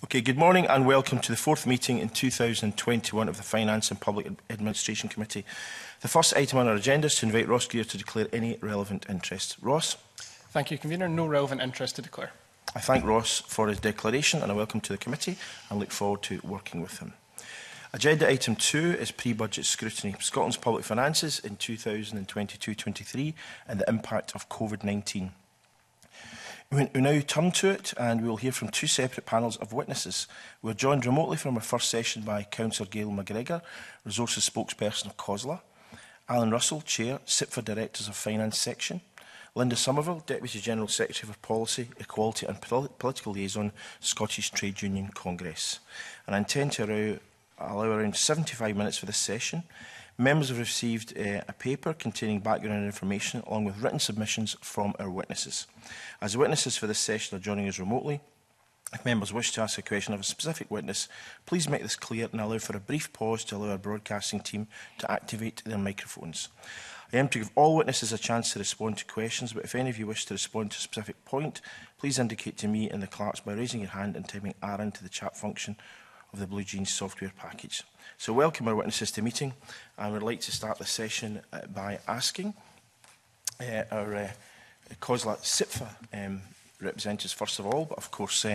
Okay, good morning and welcome to the fourth meeting in 2021 of the Finance and Public Administration Committee. The first item on our agenda is to invite Ross Greer to declare any relevant interest. Ross? Thank you, Convener. No relevant interest to declare. I thank Ross for his declaration and I welcome to the committee and look forward to working with him. Agenda item 2 is pre-budget scrutiny, Scotland's public finances in 2022-23 and the impact of COVID-19. We now turn to it and we will hear from two separate panels of witnesses. We are joined remotely from our first session by Councillor Gail McGregor, Resources Spokesperson of COSLA, Alan Russell, Chair, SIPFA Directors of Finance Section, Linda Somerville, Deputy General Secretary for Policy, Equality and Political Liaison, Scottish Trade Union Congress. And I intend to allow around 75 minutes for this session. Members have received a paper containing background information along with written submissions from our witnesses. As the witnesses for this session are joining us remotely, if members wish to ask a question of a specific witness, please make this clear and allow for a brief pause to allow our broadcasting team to activate their microphones. I aim to give all witnesses a chance to respond to questions, but if any of you wish to respond to a specific point, please indicate to me and the clerks by raising your hand and typing R into the chat function of the Blue Jeans software package. So welcome our witnesses to the meeting, and we'd like to start the session by asking our COSLA SIPFA representatives first of all, but of course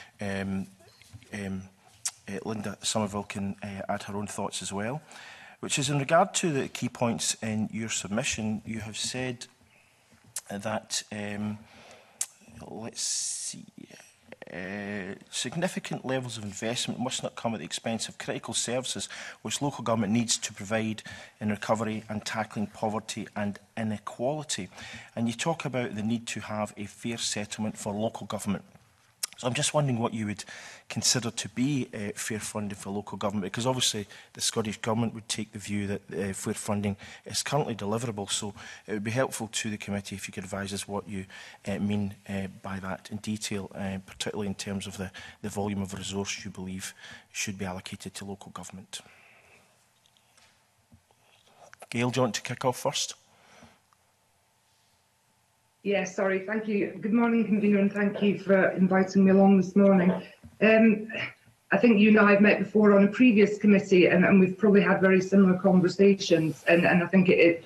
Linda Somerville can add her own thoughts as well, which is in regard to the key points in your submission. You have said that, let's see, significant levels of investment must not come at the expense of critical services which local government needs to provide in recovery and tackling poverty and inequality. And you talk about the need to have a fair settlement for local government. So I'm just wondering what you would consider to be fair funding for local government, because obviously the Scottish Government would take the view that fair funding is currently deliverable. So it would be helpful to the committee if you could advise us what you mean by that in detail, particularly in terms of the volume of resource you believe should be allocated to local government. Gail, do you want to kick off first? Yes, sorry, thank you. Good morning, Convener, and thank you for inviting me along this morning. I think you and I have met before on a previous committee, and we've probably had very similar conversations, and I think it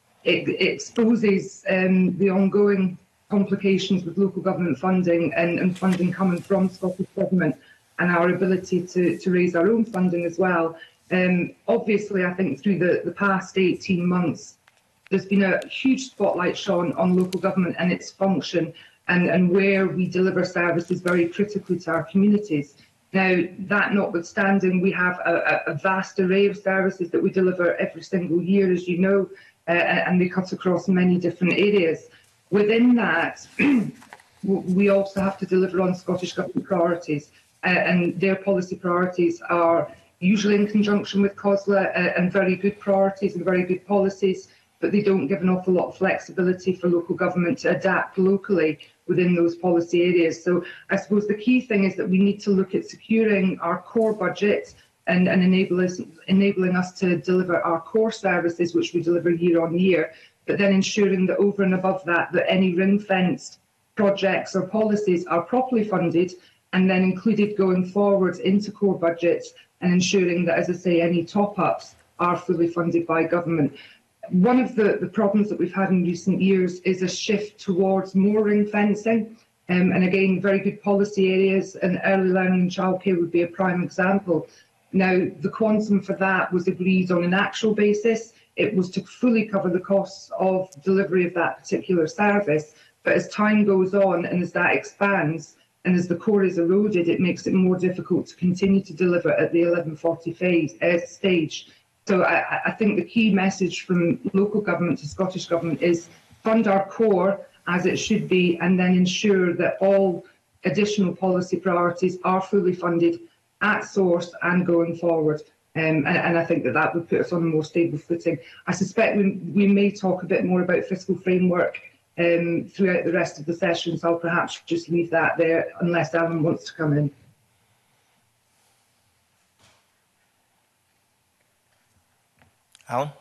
exposes the ongoing complications with local government funding and funding coming from Scottish Government and our ability to raise our own funding as well. Obviously, I think through the past 18 months, there's been a huge spotlight shone on local government and its function and where we deliver services very critically to our communities. Now, that notwithstanding, we have a vast array of services that we deliver every single year, as you know, and they cut across many different areas. Within that, we also have to deliver on Scottish Government priorities, and their policy priorities are usually in conjunction with COSLA and very good priorities and very good policies, but they don't give an awful lot of flexibility for local government to adapt locally within those policy areas. So I suppose the key thing is that we need to look at securing our core budget and enabling us to deliver our core services, which we deliver year on year, but then ensuring that over and above that, that any ring-fenced projects or policies are properly funded and then included going forward into core budgets, and ensuring that, as I say, any top-ups are fully funded by government. One of the problems that we've had in recent years is a shift towards more ring fencing, and again, very good policy areas, and early learning and childcare would be a prime example. Now, the quantum for that was agreed on an actual basis. It was to fully cover the costs of delivery of that particular service, but as time goes on and as that expands and as the core is eroded, it makes it more difficult to continue to deliver at the 1140 stage. So I think the key message from local government to Scottish Government is fund our core as it should be, and then ensure that all additional policy priorities are fully funded at source and going forward. And I think that would put us on a more stable footing. I suspect we may talk a bit more about fiscal framework throughout the rest of the session, so I'll perhaps just leave that there unless Alan wants to come in. Alan?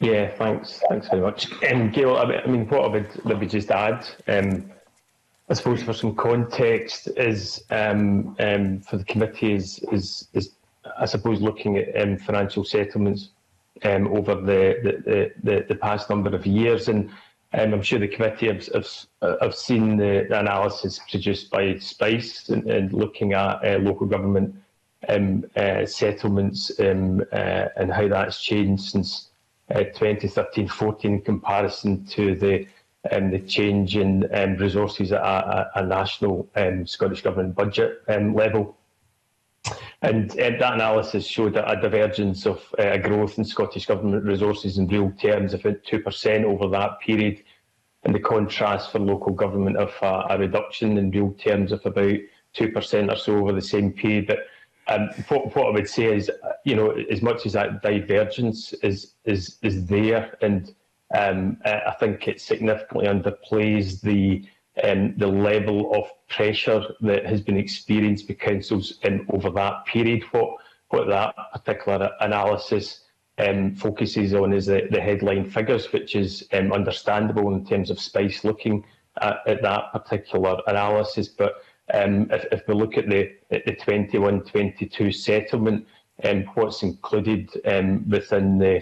Yeah, thanks very much. Gail, I mean, what I would maybe just add, I suppose for some context, is for the committee is I suppose looking at financial settlements over the past number of years, and I'm sure the committee have seen the analysis produced by SPICE and looking at local government settlements and how that's changed since 2013-14 in comparison to the change in resources at a national Scottish Government budget level. And that analysis showed a divergence of a growth in Scottish Government resources in real terms of about 2% over that period, and the contrast for local government of a reduction in real terms of about 2% or so over the same period. But what I would say is, as much as that divergence is there, and I think it significantly underplays the level of pressure that has been experienced by councils over that period. What that particular analysis focuses on is the headline figures, which is understandable in terms of SPICE looking at that particular analysis. But if we look at the 21-22 settlement, what's included within the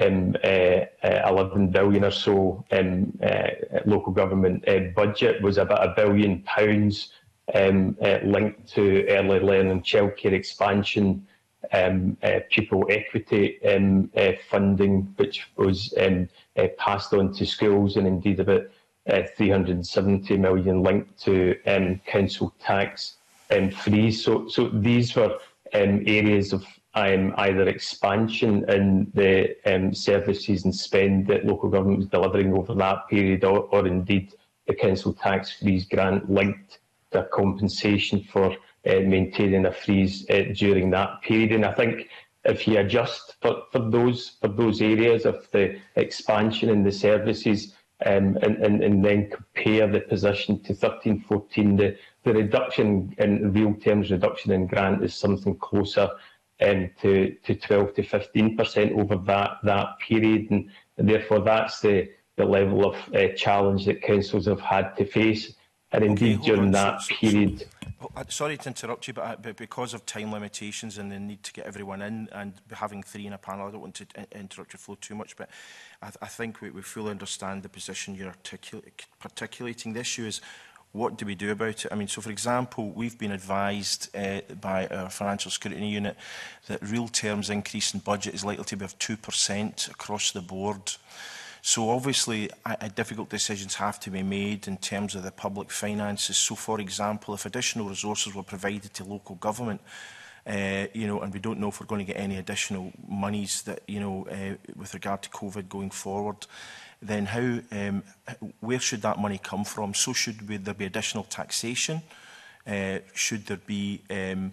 11 billion or so local government budget was about £1 billion linked to early learning, childcare expansion, pupil equity funding, which was passed on to schools, and indeed about 370 million linked to council tax freeze. So these were areas of either expansion in the services and spend that local government was delivering over that period, or indeed the council tax freeze grant linked to a compensation for maintaining a freeze during that period. And I think if you adjust for those areas of the expansion in the services, and then compare the position to 13-14, the reduction in real terms, reduction in grant is something closer to 12 to 15% over that period, and therefore that's the level of challenge that councils have had to face. And indeed, during that period. Sorry to interrupt you, but because of time limitations and the need to get everyone in, and having three in a panel, I don't want to interrupt your flow too much, but I think we fully understand the position you're articulating. The issue is, what do we do about it? I mean, so for example, we've been advised by our Financial Scrutiny Unit that real terms increase in budget is likely to be of 2% across the board. So obviously, difficult decisions have to be made in terms of the public finances. So, for example, if additional resources were provided to local government, and we don't know if we're going to get any additional monies that, with regard to COVID going forward, then where should that money come from? So should there be additional taxation? Should there be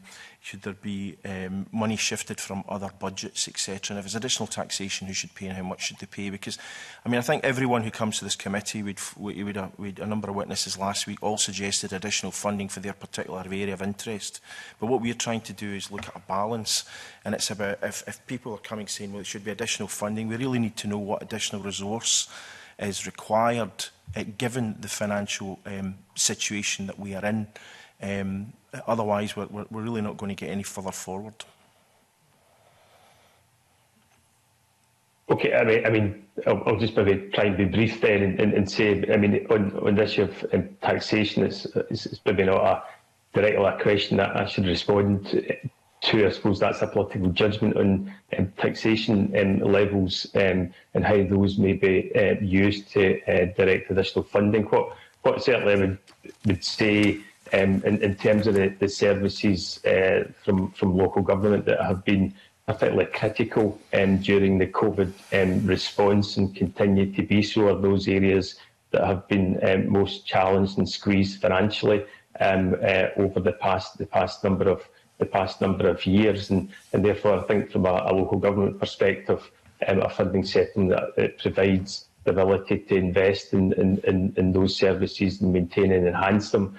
money shifted from other budgets, etc.? And if there's additional taxation, who should pay and how much should they pay? Because, I mean, I think everyone who comes to this committee, we had a number of witnesses last week, all suggested additional funding for their particular area of interest. But what we're trying to do is look at a balance, and it's about, if people are coming saying, well, it should be additional funding, we really need to know what additional resource is required, given the financial situation that we are in. Otherwise, we're really not going to get any further forward. Okay, I mean, I'll just maybe try and be brief then and say, I mean, on the issue of taxation, it's maybe not directly a question that I should respond to. I suppose that's a political judgment on taxation levels and how those may be used to direct additional funding. What certainly I would say, in terms of the services from local government that have been particularly critical during the COVID response and continue to be so, are those areas that have been most challenged and squeezed financially over the past number of years, and therefore I think from a local government perspective, a funding settlement that provides the ability to invest in those services and maintain and enhance them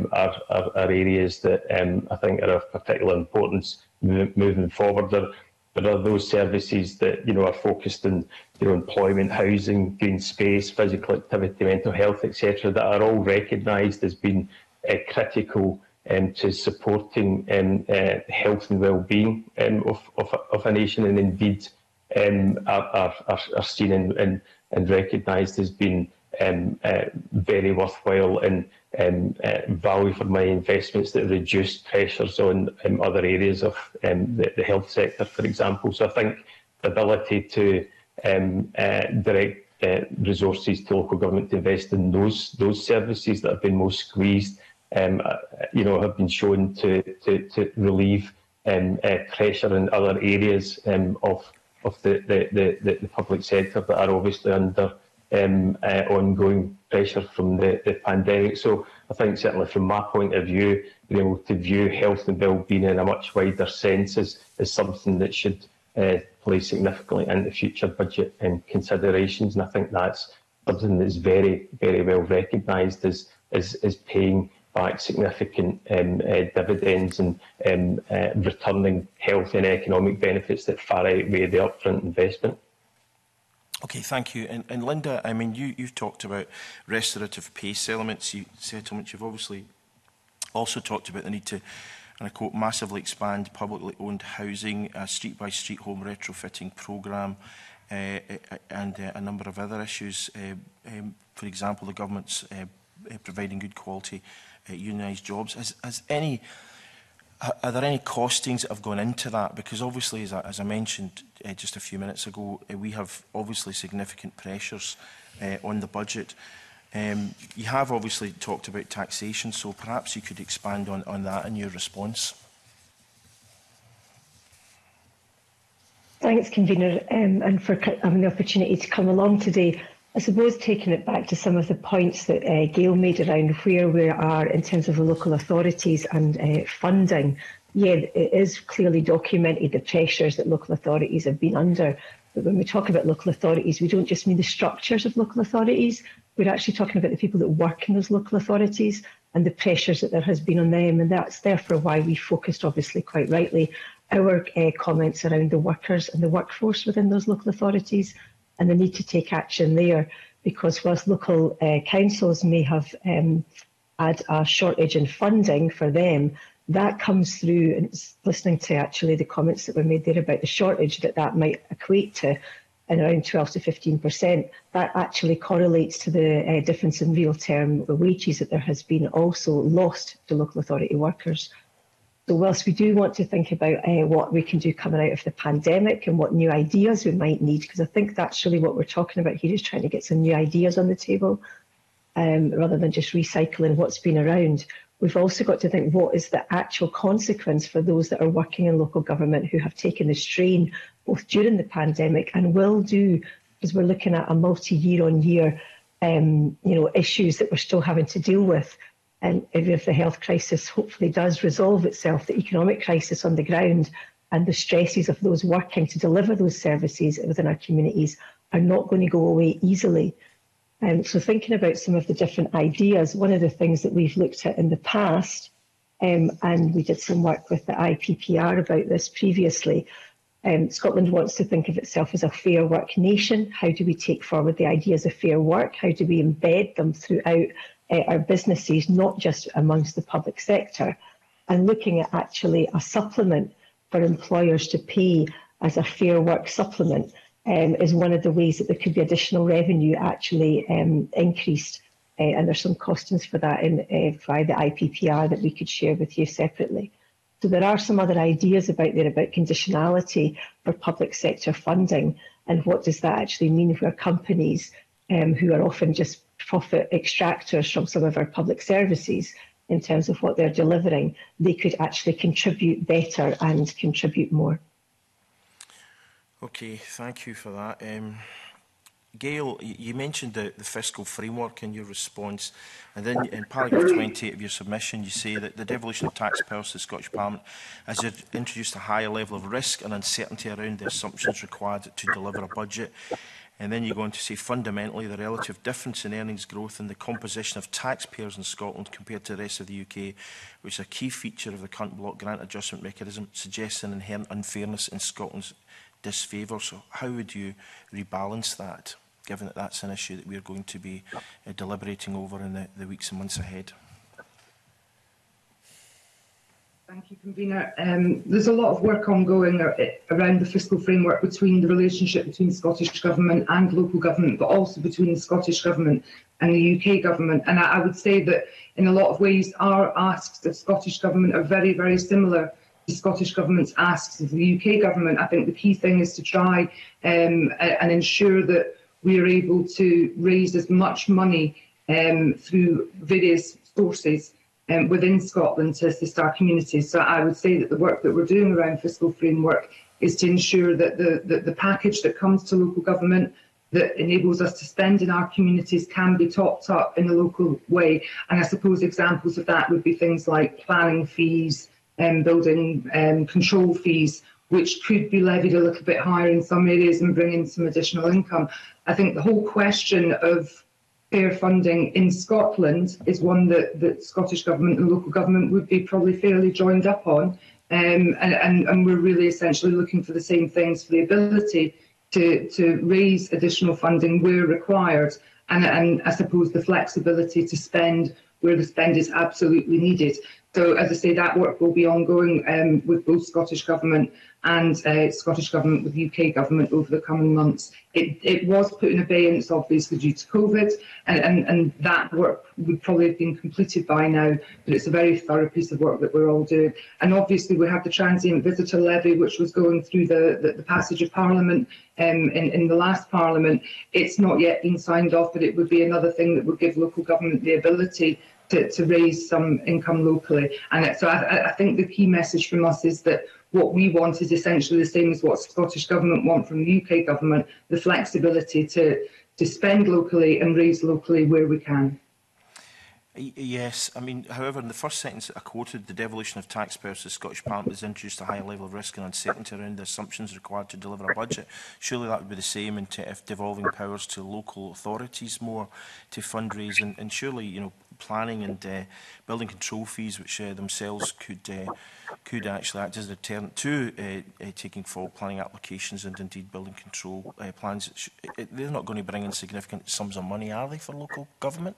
are areas that I think are of particular importance moving forward. there are those services that are focused on employment, housing, green space, physical activity, mental health, etc., that are all recognised as being critical to supporting health and well-being of a nation, and indeed are seen and recognised as being very worthwhile and value for money investments that reduce pressures on other areas of the health sector, for example. So I think the ability to direct resources to local government to invest in those services that have been most squeezed, have been shown to relieve pressure in other areas of the public sector that are obviously under ongoing pressure from the pandemic. So I think certainly from my point of view, being able to view health and well-being in a much wider sense is something that should play significantly into future budget considerations. And I think that's something that's very, very well recognised as paying back significant dividends and returning health and economic benefits that far outweigh the upfront investment. Okay, thank you. And Linda, I mean, you've talked about restorative pace settlements. You've obviously also talked about the need to, and I quote, massively expand publicly owned housing, a street-by-street home retrofitting programme, and a number of other issues. For example, the government's providing good quality unionised jobs. Are there any costings that have gone into that? Because obviously, as I mentioned just a few minutes ago, we have obviously significant pressures on the budget. You have obviously talked about taxation, so perhaps you could expand on that in your response. Thanks, Convener, and for having the opportunity to come along today. I suppose taking it back to some of the points that Gail made around where we are in terms of the local authorities and funding. Yeah, it is clearly documented the pressures that local authorities have been under. But when we talk about local authorities, we don't just mean the structures of local authorities. We're actually talking about the people that work in those local authorities and the pressures that there has been on them. And that's therefore why we focused, obviously, quite rightly, our comments around the workers and the workforce within those local authorities, and the need to take action there, because whilst local councils may have had a shortage in funding for them, that comes through, and it's listening to actually the comments that were made there about the shortage that might equate to in around 12 to 15%, that actually correlates to the difference in real term wages that there has been also lost to local authority workers. So whilst we do want to think about what we can do coming out of the pandemic and what new ideas we might need, because I think that's really what we're talking about here, is trying to get some new ideas on the table rather than just recycling what's been around. We've also got to think, what is the actual consequence for those that are working in local government who have taken the strain both during the pandemic and will do, because we're looking at a multi-year on year issues that we're still having to deal with. And if the health crisis hopefully does resolve itself, the economic crisis on the ground and the stresses of those working to deliver those services within our communities are not going to go away easily. So thinking about some of the different ideas, one of the things that we've looked at in the past, and we did some work with the IPPR about this previously, Scotland wants to think of itself as a fair work nation. How do we take forward the ideas of fair work? How do we embed them throughout our businesses, not just amongst the public sector, and looking at actually a supplement for employers to pay as a fair work supplement is one of the ways that there could be additional revenue actually increased. And there's some costings for that via the IPPR that we could share with you separately. So there are some other ideas about conditionality for public sector funding, and what does that actually mean for companies who are often just profit extractors from some of our public services in terms of what they're delivering. They could actually contribute better and contribute more. Okay, thank you for that. Gail, you mentioned the fiscal framework in your response, and then in paragraph 28 of your submission you say that the devolution of tax powers to the Scottish Parliament has introduced a higher level of risk and uncertainty around the assumptions required to deliver a budget. And then you go on to say, fundamentally, the relative difference in earnings growth and the composition of taxpayers in Scotland compared to the rest of the UK, which is a key feature of the current block grant adjustment mechanism, suggests an inherent unfairness in Scotland's disfavour. So how would you rebalance that, given that that's an issue that we're going to be deliberating over in the weeks and months ahead? Thank you, Convener. There's a lot of work ongoing around the fiscal framework between the relationship between Scottish Government and local government, but also between the Scottish Government and the UK Government. And I would say that in a lot of ways our asks of Scottish Government are very, very similar to Scottish Government's asks of the UK Government. I think the key thing is to try and ensure that we are able to raise as much money through various sources within Scotland to assist our communities. So I would say that the work that we're doing around fiscal framework is to ensure that the package that comes to local government that enables us to spend in our communities can be topped up in a local way. And I suppose examples of that would be things like planning fees, building control fees, which could be levied a little bit higher in some areas and bring in some additional income. I think the whole question of fair funding in Scotland is one that Scottish Government and local government would be probably fairly joined up on. And we're really essentially looking for the same things, for the ability to raise additional funding where required, and I suppose the flexibility to spend where the spend is absolutely needed. So, as I say, that work will be ongoing with both Scottish Government and Scottish Government with UK Government over the coming months. It was put in abeyance, obviously, due to COVID, and that work would probably have been completed by now, but it's a very thorough piece of work that we're all doing. And obviously, we have the transient visitor levy, which was going through the passage of Parliament in the last Parliament. It's not yet been signed off, but it would be another thing that would give local government the ability to raise some income locally. And so I think the key message from us is that what we want is essentially the same as what Scottish Government want from the UK Government, the flexibility to spend locally and raise locally where we can. Yes, I mean, however, in the first sentence I quoted, the devolution of taxpayers to the Scottish Parliament has introduced a higher level of risk and uncertainty around the assumptions required to deliver a budget. Surely that would be the same if devolving powers to local authorities more to fundraise, and surely, you know, planning and building control fees, which themselves could actually act as a deterrent to taking forward planning applications and indeed building control plans. They're not going to bring in significant sums of money, are they, for local government?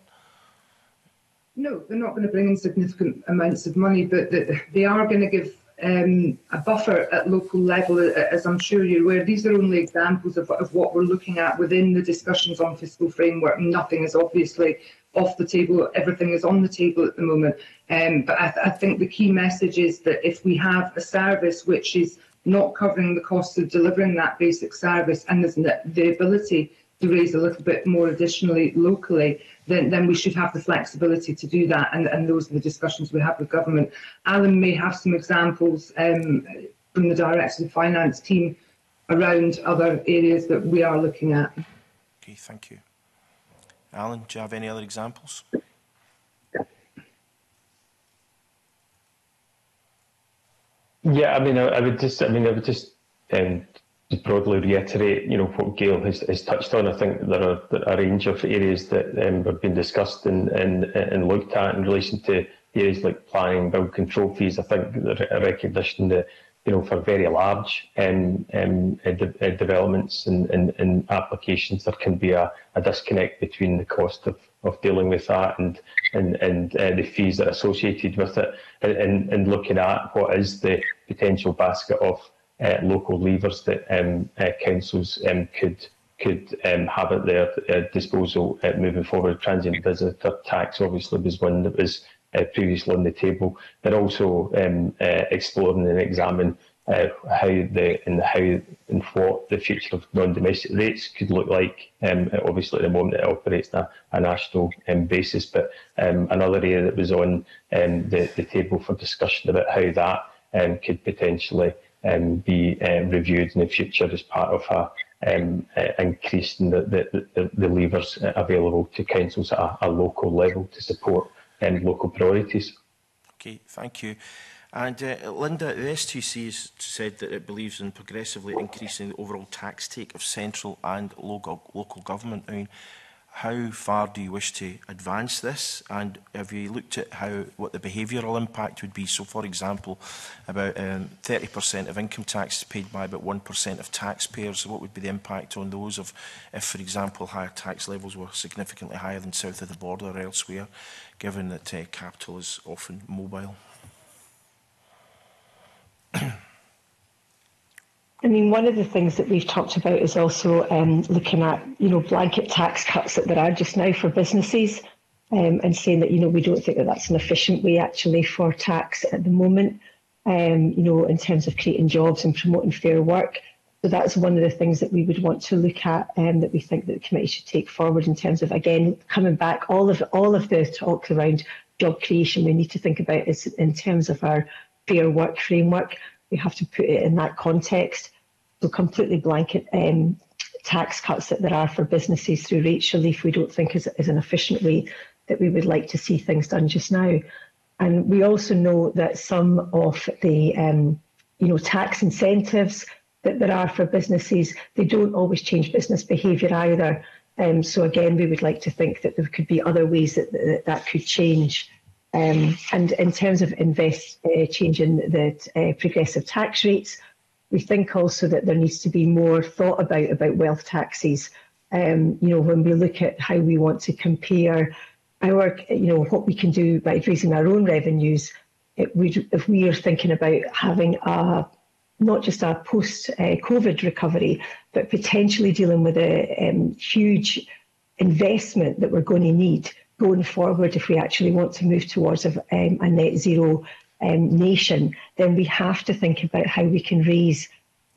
No, they're not going to bring in significant amounts of money, but they are going to give a buffer at local level, as I'm sure you're aware. These are only examples of what we're looking at within the discussions on fiscal framework. Nothing is obviously off the table. Everything is on the table at the moment. But I think the key message is that if we have a service which is not covering the cost of delivering that basic service, and there's the ability to raise a little bit more additionally locally, then we should have the flexibility to do that, and those are the discussions we have with government. Alan may have some examples from the Director of the Finance team around other areas that we are looking at. Okay, thank you. Alan, do you have any other examples? Yeah, I would just broadly reiterate, you know, what Gail has touched on. I think there are a range of areas that have been discussed and looked at in relation to areas like planning, build control fees. I think a recognition that, you know, for very large developments and applications, there can be a disconnect between the cost of dealing with that and the fees that are associated with it, and looking at what is the potential basket of local levers that councils could have at their disposal moving forward. Transient visitor tax obviously was one that was previously on the table, but also exploring and examine how and what the future of non-domestic rates could look like. Obviously, at the moment, it operates on a national basis, but another area that was on the table for discussion about how that could potentially be reviewed in the future as part of increasing the levers available to councils at a local level to support local priorities. Okay, thank you. And Linda, the STC has said that it believes in progressively increasing the overall tax take of central and local government. I mean, how far do you wish to advance this? And have you looked at what the behavioural impact would be? So, for example, about 30% of income tax is paid by about 1% of taxpayers. So what would be the impact on those if, for example, higher tax levels were significantly higher than south of the border or elsewhere, given that capital is often mobile? I mean, one of the things that we've talked about is also looking at, blanket tax cuts that there are just now for businesses, and saying that, we don't think that that's an efficient way actually for tax at the moment, in terms of creating jobs and promoting fair work. So that's one of the things that we would want to look at, that we think that the committee should take forward in terms of, again, coming back, all of the talk around job creation we need to think about is in terms of our fair work framework. We have to put it in that context. So completely blanket tax cuts that there are for businesses through rates relief, we don't think is an efficient way that we would like to see things done just now. And we also know that some of the tax incentives that there are for businesses, they don't always change business behaviour either. So again, we would like to think that there could be other ways that could change. And in terms of changing the progressive tax rates, we think also that there needs to be more thought about wealth taxes. When we look at how we want to compare our, what we can do by raising our own revenues, if we are thinking about having not just a post-COVID recovery, but potentially dealing with a huge investment that we're going to need going forward if we actually want to move towards a net zero nation, then we have to think about how we can raise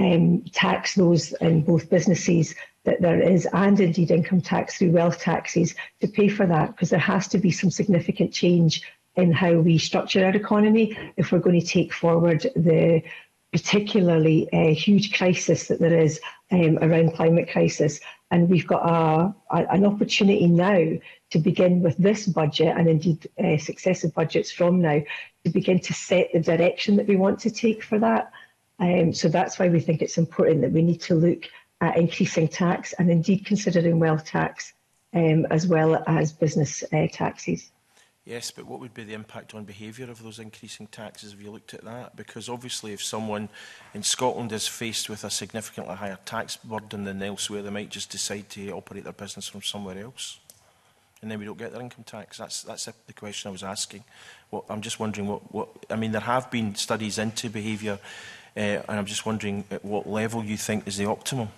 tax those in both businesses that there is, and indeed income tax through wealth taxes to pay for that, because there has to be some significant change in how we structure our economy if we're going to take forward the particularly huge crisis that there is around climate crisis. And we've got an opportunity now to begin with this budget, and indeed successive budgets from now, to begin to set the direction that we want to take for that. So that's why we think it's important that we need to look at increasing tax and indeed considering wealth tax as well as business taxes. Yes, but what would be the impact on behaviour of those increasing taxes? Have you looked at that? Because obviously if someone in Scotland is faced with a significantly higher tax burden than elsewhere, they might just decide to operate their business from somewhere else. And then we don't get their income tax. That's the question I was asking. I'm just wondering what I mean, there have been studies into behaviour, and I'm just wondering at what level you think is the optimum.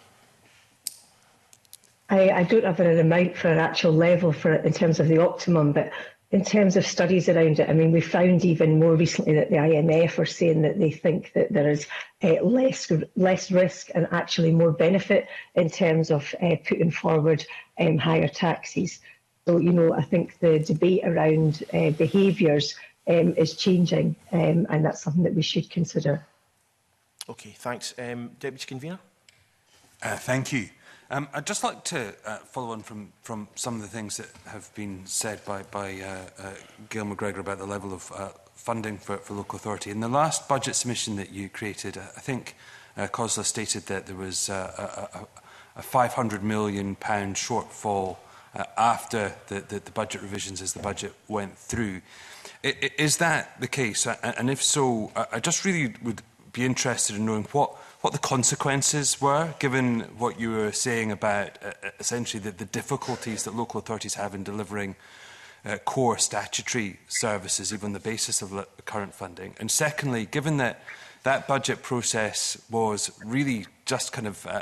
I don't have an amount for an actual level for it in terms of the optimum, but in terms of studies around it, I mean, we found even more recently that the IMF are saying that they think that there is less risk and actually more benefit in terms of putting forward higher taxes. So, I think the debate around behaviours is changing, and that's something that we should consider. Okay, thanks. Deputy Convener? Thank you. I'd just like to follow on from some of the things that have been said by Gail McGregor about the level of funding for local authority. In the last budget submission that you created, I think COSLA stated that there was a £500 million shortfall after the budget revisions as the budget went through. Is that the case? And if so, I just really would be interested in knowing what the consequences were, given what you were saying about essentially the difficulties that local authorities have in delivering core statutory services, even on the basis of the current funding. And secondly, given that budget process was really just kind of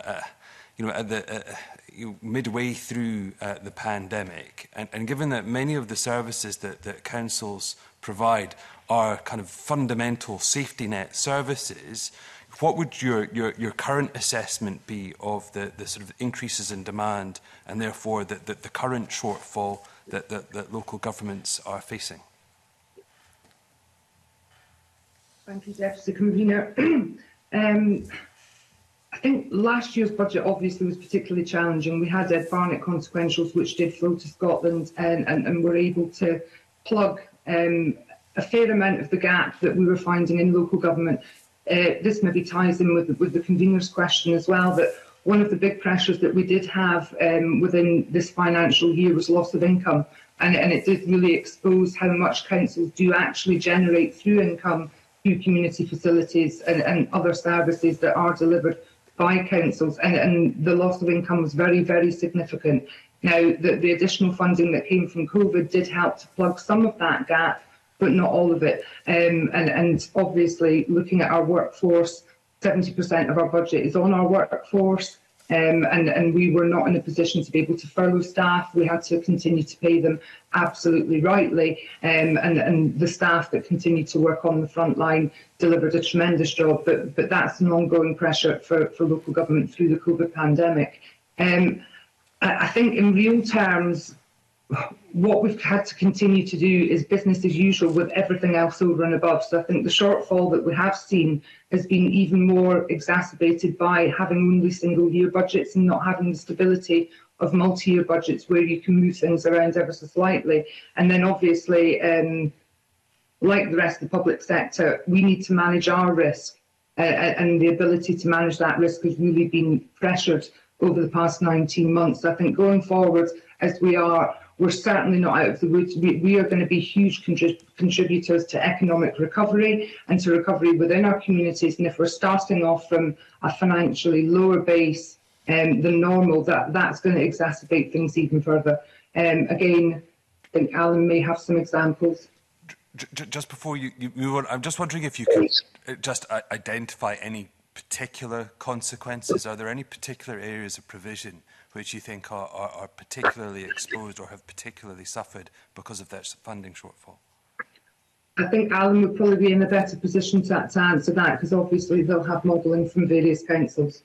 midway through the pandemic, and given that many of the services that councils provide are kind of fundamental safety net services, what would your current assessment be of the sort of increases in demand and therefore the current shortfall that local governments are facing? Thank you, Deputy Convener. I think last year's budget obviously was particularly challenging. We had Ed Barnett consequentials which did flow to Scotland and were able to plug a a fair amount of the gap that we were finding in local government. This maybe ties in with the convener's question as well, that one of the big pressures that we did have within this financial year was loss of income, and it did really expose how much councils do actually generate through income through community facilities and other services that are delivered by councils, and the loss of income was very, very significant. Now, the additional funding that came from COVID did help to plug some of that gap, but not all of it. And obviously, looking at our workforce, 70% of our budget is on our workforce, and we were not in a position to be able to furlough staff. We had to continue to pay them absolutely rightly, and the staff that continued to work on the front line delivered a tremendous job, but that's an ongoing pressure for local government through the COVID pandemic. I think in real terms, what we've had to continue to do is business as usual with everything else over and above. So I think the shortfall that we have seen has been even more exacerbated by having only single-year budgets and not having the stability of multi-year budgets where you can move things around ever so slightly. And then obviously, like the rest of the public sector, we need to manage our risk, and the ability to manage that risk has really been pressured over the past 19 months. I think going forward, as we're certainly not out of the woods. We are going to be huge contributors to economic recovery and to recovery within our communities. And if we're starting off from a financially lower base than normal, that's going to exacerbate things even further. Again, I think Alan may have some examples. Just before you move on, I'm just wondering if you could just identify any particular consequences. Are there any particular areas of provision which you think are particularly exposed or have particularly suffered because of that funding shortfall? I think Alan would probably be in a better position to answer that, because obviously they'll have modelling from various councils.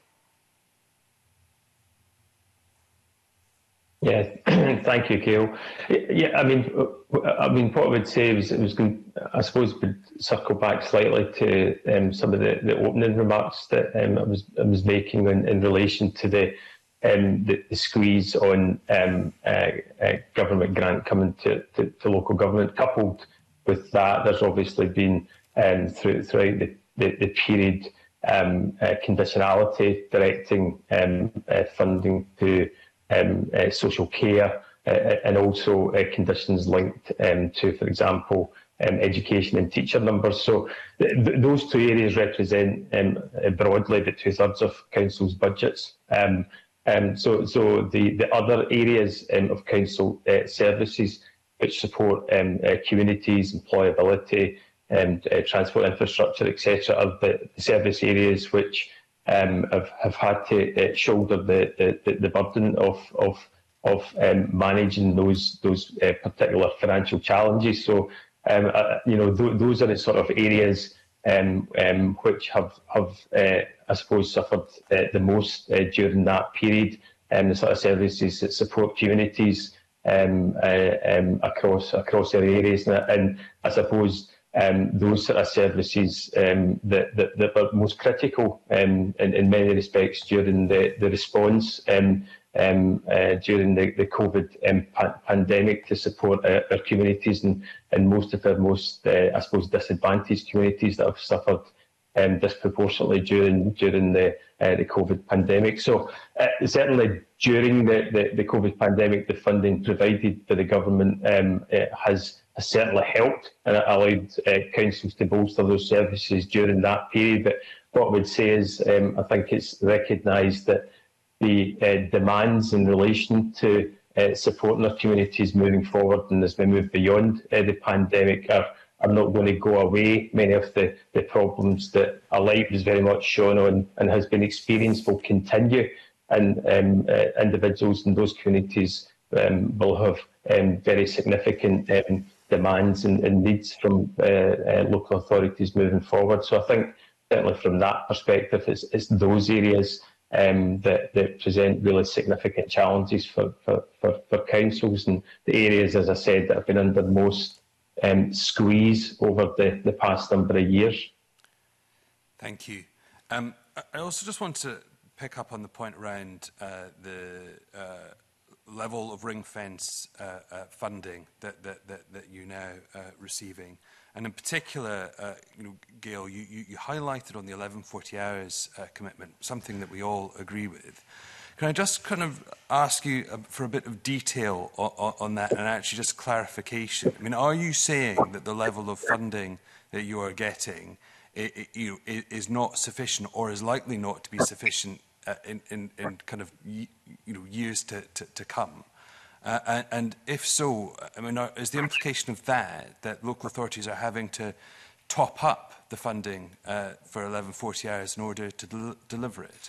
Yeah, thank you, Gail. Yeah, I mean, what I would say was I suppose, would circle back slightly to some of the opening remarks that I was making in relation to the squeeze on government grant coming to local government. Coupled with that, there's obviously been throughout the period conditionality directing funding to social care, and also conditions linked to, for example, education and teacher numbers. So those two areas represent broadly about 2/3 of councils' budgets. So the other areas of council services which support communities, employability, transport infrastructure, etc., are the service areas which have had to shoulder the burden of managing those particular financial challenges. So those are the sort of areas which have I suppose suffered the most during that period, the sort of services that support communities across their areas, and I suppose those sort of services that were most critical in many respects during the response during the COVID pandemic to support our communities and most of our I suppose disadvantaged communities that have suffered disproportionately during the COVID pandemic. So certainly during the COVID pandemic, the funding provided by the government has certainly helped, and it allowed councils to bolster those services during that period. But what I would say is I think it's recognised that the demands in relation to supporting our communities moving forward and as we move beyond the pandemic are not going to go away. Many of the problems that a light was very much shown on and has been experienced will continue, and individuals in those communities will have very significant demands and needs from local authorities moving forward. So I think certainly from that perspective, it's those areas that present really significant challenges for councils, and the areas, as I said, that have been under the most squeeze over the past number of years. Thank you. I also just want to pick up on the point around the level of ring fence funding that you're now receiving. And in particular, Gail, you highlighted on the 1140 hours commitment, something that we all agree with. Can I just kind of ask you for a bit of detail on that and actually just clarification? I mean, are you saying that the level of funding that you are getting is not sufficient or is likely not to be sufficient in kind of years to come? And if so, I mean, is the implication of that local authorities are having to top up the funding for 1140 hours in order to deliver it?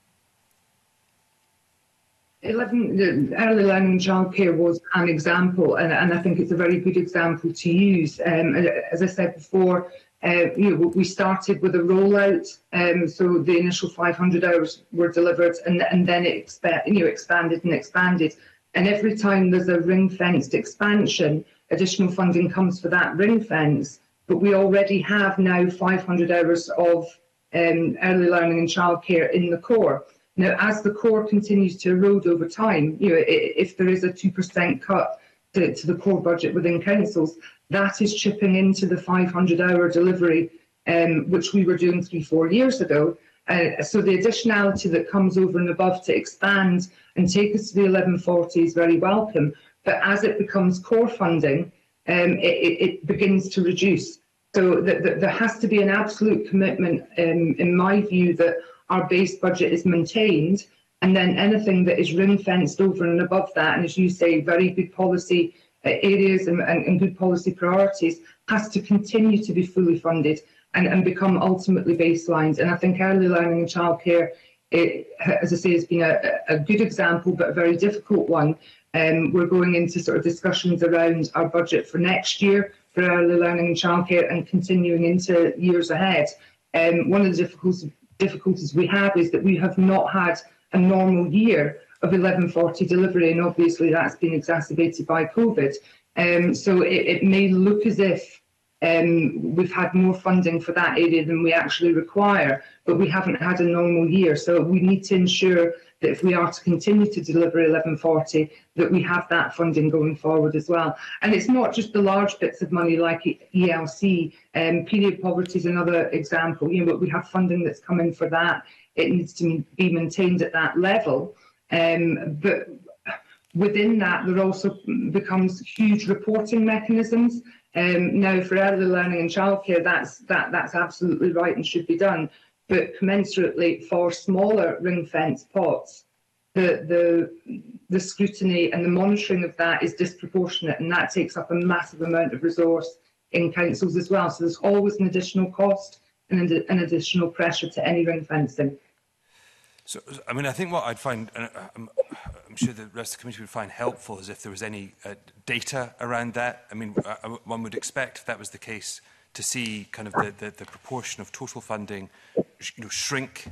The early learning childcare was an example, and I think it's a very good example to use. As I said before, we started with a rollout, so the initial 500 hours were delivered, and then it expanded and expanded. And every time there's a ring-fenced expansion, additional funding comes for that ring fence. But we already have now 500 hours of early learning and childcare in the core. Now, as the core continues to erode over time, if there is a 2% cut to the core budget within councils, that is chipping into the 500-hour delivery, which we were doing 3-4 years ago. So the additionality that comes over and above to expand and take us to the 1140 is very welcome. But as it becomes core funding, it begins to reduce. So there has to be an absolute commitment, in my view, that our base budget is maintained, and then anything that is ring-fenced over and above that, and as you say, very good policy areas and good policy priorities, has to continue to be fully funded and become ultimately baselined. And I think early learning and childcare, as I say, has been a good example, but a very difficult one. We're going into sort of discussions around our budget for next year for early learning and childcare and continuing into years ahead. One of the difficulties we have is that we have not had a normal year of 1140 delivery, and obviously that's been exacerbated by COVID. So it may look as if we've had more funding for that area than we actually require, but we haven't had a normal year. So we need to ensure that if we are to continue to deliver 1140, that we have that funding going forward as well. And it's not just the large bits of money like ELC. Period poverty is another example. But we have funding that's coming for that. It needs to be maintained at that level. But within that, there also becomes huge reporting mechanisms. Now, for early learning and childcare, that's absolutely right and should be done. But commensurately for smaller ring-fence pots, the scrutiny and the monitoring of that is disproportionate, and that takes up a massive amount of resource in councils as well. So there's always an additional cost and an additional pressure to any ring-fencing. So, I mean, I think what I'd find, and I'm sure the rest of the committee would find helpful, is if there was any data around that. I mean, one would expect, if that was the case, to see kind of the proportion of total funding, shrink,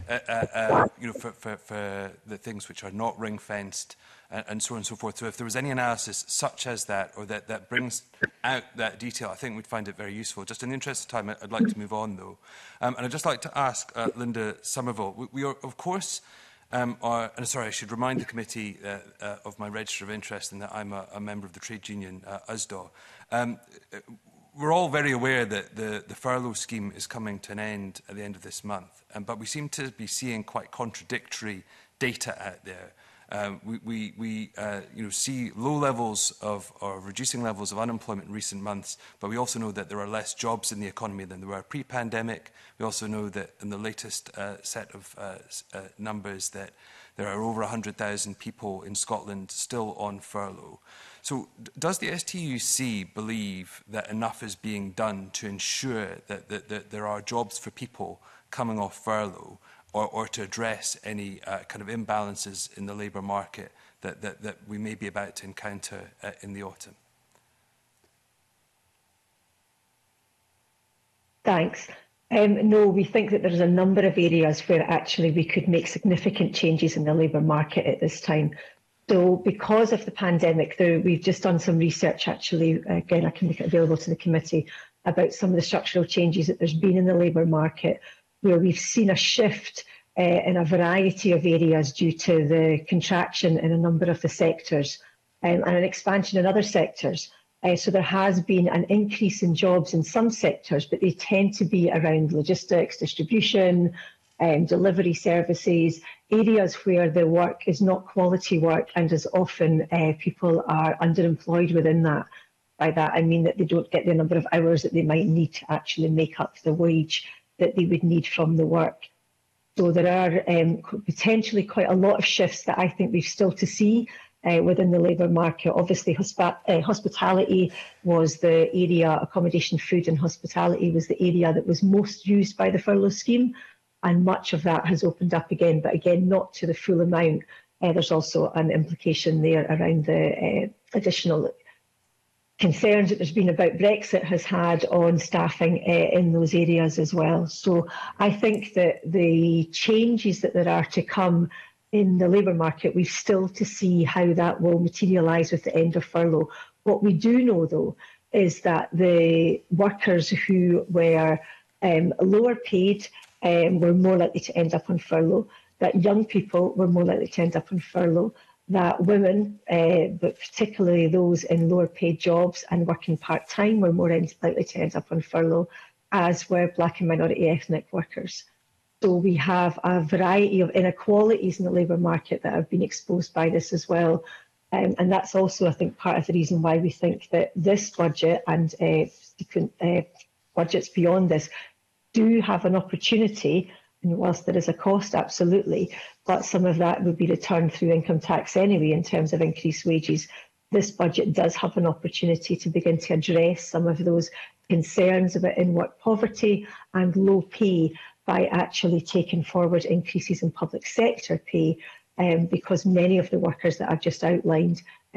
for the things which are not ring fenced, and so on and so forth. So if there was any analysis such as that, or that brings out that detail, I think we'd find it very useful. Just in the interest of time, I'd like to move on, though. And I'd just like to ask Linda Somerville. We are, of course, and sorry, I should remind the committee of my register of interest, and that I'm a member of the trade union USDAW. We're all very aware that the furlough scheme is coming to an end at the end of this month, but we seem to be seeing quite contradictory data out there. We see low levels of, or reducing levels of unemployment in recent months, but we also know that there are less jobs in the economy than there were pre-pandemic. We also know that in the latest set of numbers that there are over 100,000 people in Scotland still on furlough. So does the STUC believe that enough is being done to ensure that there are jobs for people coming off furlough, or to address any kind of imbalances in the labour market that we may be about to encounter in the autumn? Thanks. No, we think that there's a number of areas where actually we could make significant changes in the labour market at this time. So because of the pandemic, we've just done some research actually, again, I can make it available to the committee, about some of the structural changes that there's been in the labour market, where we've seen a shift in a variety of areas due to the contraction in a number of the sectors and an expansion in other sectors. So there has been an increase in jobs in some sectors, but they tend to be around logistics, distribution, delivery services, areas where the work is not quality work and as often people are underemployed within that. By that, I mean that they don't get the number of hours that they might need to actually make up the wage that they would need from the work. So there are potentially quite a lot of shifts that I think we've still to see within the labour market. Obviously, hospitality was the area, accommodation, food and hospitality was the area that was most used by the furlough scheme. And much of that has opened up again, but again, not to the full amount. There's also an implication there around the additional concerns that there's been about Brexit has had on staffing in those areas as well. So I think that the changes that there are to come in the labour market, we've still to see how that will materialise with the end of furlough. What we do know, though, is that the workers who were lower paid were more likely to end up on furlough, that young people were more likely to end up on furlough, that women, but particularly those in lower paid jobs and working part-time, were more likely to end up on furlough, as were black and minority ethnic workers. So we have a variety of inequalities in the labour market that have been exposed by this as well. And that's also, I think, part of the reason why we think that this budget and subsequent budgets beyond this do have an opportunity. And whilst there is a cost, absolutely, but some of that would be returned through income tax anyway in terms of increased wages. This budget does have an opportunity to begin to address some of those concerns about in-work poverty and low pay by actually taking forward increases in public sector pay, because many of the workers that I've just outlined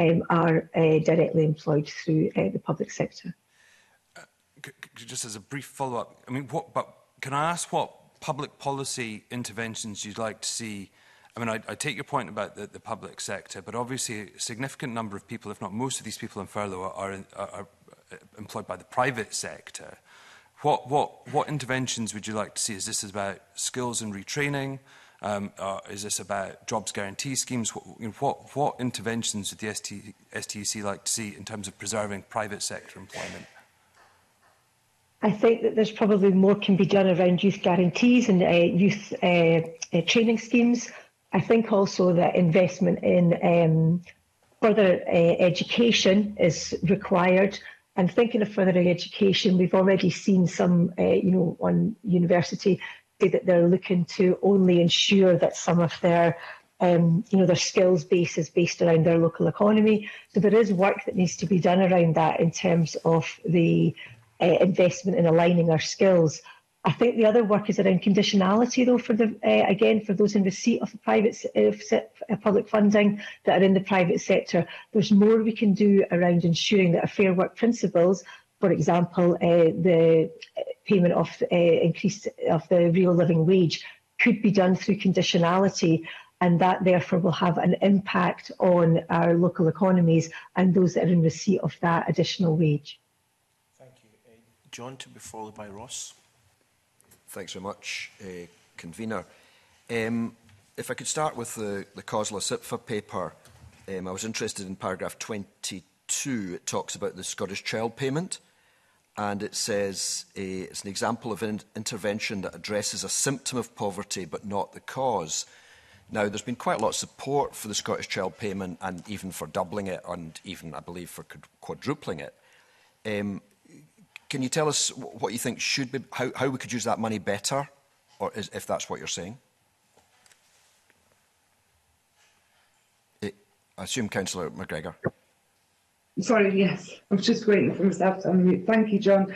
are directly employed through the public sector. Just as a brief follow-up, I mean, can I ask what public policy interventions you'd like to see? I mean, I take your point about the public sector, but obviously a significant number of people, if not most of these people in furlough, are employed by the private sector. What interventions would you like to see? Is this about skills and retraining? Is this about jobs guarantee schemes? What interventions would the STUC like to see in terms of preserving private sector employment? I think that there's probably more can be done around youth guarantees and youth training schemes. I think also that investment in further education is required. And thinking of further education, we've already seen some, one university say that they're looking to only ensure that some of their, their skills base is based around their local economy. So there is work that needs to be done around that in terms of the investment in aligning our skills. I think the other work is around conditionality, though, for the again for those in receipt of the private public funding that are in the private sector. There's more we can do around ensuring that a fair work principles, for example, the payment of increase of the real living wage, could be done through conditionality, and that therefore will have an impact on our local economies and those that are in receipt of that additional wage. Thank you. John, to be followed by Ross. Thanks very much, Convener. If I could start with the COSLA SIPFA paper, I was interested in paragraph 22. It talks about the Scottish Child Payment, and it says it's an example of an intervention that addresses a symptom of poverty but not the cause. Now, there's been quite a lot of support for the Scottish Child Payment and even for doubling it and even, I believe, for quadrupling it. Can you tell us what you think should be, how we could use that money better, or if that's what you're saying? I assume Councillor McGregor. Sorry, yes. I was just waiting for myself to unmute. Thank you, John.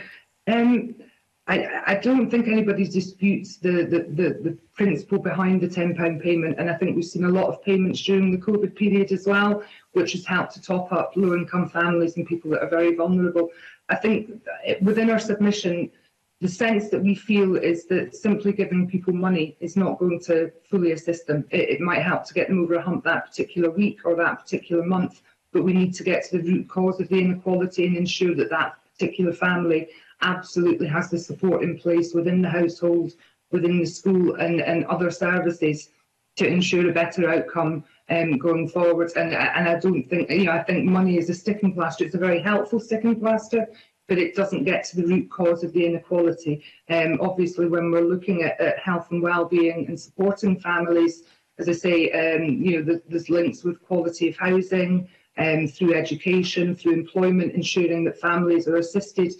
I don't think anybody disputes the principle behind the £10 payment, and I think we've seen a lot of payments during the COVID period as well, which has helped to top up low-income families and people that are very vulnerable. I think within our submission, the sense that we feel is that simply giving people money is not going to fully assist them. It might help to get them over a hump that particular week or that particular month, but we need to get to the root cause of the inequality and ensure that that particular family absolutely has the support in place within the household within the school and other services to ensure a better outcome going forward. And I don't think, I think money is a sticking plaster. It's a very helpful sticking plaster, but it doesn't get to the root cause of the inequality. Obviously, when we're looking at health and well-being and supporting families, as I say, there's links with quality of housing, through education, through employment, ensuring that families are assisted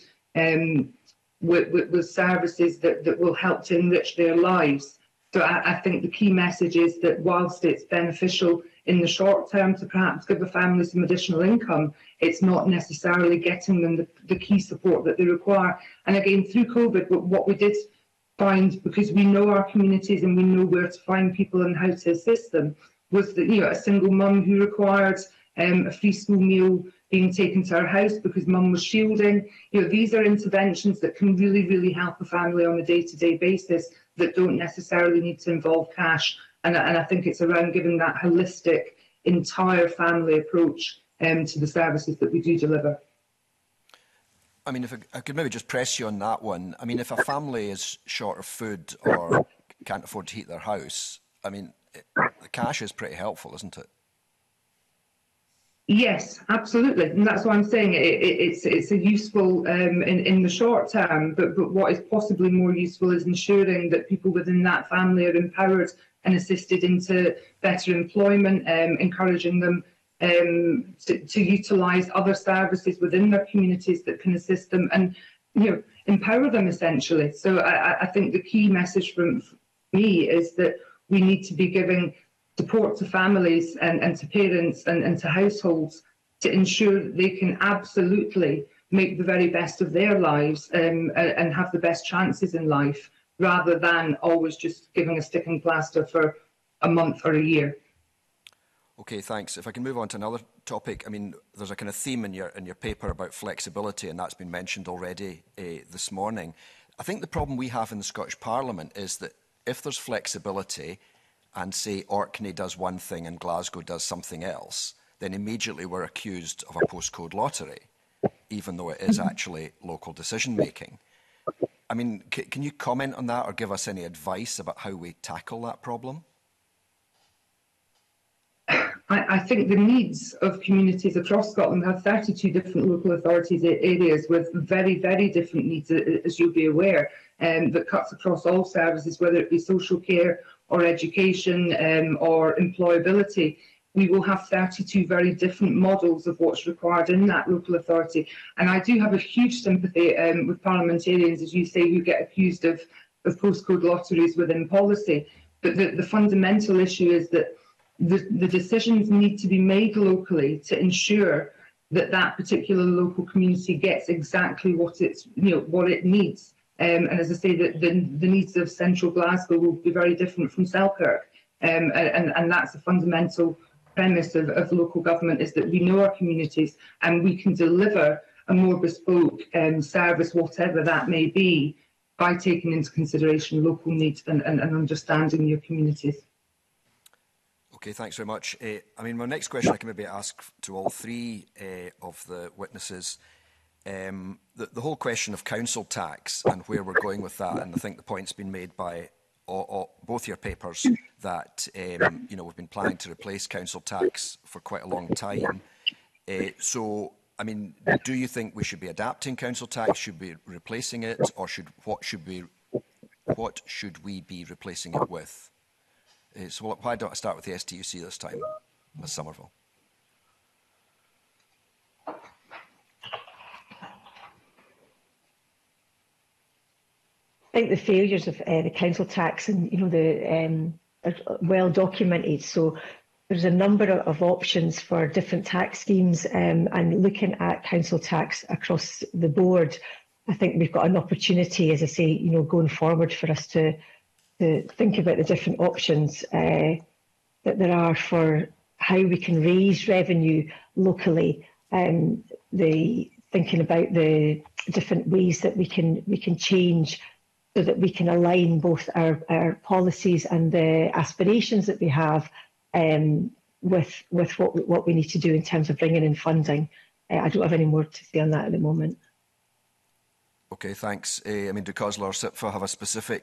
with services that will help to enrich their lives. So I think the key message is that whilst it's beneficial in the short term to perhaps give a family some additional income, it's not necessarily getting them the key support that they require. And again, through COVID, what we did find, because we know our communities and we know where to find people and how to assist them, was that a single mum who required a free school meal being taken to her house because mum was shielding. These are interventions that can really, really help a family on a day-to-day basis that don't necessarily need to involve cash. And I think it's around giving that holistic, entire family approach to the services that we do deliver. I mean, if I could maybe just press you on that one. I mean, if a family is short of food or can't afford to heat their house, I mean, the cash is pretty helpful, isn't it? Yes, absolutely, and that's what I'm saying. It's a useful in the short term, but what is possibly more useful is ensuring that people within that family are empowered and assisted into better employment, encouraging them to utilise other services within their communities that can assist them and empower them essentially. So I think the key message from me is that we need to be giving support to families and to parents and to households to ensure that they can absolutely make the very best of their lives and have the best chances in life, rather than always just giving a sticking plaster for a month or a year. Okay, thanks. If I can move on to another topic, I mean, there's a kind of theme in your paper about flexibility, and that's been mentioned already this morning. I think the problem we have in the Scottish Parliament is that if there's flexibility, and say Orkney does one thing and Glasgow does something else, then immediately we're accused of a postcode lottery, even though it is actually local decision-making. I mean, can you comment on that or give us any advice about how we tackle that problem? I think the needs of communities across Scotland have 32 different local authorities areas with very, very different needs, as you'll be aware, that cuts across all services, whether it be social care or education or employability. We will have 32 very different models of what's required in that local authority. And I do have a huge sympathy with parliamentarians, as you say, who get accused of postcode lotteries within policy. But the fundamental issue is that the decisions need to be made locally to ensure that that particular local community gets exactly what it needs. And as I say, the needs of central Glasgow will be very different from Selkirk. And that's a fundamental premise of local government, is that we know our communities and we can deliver a more bespoke service, whatever that may be, by taking into consideration local needs and understanding your communities. Okay, thanks very much. I mean, my next question I can maybe ask to all three of the witnesses. The whole question of council tax and where we're going with that, and I think the point's been made by both your papers that we've been planning to replace council tax for quite a long time. So, I mean, do you think we should be adapting council tax? Should we be replacing it, or what should we be replacing it with? So why don't I start with the STUC this time, Ms Somerville? I think the failures of the council tax and are well documented. So there's a number of options for different tax schemes, and looking at council tax across the board, I think we've got an opportunity, as I say, going forward, for us to think about the different options that there are for how we can raise revenue locally, thinking about the different ways that we can change so that we can align both our policies and the aspirations that we have with what we need to do in terms of bringing in funding. I don't have any more to say on that at the moment. Okay, thanks. I mean, do COSLA or SIPFA have a specific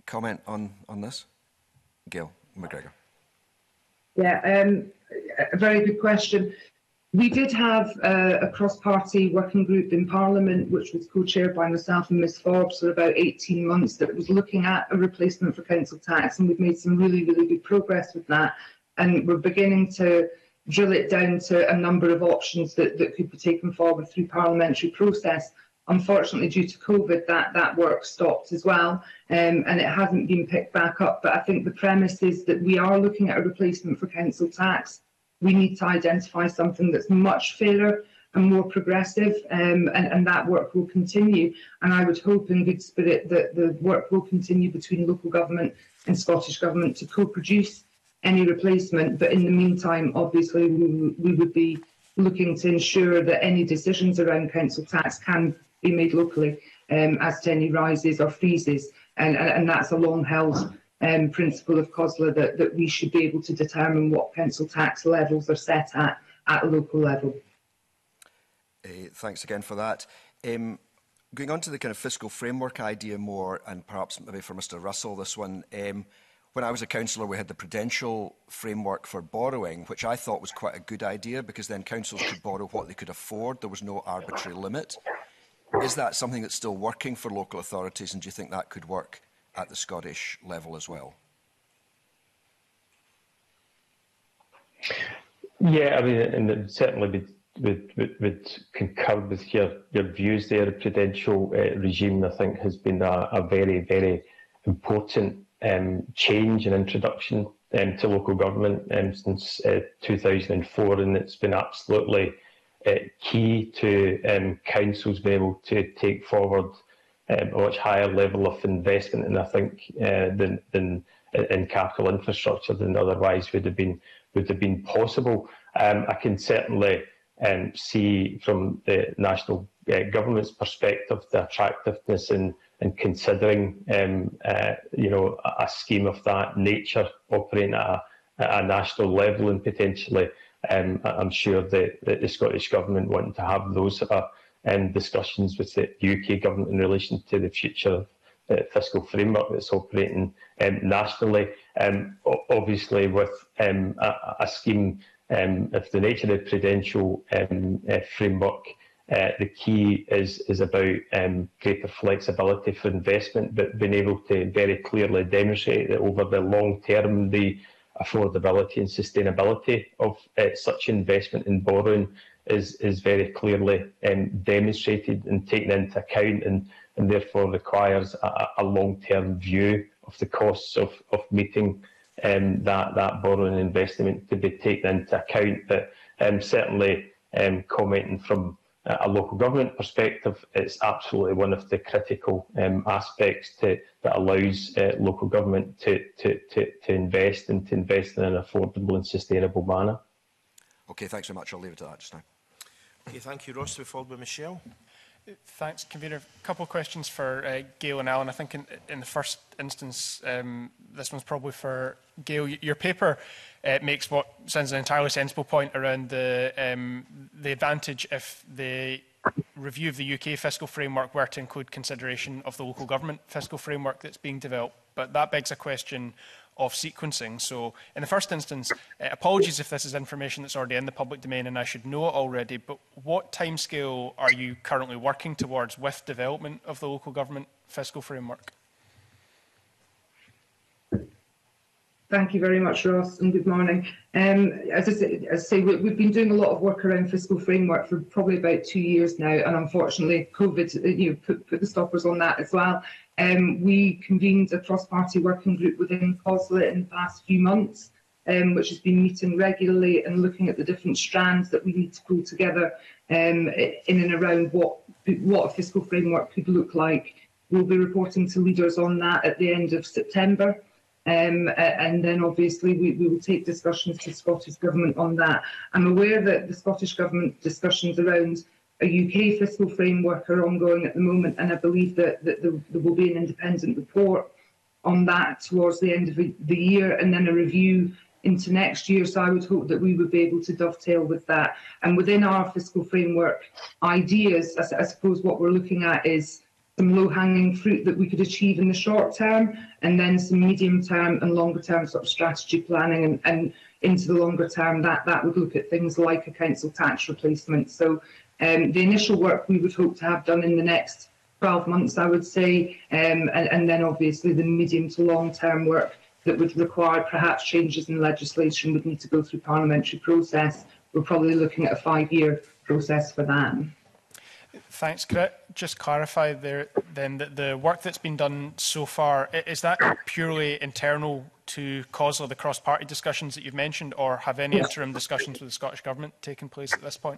comment on this? Gail McGregor. Yeah, a very good question. We did have a cross-party working group in Parliament, which was co-chaired by myself and Ms Forbes for about 18 months, that was looking at a replacement for council tax, and we've made some really, really good progress with that. And we're beginning to drill it down to a number of options that could be taken forward through parliamentary process. Unfortunately, due to COVID, that work stopped as well, and it hasn't been picked back up. But I think the premise is that we are looking at a replacement for council tax. We need to identify something that's much fairer and more progressive, and that work will continue. And I would hope in good spirit that the work will continue between local government and Scottish Government to co-produce any replacement. But in the meantime, obviously, we would be looking to ensure that any decisions around council tax can be made locally as to any rises or freezes. And that's a long-held principle of COSLA, that we should be able to determine what council tax levels are set at a local level. Thanks again for that. Going on to the kind of fiscal framework idea more, and perhaps maybe for Mr Russell, this one. When I was a councillor, we had the prudential framework for borrowing, which I thought was quite a good idea, because then councils could borrow what they could afford. There was no arbitrary limit. Is that something that's still working for local authorities, and do you think that could work at the Scottish level as well? Yeah, I mean, and certainly would concur with your views there. The prudential regime, I think, has been a very, very important change and introduction to local government since 2004, and it's been absolutely key to councils being able to take forward a much higher level of investment, and I think than in capital infrastructure than otherwise would have been possible. I can certainly see from the national government's perspective the attractiveness in considering a scheme of that nature operating at a national level, and potentially I'm sure that the Scottish Government wanting to have those discussions with the UK Government in relation to the future fiscal framework that's operating nationally. Obviously, with a scheme of the nature of the prudential framework, the key is about greater flexibility for investment, but being able to very clearly demonstrate that over the long term, the affordability and sustainability of such investment in borrowing is very clearly demonstrated and taken into account, and therefore requires a long-term view of the costs of meeting that borrowing investment to be taken into account. But certainly commenting from a local government perspective, it's absolutely one of the critical aspects that allows local government to invest and to invest in an affordable and sustainable manner. Okay, thanks very much. I'll leave it at that just now. Okay, thank you, Ross. We're followed by Michelle. Thanks, Convener. A couple of questions for Gail and Alan. I think in the first instance, this one's probably for Gail. Your paper makes what sounds an entirely sensible point around the advantage if the review of the UK fiscal framework were to include consideration of the local government fiscal framework that's being developed. But that begs a question of sequencing. So in the first instance, apologies if this is information that's already in the public domain and I should know it already, but what timescale are you currently working towards with development of the local government fiscal framework? Thank you very much, Ross, and good morning. As I say, we've been doing a lot of work around fiscal framework for probably about 2 years now, and unfortunately, COVID put the stoppers on that as well. We convened a cross-party working group within COSLA in the past few months, which has been meeting regularly and looking at the different strands that we need to pull together in and around what a fiscal framework could look like. We'll be reporting to leaders on that at the end of September. And then obviously we will take discussions to Scottish Government on that. I'm aware that the Scottish Government discussions around a UK fiscal framework are ongoing at the moment, and I believe that there will be an independent report on that towards the end of the year, and then a review into next year. So I would hope that we would be able to dovetail with that. And within our fiscal framework ideas, I suppose what we're looking at is some low-hanging fruit that we could achieve in the short term, and then some medium-term and longer-term sort of strategy planning, and into the longer term that would look at things like a council tax replacement. So the initial work we would hope to have done in the next 12 months, I would say, and then obviously the medium to long-term work that would require perhaps changes in legislation would need to go through parliamentary process. We're probably looking at a 5-year process for that. Thanks. Could I just clarify there then that the work that's been done so far, is that purely internal to COSLA, the cross-party discussions that you've mentioned, or have any interim discussions with the Scottish Government taken place at this point?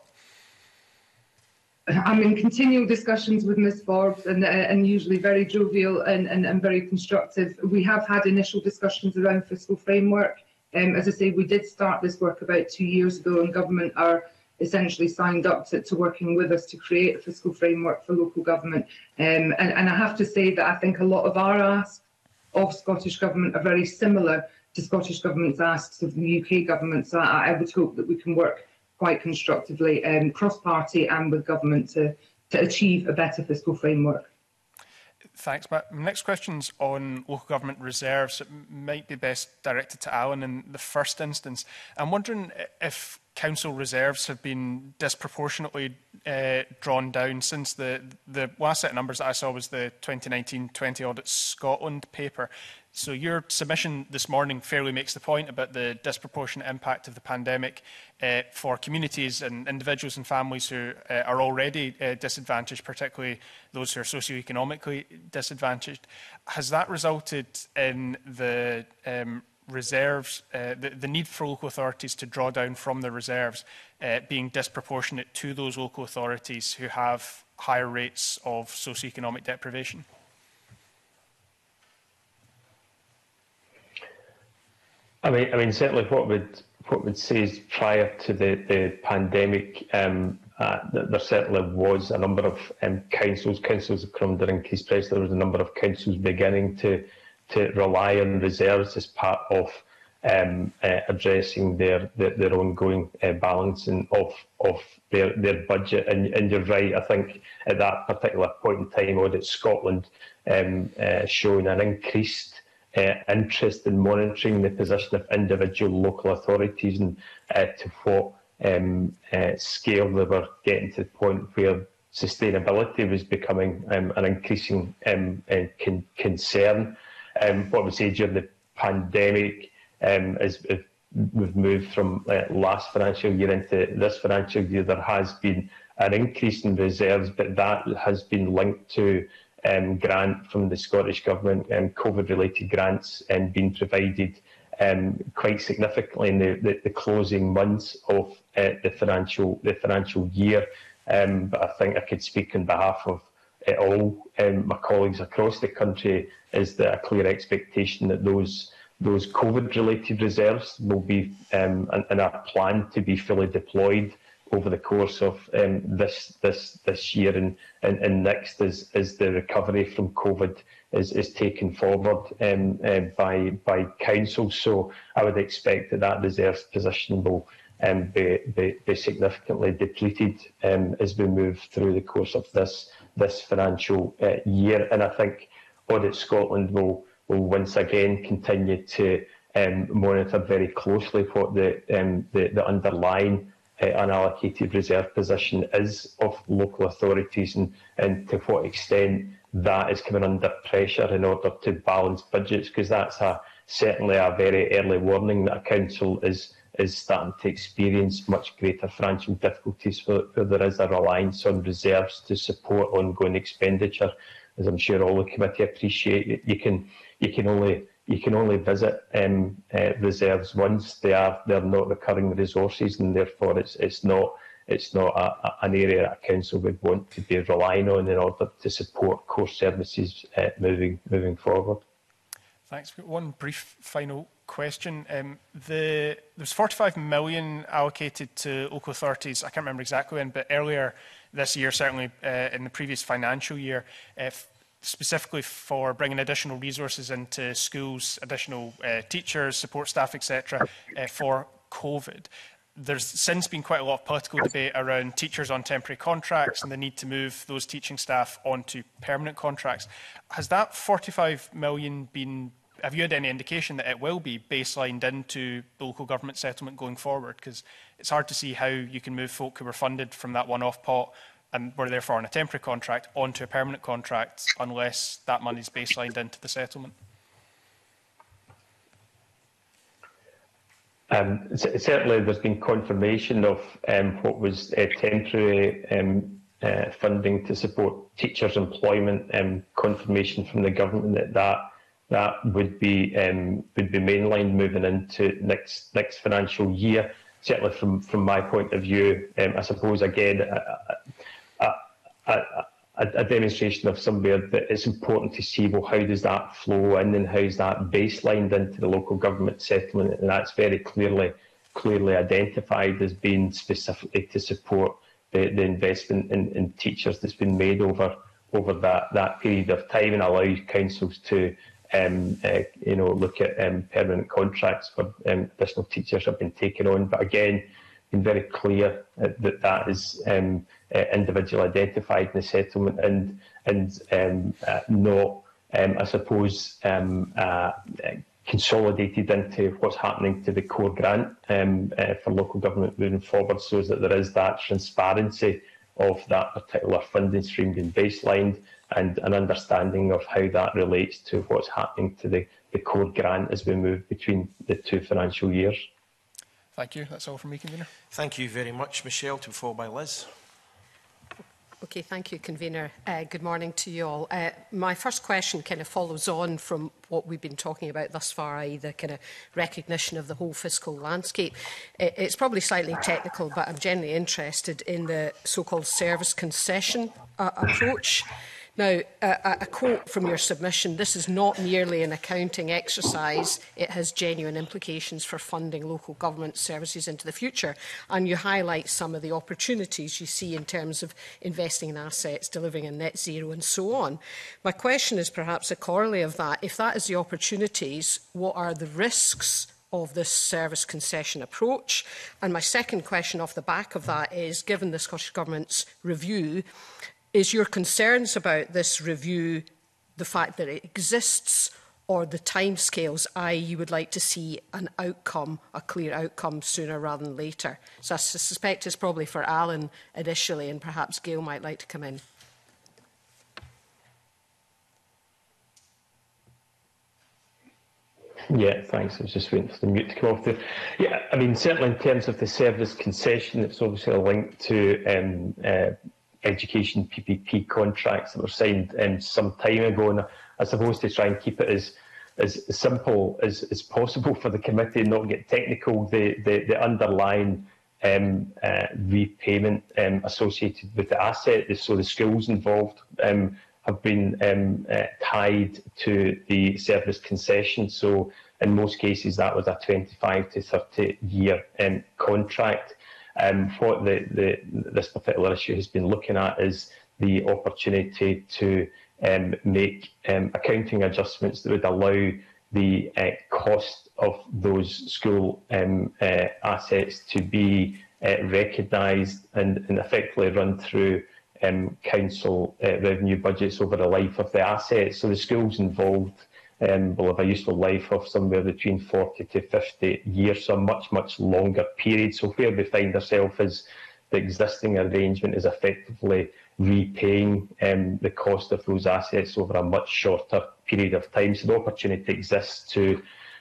I'm in continual discussions with Ms Forbes, and usually very jovial and very constructive. We have had initial discussions around fiscal framework. As I say, we did start this work about 2 years ago, and Government are essentially signed up to working with us to create a fiscal framework for local government. And I have to say that I think a lot of our asks of Scottish Government are very similar to Scottish Government's asks of the UK Government. So I would hope that we can work quite constructively, cross-party and with Government to achieve a better fiscal framework. Thanks. My next question's on local government reserves. It might be best directed to Alan in the first instance. I'm wondering if council reserves have been disproportionately drawn down since the last set of numbers that I saw was the 2019-20 Audit Scotland paper. So your submission this morning fairly makes the point about the disproportionate impact of the pandemic for communities and individuals and families who are already disadvantaged, particularly those who are socioeconomically disadvantaged. Has that resulted in the reserves, the need for local authorities to draw down from the reserves being disproportionate to those local authorities who have higher rates of socioeconomic deprivation? I mean, certainly what would say is prior to the pandemic, there certainly was a number of councils have come under increased pressure. There was a number of councils beginning to rely on reserves as part of addressing their ongoing balancing of their budget. And you're right, I think at that particular point in time, Audit Scotland showing an increased interest in monitoring the position of individual local authorities and to what scale they were getting to the point where sustainability was becoming an increasing concern. What we say during the pandemic is we've moved from last financial year into this financial year, there has been an increase in reserves, but that has been linked to grant from the Scottish Government, COVID-related grants being provided quite significantly in the closing months of the financial year. But I think I could speak on behalf of all my colleagues across the country, is that a clear expectation that those COVID-related reserves will be and are planned to be fully deployed over the course of this year and next, as the recovery from COVID is taken forward by council. So I would expect that reserves position will be significantly depleted as we move through the course of this financial year. And I think Audit Scotland will once again continue to monitor very closely what the underlying unallocated reserve position is of local authorities and to what extent that is coming under pressure in order to balance budgets, because that's certainly a very early warning that a council is starting to experience much greater financial difficulties where there is a reliance on reserves to support ongoing expenditure. As I'm sure all the committee appreciate, you can only visit reserves once. They're not recurring resources, and therefore it's not an area that a council would want to be relying on in order to support core services moving forward. Thanks. One brief final question. There's 45 million allocated to local authorities. I can't remember exactly when, but earlier this year, certainly in the previous financial year, specifically for bringing additional resources into schools, additional teachers, support staff, etc., for COVID. there's since been quite a lot of political debate around teachers on temporary contracts and the need to move those teaching staff onto permanent contracts. Has that 45 million been, have you had any indication that it will be baselined into the local government settlement going forward? Because it's hard to see how you can move folk who were funded from that one-off pot and were therefore on a temporary contract onto a permanent contract unless that money is baselined into the settlement. Certainly there's been confirmation of what was temporary funding to support teachers' employment, confirmation from the government that would be mainlined moving into next financial year. Certainly from my point of view, I suppose again a demonstration of somewhere that it's important to see, well, how does that flow in and how is that baselined into the local government settlement, and that's very clearly identified as being specifically to support the investment in teachers that's been made over that period of time, and allow councils to look at permanent contracts for additional teachers have been taken on. But again, been very clear that is individually identified in the settlement and not, I suppose, consolidated into what's happening to the core grant for local government moving forward, so that there is that transparency of that particular funding stream being baselined and an understanding of how that relates to what's happening to the core grant as we move between the two financial years. Thank you. That's all from me, Convener. Thank you very much, Michelle, to be followed by Liz. Okay, thank you, Convener. Good morning to you all. My first question kind of follows on from what we've been talking about thus far, i.e. the kind of recognition of the whole fiscal landscape. It's probably slightly technical, but I'm generally interested in the so-called service concession approach. Now, a quote from your submission: "This is not merely an accounting exercise, it has genuine implications for funding local government services into the future." And you highlight some of the opportunities you see in terms of investing in assets, delivering a net zero and so on. My question is perhaps a corollary of that. If that is the opportunities, what are the risks of this service concession approach? And my second question off the back of that is, given the Scottish Government's review, is your concerns about this review the fact that it exists, or the timescales, i.e. you would like to see an outcome, a clear outcome sooner rather than later? So I suspect it's probably for Alan initially, and perhaps Gail might like to come in. Yeah, thanks. I was just waiting for the mute to come off there. Yeah, I mean, certainly in terms of the service concession, it's obviously a link to education PPP contracts that were signed some time ago, and I suppose to try and keep it as simple as possible for the committee and not get technical, the underlying repayment associated with the asset, so the skills involved have been tied to the service concession. So in most cases that was a 25 to 30 year contract. What this particular issue has been looking at is the opportunity to make accounting adjustments that would allow the cost of those school assets to be recognised and effectively run through council revenue budgets over the life of the assets. So the schools involved will have a useful life of somewhere between 40 to 50 years, so a much longer period. So where we find ourselves is the existing arrangement is effectively repaying the cost of those assets over a much shorter period of time. So the opportunity exists to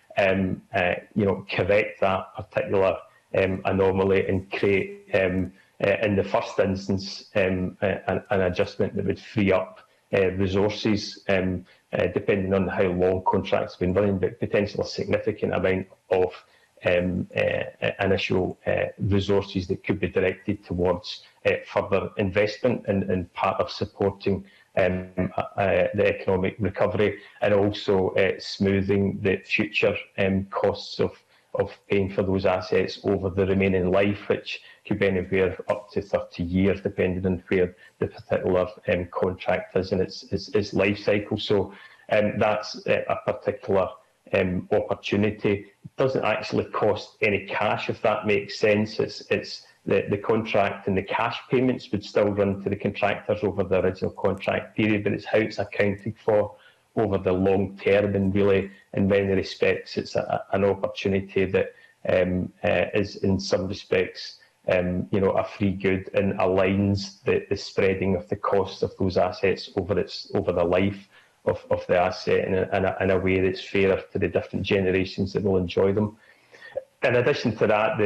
correct that particular anomaly and create in the first instance an adjustment that would free up resources, depending on how long contracts have been running, but potentially a significant amount of initial resources that could be directed towards further investment and part of supporting the economic recovery, and also smoothing the future costs of paying for those assets over the remaining life, which could be anywhere up to 30 years, depending on where the particular contract is in its life cycle. So that's a particular opportunity. It doesn't actually cost any cash, if that makes sense. It's the contract and the cash payments would still run to the contractors over the original contract period, but it's how it's accounted for over the long term, and really, in many respects, it's an opportunity that is, in some respects, a free good, and aligns the spreading of the costs of those assets over the life of the asset in a way that's fairer to the different generations that will enjoy them. In addition to that,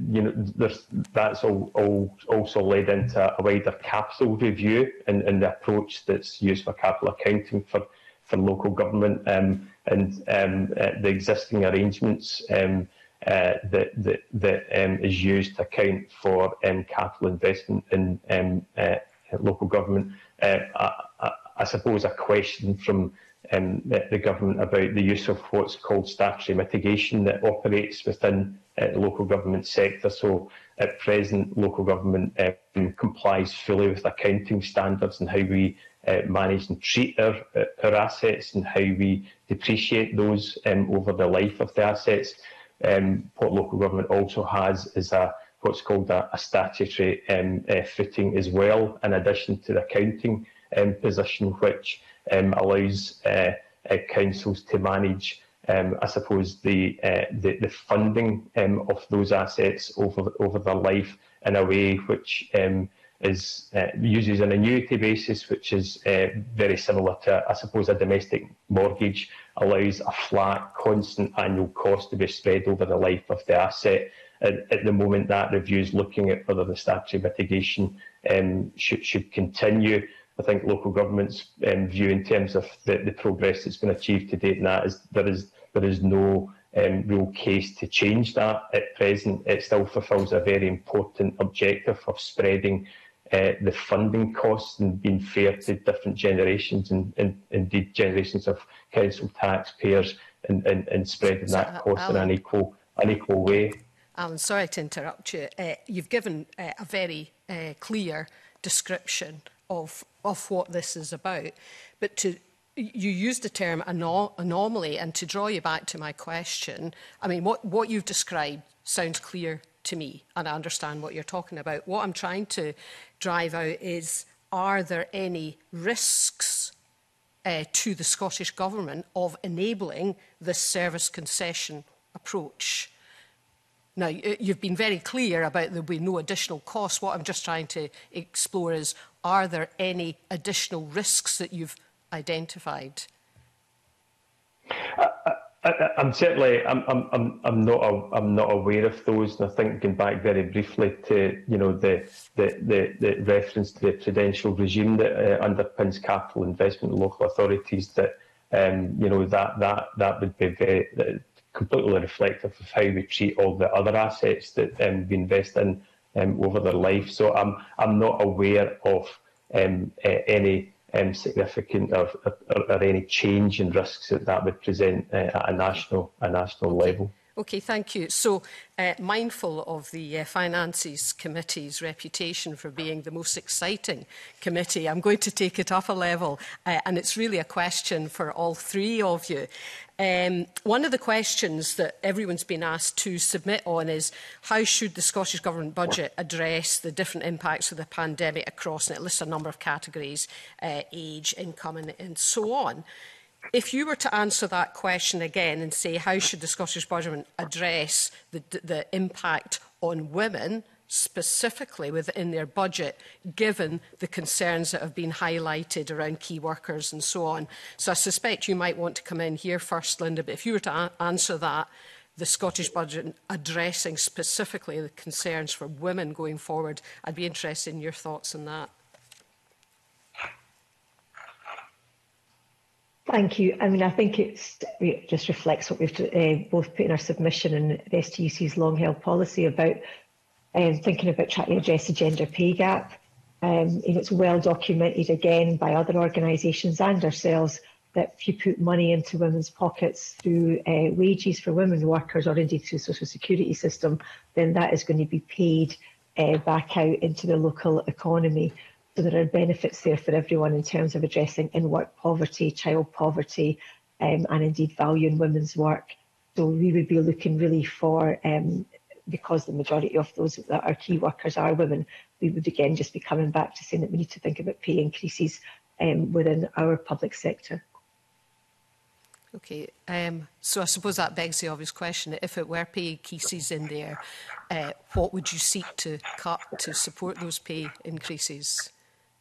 that's also led into a wider capital review and the approach that's used for capital accounting for local government, and the existing arrangements that is used to account for capital investment in local government. I suppose a question from the government about the use of what's called statutory mitigation that operates within the local government sector. So at present, local government complies fully with accounting standards and how we manage and treat our assets and how we depreciate those over the life of the assets. What local government also has is what's called a statutory footing as well, in addition to the accounting position, which allows councils to manage, I suppose, the funding of those assets over their life in a way which uses an annuity basis, which is very similar to, I suppose, a domestic mortgage, allows a flat, constant annual cost to be spread over the life of the asset. At the moment, that review is looking at whether the statutory mitigation should continue. I think local government's view in terms of the progress that's been achieved to date, and that is there is no real case to change that at present. It still fulfils a very important objective of spreading the funding costs and being fair to different generations and indeed generations of council taxpayers and spreading that cost in an equal way. Alan, sorry to interrupt you. You've given a very clear description of what this is about, but you used the term anomaly, and to draw you back to my question, I mean, what you've described sounds clear to me, and I understand what you're talking about. What I'm trying to drive out is, are there any risks to the Scottish Government of enabling this service concession approach? Now, you've been very clear about there will be no additional costs. What I'm just trying to explore is, are there any additional risks that you've identified? I'm certainly I'm not aware of those, and I think going back very briefly to the reference to the prudential regime that underpins capital investment in local authorities, that that would be very completely reflective of how we treat all the other assets that we invest in over their life. So I'm not aware of any significant or any change in risks that would present at a national level. Okay, thank you. So, mindful of the Finances Committee's reputation for being the most exciting committee, I'm going to take it up a level, and it's really a question for all three of you. One of the questions that everyone's been asked to submit on is, how should the Scottish Government budget address the different impacts of the pandemic across, and it lists a number of categories, age, income and so on. If you were to answer that question again and say, how should the Scottish Government address the impact on women, specifically within their budget, given the concerns that have been highlighted around key workers and so on? So I suspect you might want to come in here first, Linda, but if you were to answer that, the Scottish budget addressing specifically the concerns for women going forward, I'd be interested in your thoughts on that. Thank you. I mean, I think it just reflects what we've both put in our submission and the STUC's long-held policy about thinking about trying to address the gender pay gap. It's well documented again by other organisations and ourselves that if you put money into women's pockets through wages for women workers, or indeed through the social security system, then that is going to be paid back out into the local economy. So there are benefits there for everyone in terms of addressing in-work poverty, child poverty, and indeed valuing women's work. So we would be looking really for, because the majority of those that are key workers are women, we would again just be coming back to saying that we need to think about pay increases within our public sector. Okay, so I suppose that begs the obvious question. If it were pay increases in there, what would you seek to cut to support those pay increases?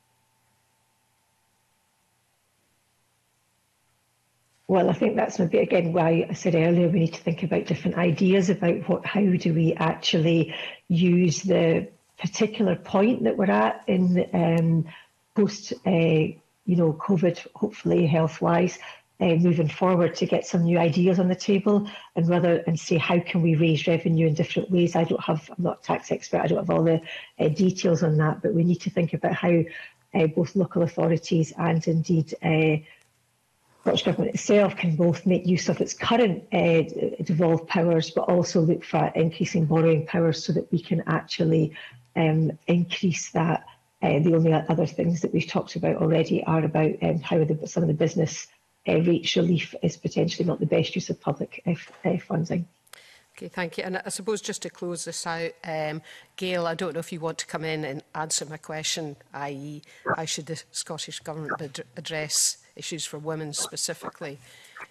Well, I think that's maybe, again, why I said earlier we need to think about different ideas about how do we actually use the particular point that we're at in post, COVID, hopefully health-wise, moving forward to get some new ideas on the table and say how can we raise revenue in different ways. I'm not a tax expert, I don't have all the details on that, but we need to think about how both local authorities and indeed Scottish Government itself can both make use of its current devolved powers, but also look for increasing borrowing powers so that we can actually increase that. The only other things that we've talked about already are about how some of the business rates relief is potentially not the best use of public funding. Okay, thank you. And I suppose just to close this out, Gail, I don't know if you want to come in and answer my question, i.e. how should the Scottish Government address issues for women specifically?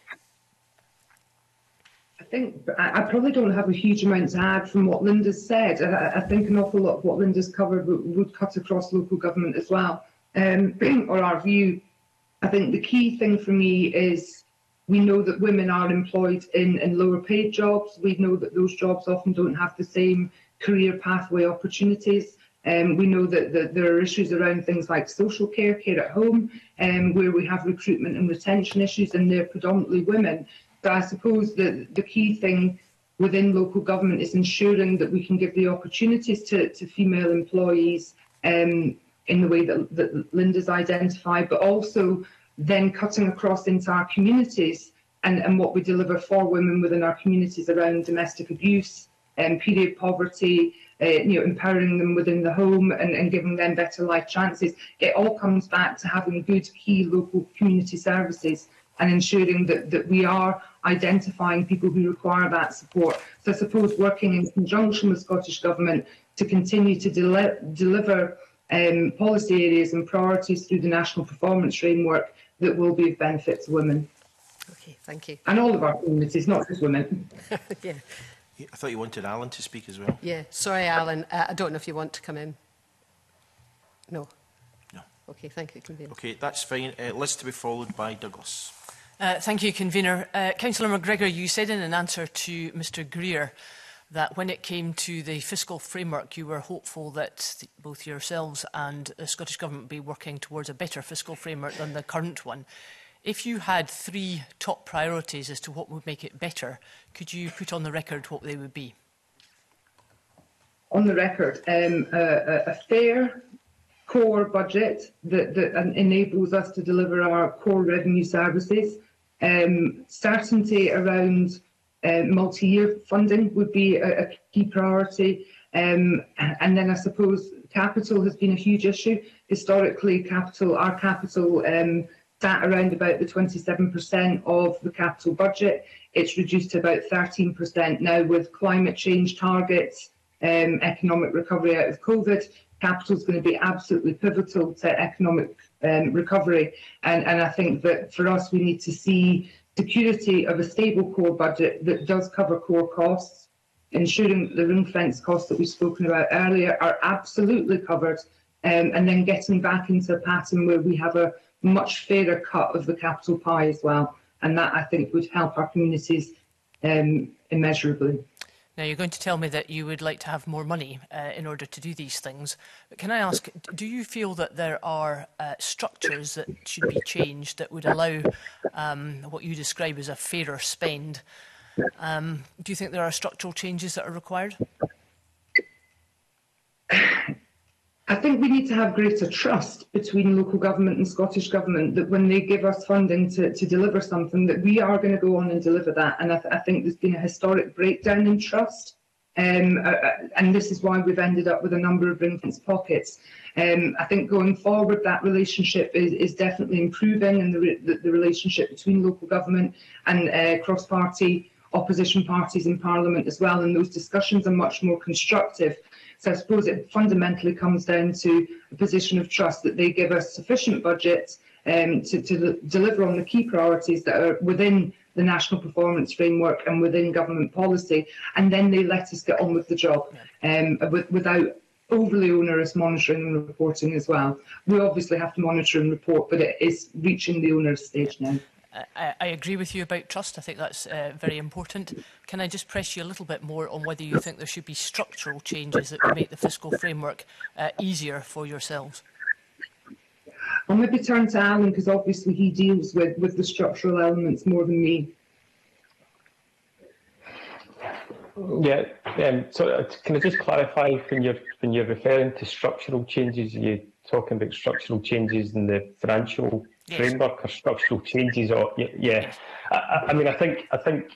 I think I probably don't have a huge amount to add from what Linda's said. I think an awful lot of what Linda's covered would cut across local government as well, or our view. I think the key thing for me is we know that women are employed in lower paid jobs. We know that those jobs often don't have the same career pathway opportunities. We know that there are issues around things like social care, care at home, where we have recruitment and retention issues, and they're predominantly women. But I suppose the key thing within local government is ensuring that we can give the opportunities to female employees in the way that Linda's identified, but also then cutting across into our communities and what we deliver for women within our communities around domestic abuse and period poverty, empowering them within the home and giving them better life chances. It all comes back to having good key local community services and ensuring that we are identifying people who require that support. So I suppose working in conjunction with Scottish Government to continue to deliver policy areas and priorities through the National Performance Framework that will be of benefit to women. Okay, thank you. And all of our communities, not just women. Yeah. I thought you wanted Alan to speak as well. Yeah, sorry, Alan. I don't know if you want to come in. No. No. Okay, thank you, Convener. Okay, that's fine. List to be followed by Douglas. Thank you, Convener. Councillor McGregor, you said in an answer to Mr Greer that when it came to the fiscal framework, you were hopeful that both yourselves and the Scottish Government would be working towards a better fiscal framework than the current one. If you had 3 top priorities as to what would make it better, could you put on the record what they would be? On the record, a fair core budget that enables us to deliver our core revenue services, certainty around multi-year funding would be a key priority. And then I suppose capital has been a huge issue. Historically, our capital sat around about the 27% of the capital budget. It's reduced to about 13% now with climate change targets, economic recovery out of COVID. Capital is going to be absolutely pivotal to economic recovery. And I think that for us, we need to see security of a stable core budget that does cover core costs, ensuring that the ring-fence costs that we've spoken about earlier are absolutely covered, and then getting back into a pattern where we have a much fairer cut of the capital pie as well. And that, I think, would help our communities immeasurably. Now, you're going to tell me that you would like to have more money in order to do these things. But can I ask, do you feel that there are structures that should be changed that would allow what you describe as a fairer spend? Do you think there are structural changes that are required? I think we need to have greater trust between local government and Scottish Government that when they give us funding to deliver something, that we are going to go on and deliver that. And I think there's been a historic breakdown in trust And this is why we've ended up with a number of ring-fence pockets. I think going forward, that relationship is definitely improving, and the relationship between local government and cross-party opposition parties in Parliament as well, and those discussions are much more constructive. So I suppose it fundamentally comes down to a position of trust that they give us sufficient budget to deliver on the key priorities that are within the national performance framework and within government policy, and then they let us get on with the job without overly onerous monitoring and reporting as well. We obviously have to monitor and report, but it is reaching the onerous stage now. I agree with you about trust. I think that's very important. Can I just press you a little bit more on whether you think there should be structural changes that would make the fiscal framework easier for yourselves? I'll maybe turn to Alan, because obviously he deals with the structural elements more than me. Yeah, so can I just clarify, when you're referring to structural changes, are you talking about structural changes in the financial framework or structural changes? Or yeah, I mean, I think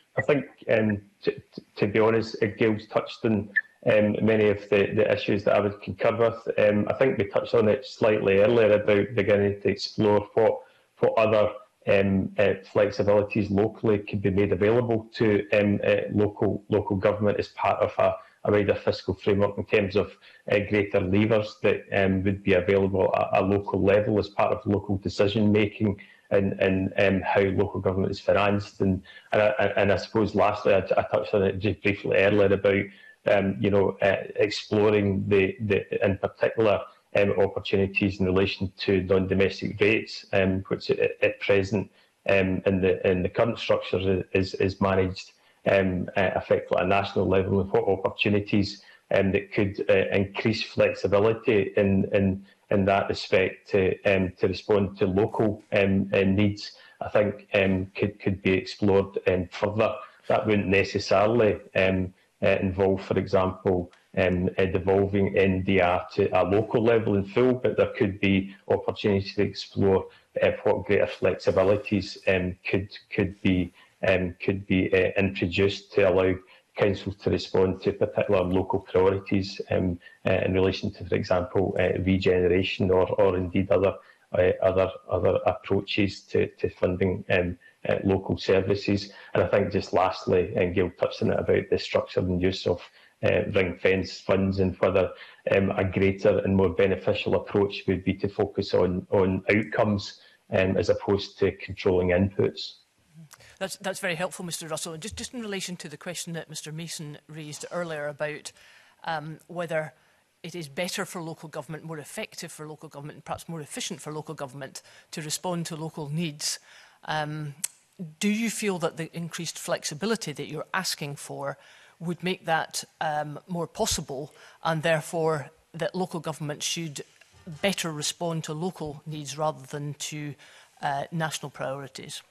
to be honest, Gail's touched on many of the issues that I would concur with. I think we touched on it slightly earlier about beginning to explore what other flexibilities locally could be made available to local government as part of a wider fiscal framework, in terms of greater levers that would be available at a local level as part of local decision making, and how local government is financed. And I suppose lastly, I touched on it just briefly earlier about exploring the in particular opportunities in relation to non-domestic rates, which at present in the current structure is managed effectively at a national level, and what opportunities that could increase flexibility in that respect to respond to local needs, I think could be explored further. That wouldn't necessarily involve, for example, devolving NDR to a local level in full, but there could be opportunities to explore what greater flexibilities could be introduced to allow councils to respond to particular local priorities in relation to, for example, regeneration or indeed other approaches to funding local services. And I think just lastly, and Gail touched on it, about the structure and use of ring-fence funds, and whether a greater and more beneficial approach would be to focus on outcomes as opposed to controlling inputs. That's very helpful, Mr Russell. And just in relation to the question that Mr Mason raised earlier about whether it is better for local government, more effective for local government, and perhaps more efficient for local government to respond to local needs, do you feel that the increased flexibility that you're asking for would make that more possible, and therefore that local government should better respond to local needs rather than to national priorities?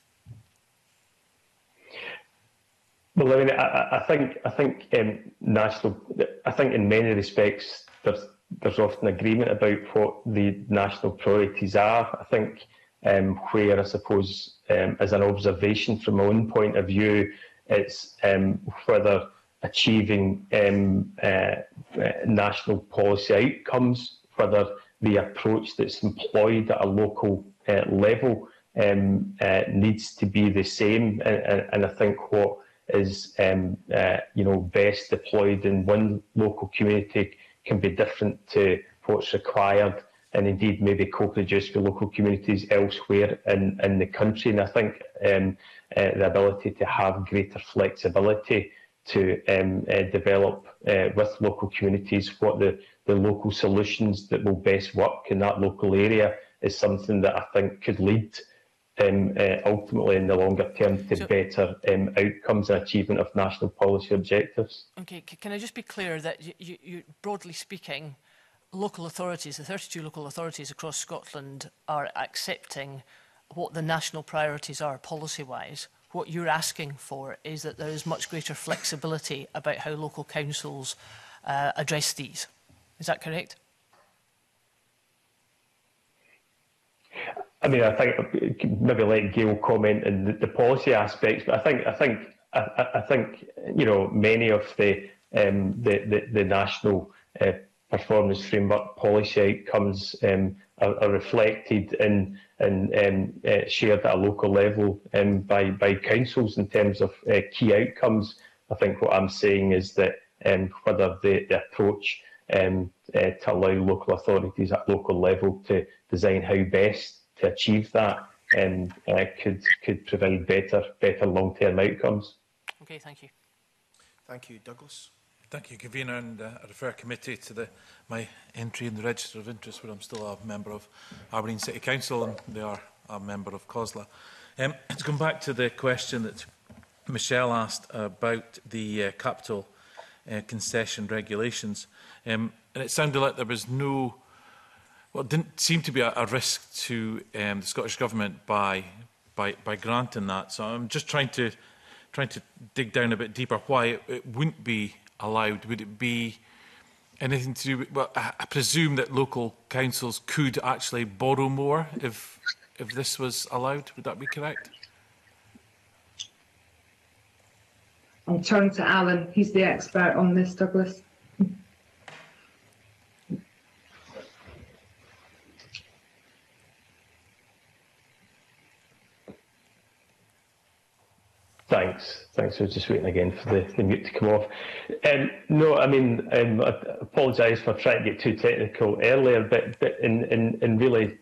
Well, I mean, I think national. I think in many respects there's often agreement about what the national priorities are. I think where I suppose as an observation from my own point of view, it's whether achieving national policy outcomes, whether the approach that's employed at a local level needs to be the same. And I think what is best deployed in one local community can be different to what's required, and indeed maybe co-produced with local communities elsewhere in the country. And I think the ability to have greater flexibility to develop with local communities what the local solutions that will best work in that local area is something that I think could lead ultimately in the longer term to better outcomes and achievement of national policy objectives. Okay, can I just be clear that you broadly speaking, local authorities, the 32 local authorities across Scotland, are accepting what the national priorities are policy-wise? What you're asking for is that there is much greater flexibility about how local councils address these. Is that correct? I mean, I think maybe let Gail comment on the policy aspects, but I think many of the the national performance framework policy outcomes are reflected and shared at a local level by councils in terms of key outcomes. I think what I'm saying is that whether the approach to allow local authorities at local level to design how best to achieve that could provide better long-term outcomes. Okay, thank you. Thank you, Douglas. Thank you, Convener, and I refer committee to my entry in the Register of Interest, where I'm still a member of Aberdeen City Council and they are a member of COSLA. To come back to the question that Michelle asked about the capital concession regulations, and it sounded like there was no, well, it didn't seem to be a risk to the Scottish Government by granting that. So I'm just trying to dig down a bit deeper why it wouldn't be allowed. Would it be anything to do with, well, I presume that local councils could actually borrow more if this was allowed. Would that be correct? I'll turn to Alan. He's the expert on this, Douglas. Thanks. I was just waiting again for the mute to come off. No, I mean, I apologise for trying to get too technical earlier, but in really,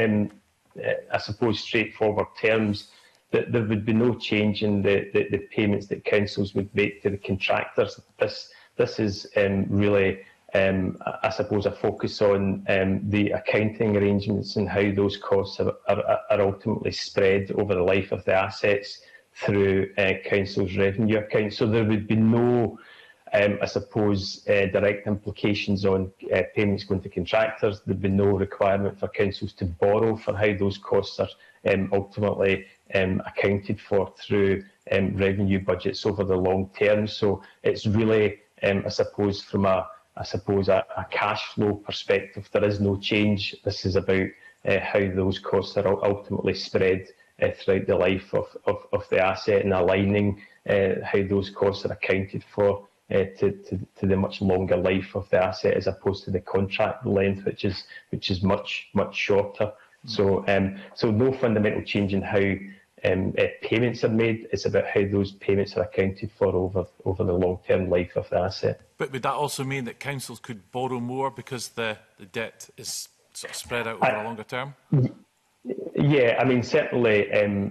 I suppose, straightforward terms, that there would be no change in the payments that councils would make to the contractors. This is really, I suppose, a focus on the accounting arrangements and how those costs are ultimately spread over the life of the assets through council's revenue accounts. So there would be no, I suppose, direct implications on payments going to contractors. There would be no requirement for councils to borrow for how those costs are ultimately accounted for through revenue budgets over the long term. So it's really, I suppose, from a cash flow perspective, there is no change. This is about how those costs are ultimately spread throughout the life of the asset, and aligning how those costs are accounted for to the much longer life of the asset, as opposed to the contract length, which is much shorter. So no fundamental change in how payments are made. It's about how those payments are accounted for over the long-term life of the asset. But would that also mean that councils could borrow more because the debt is sort of spread out over a longer term? Yeah, I mean, certainly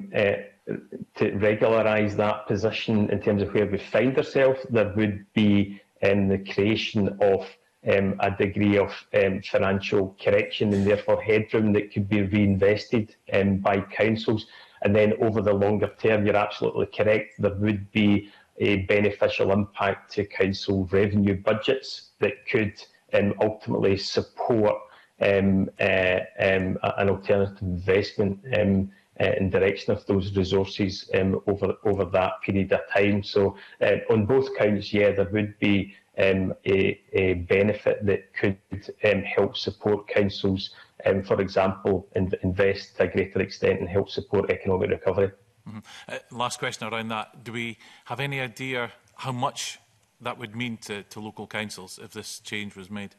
to regularise that position in terms of where we find ourselves, there would be the creation of a degree of financial correction and therefore headroom that could be reinvested by councils. And then over the longer term, you're absolutely correct, there would be a beneficial impact to council revenue budgets that could ultimately support an alternative investment in direction of those resources over that period of time. So on both counts, yeah, there would be a benefit that could help support councils, for example, invest to a greater extent and help support economic recovery. Last question around that. Do we have any idea how much that would mean to local councils if this change was made?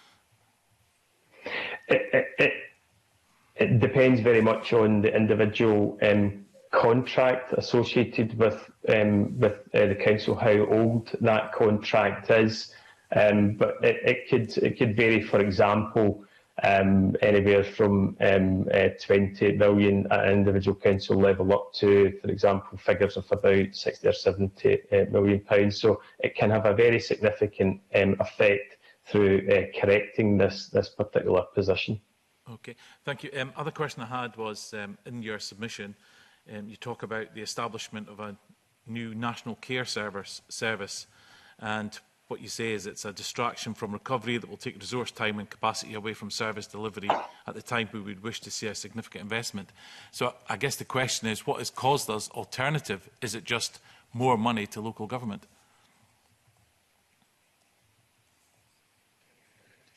It depends very much on the individual contract associated with the council, how old that contract is. But it could vary. For example, anywhere from 20 million at an individual council level up to, for example, figures of about 60 or 70 million pounds. So it can have a very significant effect through correcting this particular position. Okay, thank you. Other question I had was, in your submission, you talk about the establishment of a new national care service, and what you say is it's a distraction from recovery that will take resource, time and capacity away from service delivery at the time we would wish to see a significant investment. So I guess the question is, what has caused us alternative? Is it just more money to local government?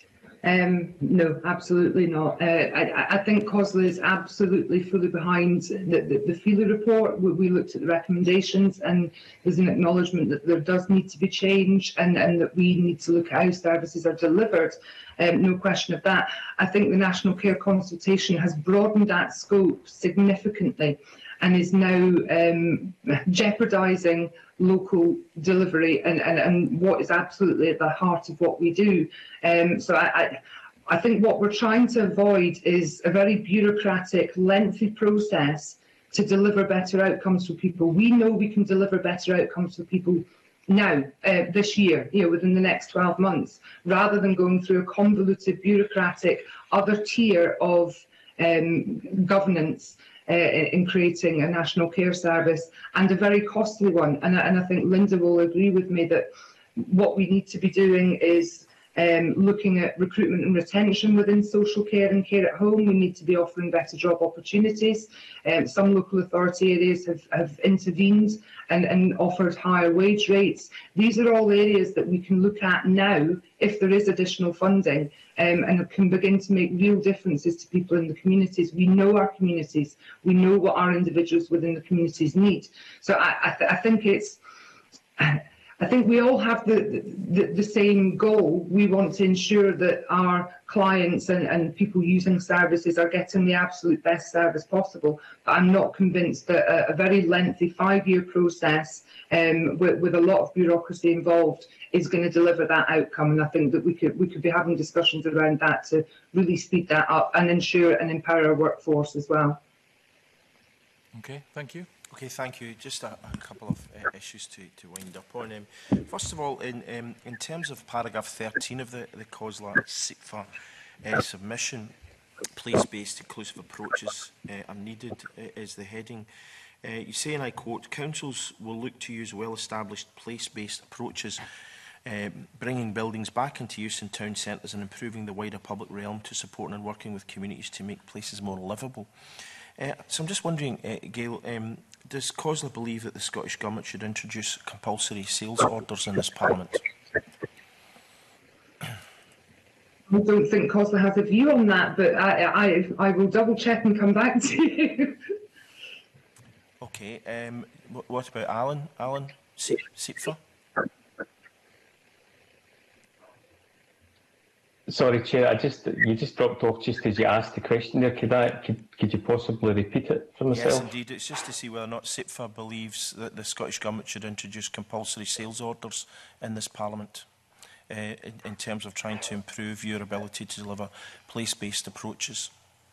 No, absolutely not. I think COSLA is absolutely fully behind the Feely report. We looked at the recommendations, and there's an acknowledgement that there does need to be change, and that we need to look at how services are delivered. No question of that. I think the National Care Consultation has broadened that scope significantly and is now jeopardising local delivery and what is absolutely at the heart of what we do. So I think what we're trying to avoid is a very bureaucratic, lengthy process to deliver better outcomes for people. We know we can deliver better outcomes for people now, this year, within the next 12 months, rather than going through a convoluted, bureaucratic, other tier of governance in creating a national care service, and a very costly one. And I think Linda will agree with me that what we need to be doing is looking at recruitment and retention within social care and care at home. We need to be offering better job opportunities. Some local authority areas have intervened and offered higher wage rates. These are all areas that we can look at now if there is additional funding, and can begin to make real differences to people in the communities. We know our communities. We know what our individuals within the communities need. So I think it's... I think we all have the same goal. We want to ensure that our clients and people using services are getting the absolute best service possible. But I'm not convinced that a very lengthy 5-year process with a lot of bureaucracy involved is going to deliver that outcome. And I think that we could be having discussions around that to really speed that up and ensure and empower our workforce as well. Okay, thank you. Okay, thank you. Just a couple of issues to wind up on. First of all, in terms of paragraph 13 of the COSLA SIPFA submission, place-based inclusive approaches are needed is the heading. You say, and I quote, councils will look to use well-established place-based approaches, bringing buildings back into use in town centres and improving the wider public realm to support and working with communities to make places more livable. So I'm just wondering, Gail, does COSLA believe that the Scottish Government should introduce compulsory sales orders in this Parliament? I don't think COSLA has a view on that, but I will double check and come back to you. Okay, what about Alan? Alan Sipfa? Sorry, Chair, you just dropped off just as you asked the question there. Could you possibly repeat it for myself? Yes, indeed. It's just to see whether or not SIPFA believes that the Scottish Government should introduce compulsory sales orders in this Parliament in terms of trying to improve your ability to deliver place-based approaches.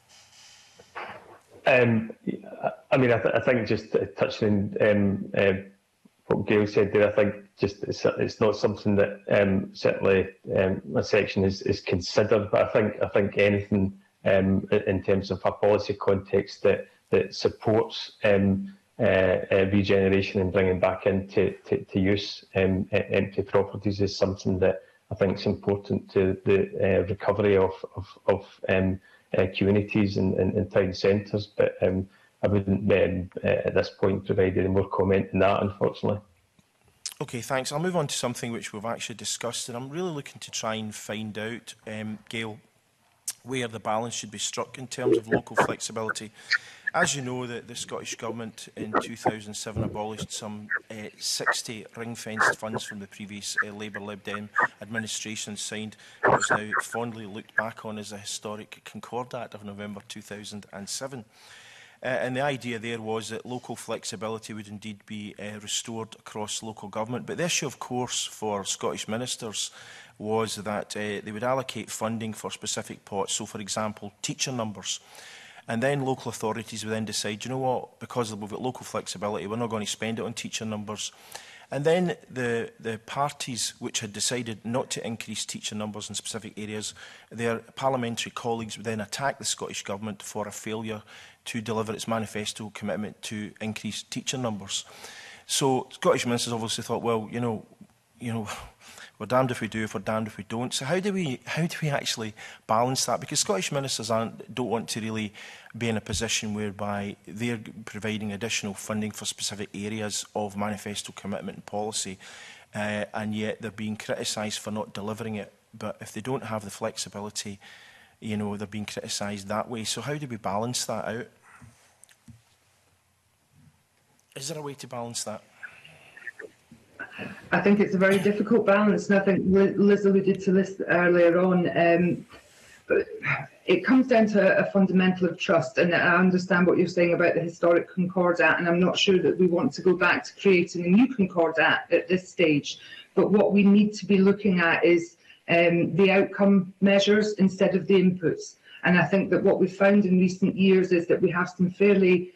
I mean, I think just touching on what Gail said there, I think just it's not something that certainly a section is considered, but I think anything in terms of a policy context that supports regeneration and bringing back into use empty properties is something that I think is important to the recovery of communities and town centres. But I wouldn't at this point provide any more comment on that, unfortunately. Okay, thanks. I'll move on to something which we've actually discussed, and I'm really looking to try and find out, Gail, where the balance should be struck in terms of local flexibility. As you know, the Scottish Government in 2007 abolished some 60 ring-fenced funds from the previous Labour Lib Dem administration, signed what is now fondly looked back on as a historic Concordat of November 2007. And the idea there was that local flexibility would indeed be restored across local government. But the issue, of course, for Scottish ministers was that they would allocate funding for specific pots. So, for example, teacher numbers. And then local authorities would then decide, you know what, because we've got local flexibility, we're not going to spend it on teacher numbers. And then the parties which had decided not to increase teacher numbers in specific areas, their parliamentary colleagues would then attack the Scottish Government for a failure to deliver its manifesto commitment to increase teacher numbers. So Scottish ministers obviously thought, well, you know, we're damned if we do, if we're damned if we don't. So how do we actually balance that? Because Scottish ministers don't want to really be in a position whereby they're providing additional funding for specific areas of manifesto commitment and policy, and yet they're being criticised for not delivering it but if they don't have the flexibility, you know, they're being criticised that way. So how do we balance that out? Is there a way to balance that? I think it's a very difficult balance, and I think Liz alluded to this earlier on. But it comes down to a fundamental of trust, and I understand what you're saying about the historic Concordat, and I'm not sure that we want to go back to creating a new Concordat at this stage. But what we need to be looking at is the outcome measures instead of the inputs. And I think that what we've found in recent years is that we have some fairly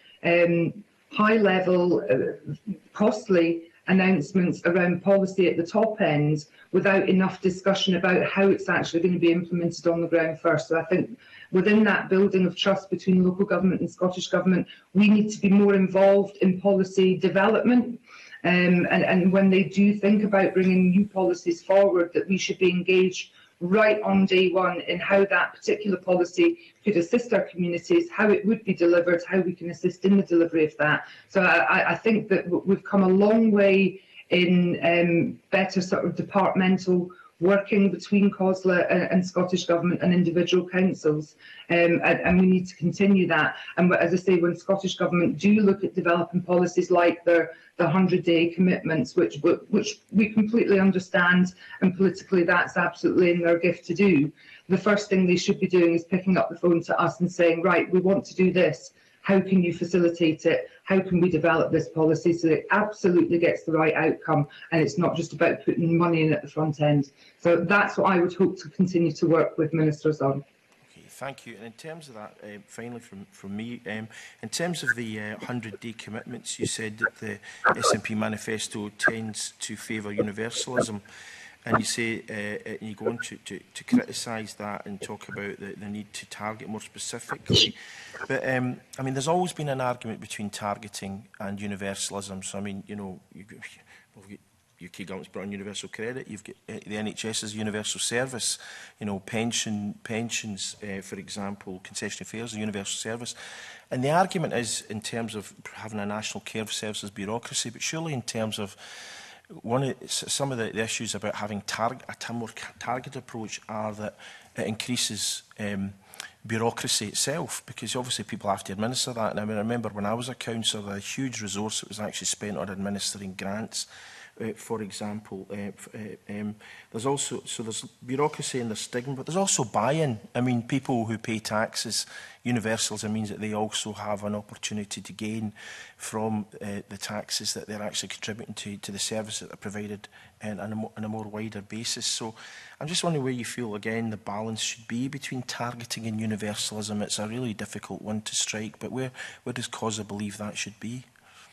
high-level, costly announcements around policy at the top end without enough discussion about how it's actually going to be implemented on the ground first. So I think within that building of trust between local government and Scottish Government, we need to be more involved in policy development. And when they do think about bringing new policies forward, that we should be engaged right on day one in how that particular policy could assist our communities, how it would be delivered, how we can assist in the delivery of that. So I think that we've come a long way in better sort of departmental working between COSLA and Scottish Government and individual councils, and we need to continue that. And as I say, when Scottish Government do look at developing policies like the 100-day commitments, which we completely understand, and politically that's absolutely in their gift to do, the first thing they should be doing is picking up the phone to us and saying, right, we want to do this. How can you facilitate it? How can we develop this policy so that it absolutely gets the right outcome and it's not just about putting money in at the front end? So that's what I would hope to continue to work with ministers on. Okay, thank you. And in terms of that, finally from me, in terms of the 100-day commitments, you said that the SNP manifesto tends to favour universalism. And you say, and you go on to criticise that and talk about the need to target more specifically. But, I mean, there's always been an argument between targeting and universalism. So, I mean, you know, UK government's brought on universal credit, you've got the NHS's universal service, you know, pensions, for example, concessionary fares, a universal service. And the argument is in terms of having a national care services bureaucracy, but surely in terms of some of the issues about having a more targeted approach are that it increases bureaucracy itself, because obviously people have to administer that. And I mean, I remember when I was a councillor, the huge resource that was actually spent on administering grants. For example, there's also there's bureaucracy and there's stigma, but there's also buy-in. I mean, people who pay taxes, universalism means that they also have an opportunity to gain from the taxes that they're actually contributing to the service that are provided on a more wider basis. So I'm just wondering where you feel, again, the balance should be between targeting and universalism. It's a really difficult one to strike, but where does COSA believe that should be?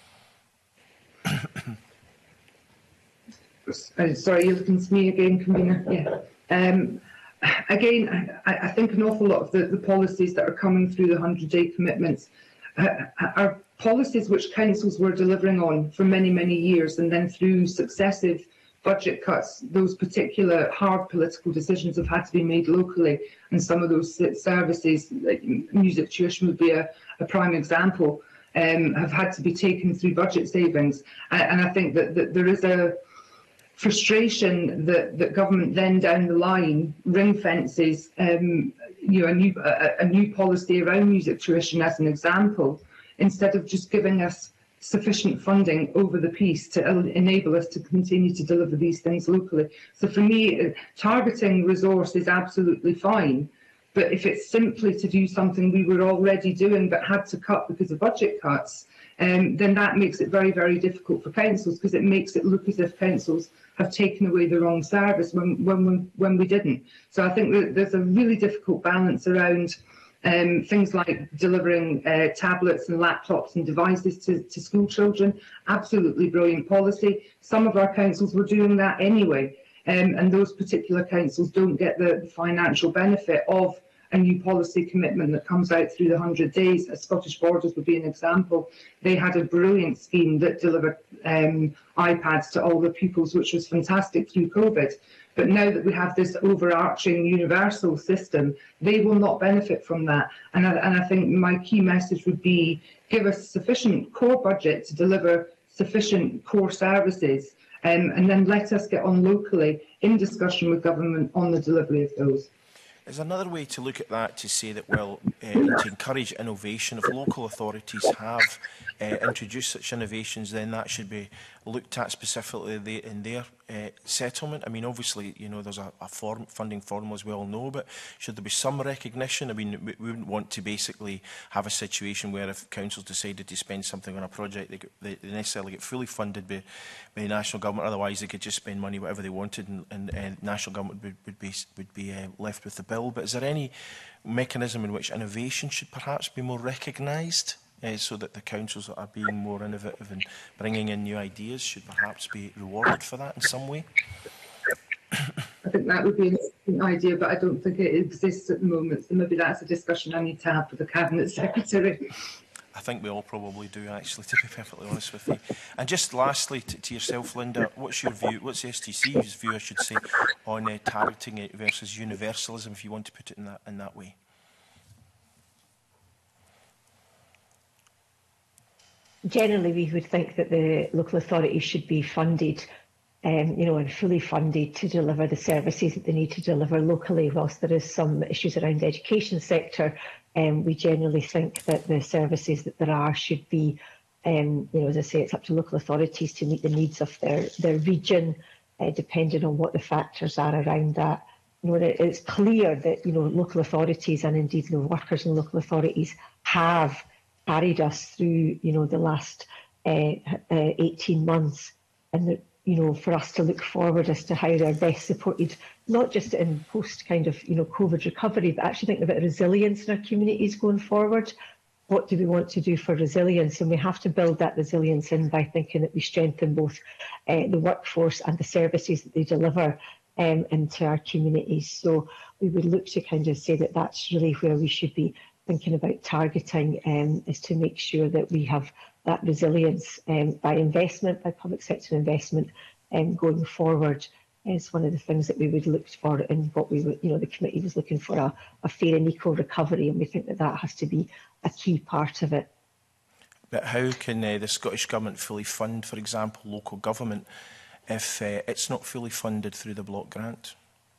Sorry, you're looking to me again, Convener. Yeah. Again, I think an awful lot of the policies that are coming through the 100-day commitments are policies which councils were delivering on for many, many years, and then through successive budget cuts, those particular hard political decisions have had to be made locally, and some of those services, like music tuition would be a prime example, have had to be taken through budget savings. And I think that there is a frustration that government then down the line ring fences, you know, a new policy around music tuition as an example, instead of just giving us sufficient funding over the piece to enable us to continue to deliver these things locally. So for me, targeting resource is absolutely fine, but if it's simply to do something we were already doing but had to cut because of budget cuts, then that makes it very, very difficult for councils, because it makes it look as if councils have taken away the wrong service when we didn't. So I think that there's a really difficult balance around things like delivering tablets and laptops and devices to school children. Absolutely brilliant policy. Some of our councils were doing that anyway, and those particular councils don't get the financial benefit of a new policy commitment that comes out through the 100 days. Scottish Borders would be an example. They had a brilliant scheme that delivered iPads to all the pupils, which was fantastic through COVID. But now that we have this overarching universal system, they will not benefit from that. And I think my key message would be, give us sufficient core budget to deliver sufficient core services, and then let us get on locally in discussion with government on the delivery of those. Is another way to look at that to say that, well, to encourage innovation, if local authorities have introduced such innovations, then that should be looked at specifically in their settlement? I mean, obviously, you know, there's a funding formula, as we all know, but should there be some recognition? I mean, we wouldn't want to basically have a situation where if councils decided to spend something on a project, they necessarily get fully funded by the national government. Otherwise, they could just spend money whatever they wanted, and national government would be left with the bill. But is there any mechanism in which innovation should perhaps be more recognised? So that the councils that are being more innovative and bringing in new ideas should perhaps be rewarded for that in some way? I think that would be an interesting idea, but I don't think it exists at the moment. So maybe that's a discussion I need to have with the Cabinet Secretary. I think we all probably do, actually, to be perfectly honest with you. And just lastly, to yourself, Linda, what's your view, what's the STC's view, I should say, on targeting it versus universalism, if you want to put it in that way? Generally, we would think that the local authorities should be funded, you know, and fully funded to deliver the services that they need to deliver locally. Whilst there is some issues around the education sector, we generally think that the services that there are should be, you know, as I say, it's up to local authorities to meet the needs of their region, depending on what the factors are around that. You know, it's clear that, you know, local authorities and indeed, you know, workers in local authorities have carried us through, you know, the last 18 months, and that, you know, for us to look forward as to how they're best supported, not just in post kind of, you know, COVID recovery, but actually thinking about resilience in our communities going forward. What do we want to do for resilience? And we have to build that resilience in by thinking that we strengthen both the workforce and the services that they deliver into our communities. So we would look to kind of say that that's really where we should be thinking about targeting, is to make sure that we have that resilience by investment, by public sector investment, going forward, is one of the things that we would look for, and what we would, you know, the committee was looking for a fair and equal recovery, and we think that that has to be a key part of it. But how can the Scottish Government fully fund, for example, local government if it's not fully funded through the block grant?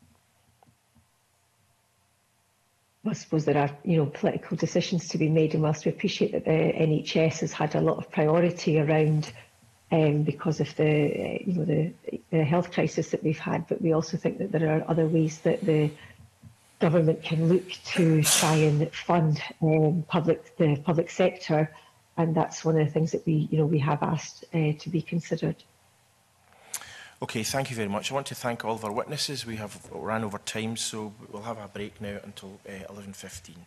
I suppose there are, you know, political decisions to be made, and whilst we appreciate that the NHS has had a lot of priority around because of the, you know, the health crisis that we've had, but we also think that there are other ways that the government can look to try and fund the public sector, and that's one of the things that we, you know, we have asked to be considered. Okay, thank you very much. I want to thank all of our witnesses. We have ran over time, so we'll have a break now until 11:15.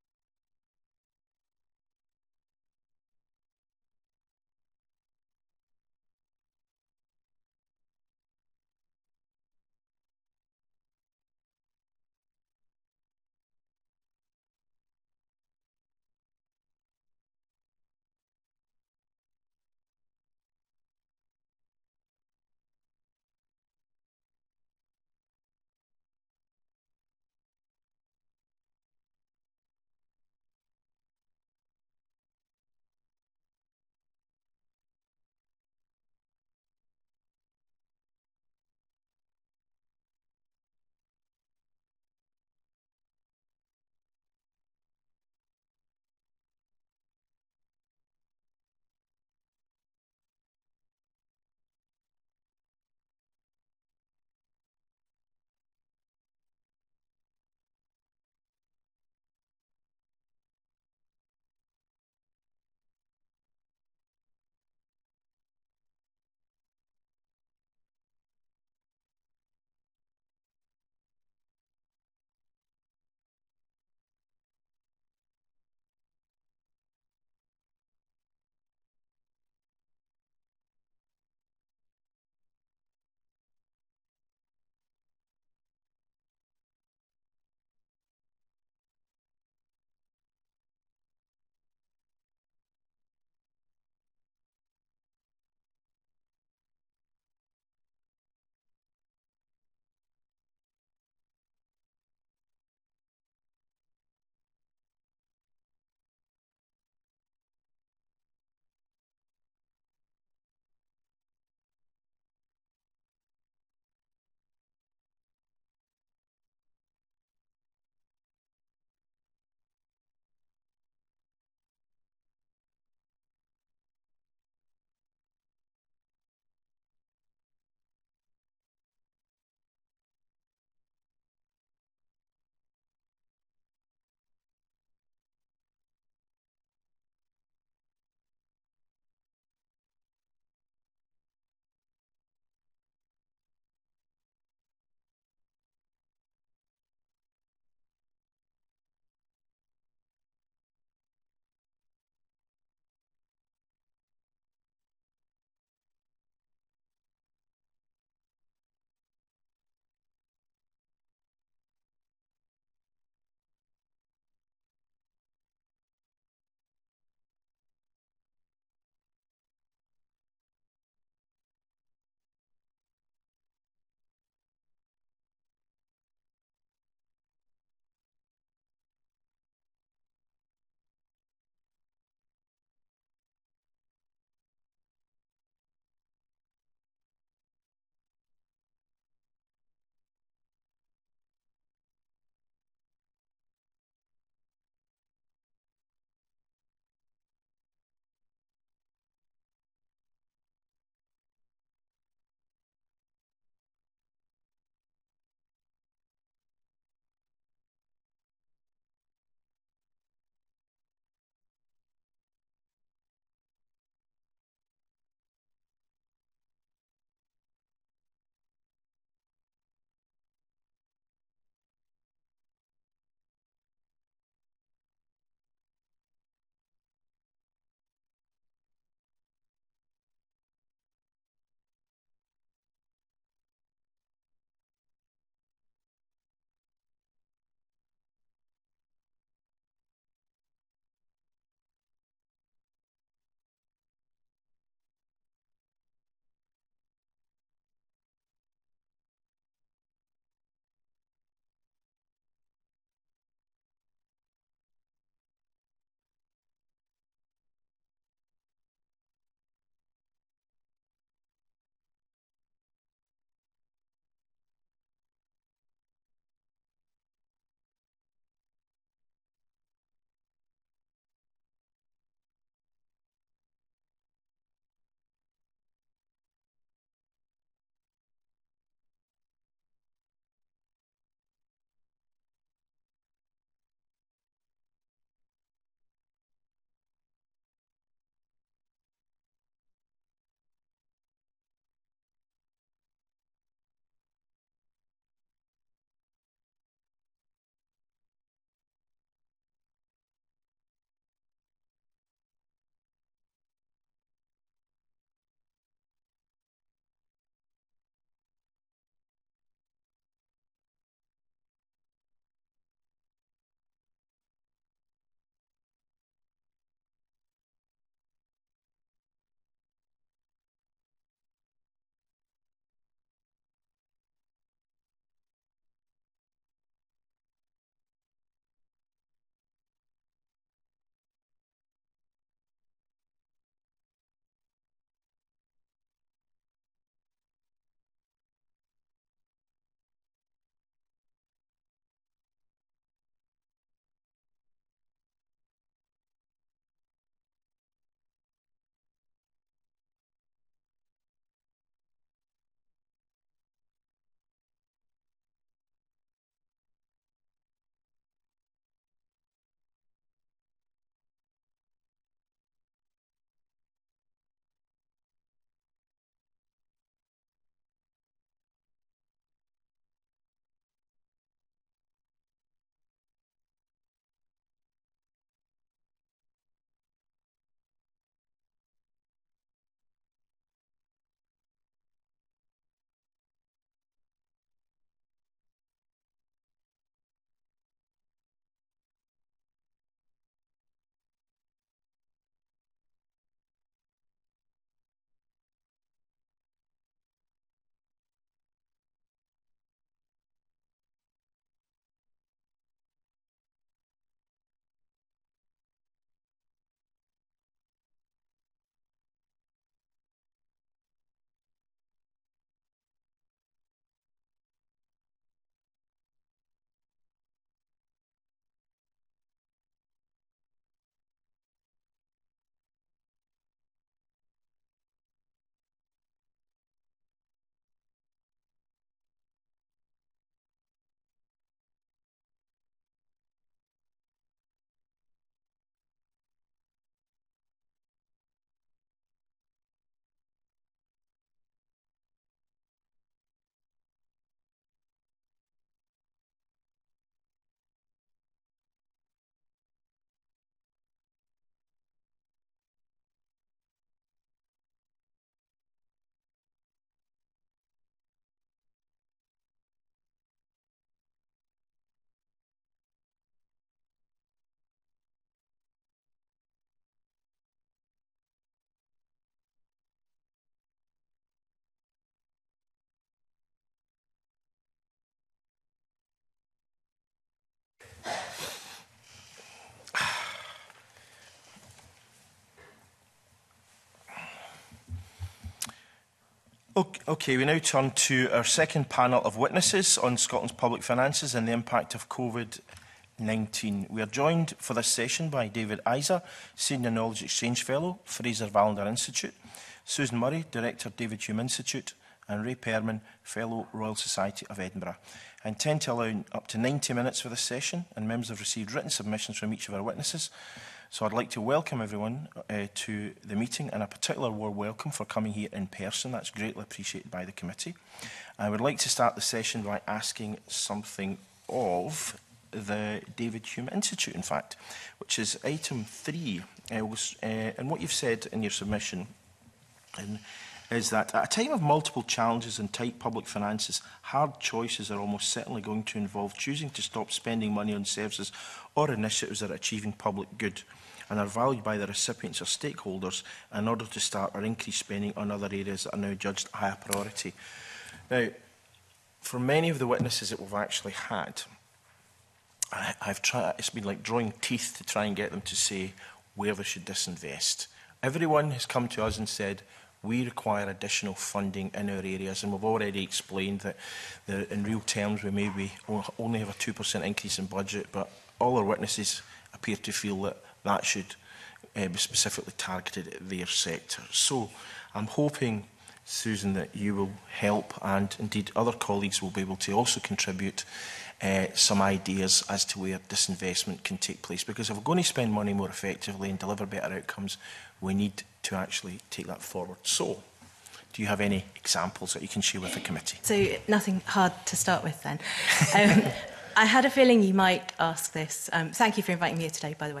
Okay, we now turn to our second panel of witnesses on Scotland's public finances and the impact of COVID-19. We are joined for this session by David Isa, Senior Knowledge Exchange Fellow, Fraser Vallender Institute, Susan Murray, Director, David Hume Institute, and Ray Perman, Fellow, Royal Society of Edinburgh. I intend to allow up to 90 minutes for this session, and members have received written submissions from each of our witnesses. So I'd like to welcome everyone to the meeting, and a particular warm welcome for coming here in person. That's greatly appreciated by the committee. I would like to start the session by asking something of the David Hume Institute, in fact, which is item 3. And what you've said in your submission is that at a time of multiple challenges and tight public finances, hard choices are almost certainly going to involve choosing to stop spending money on services or initiatives that are achieving public good and are valued by the recipients or stakeholders in order to start or increase spending on other areas that are now judged higher priority. Now, for many of the witnesses that we've actually had, I've tried, it's been like drawing teeth to try and get them to say where they should disinvest. Everyone has come to us and said, we require additional funding in our areas, and we've already explained that in real terms we maybe only have a 2% increase in budget, but all our witnesses appear to feel that that should be specifically targeted at their sector. So I'm hoping, Susan, that you will help, and indeed other colleagues will be able to also contribute some ideas as to where disinvestment can take place, because if we're going to spend money more effectively and deliver better outcomes, we need to actually take that forward. So, do you have any examples that you can share with the committee? So, nothing hard to start with then. I had a feeling you might ask this. Thank you for inviting me here today, by the way.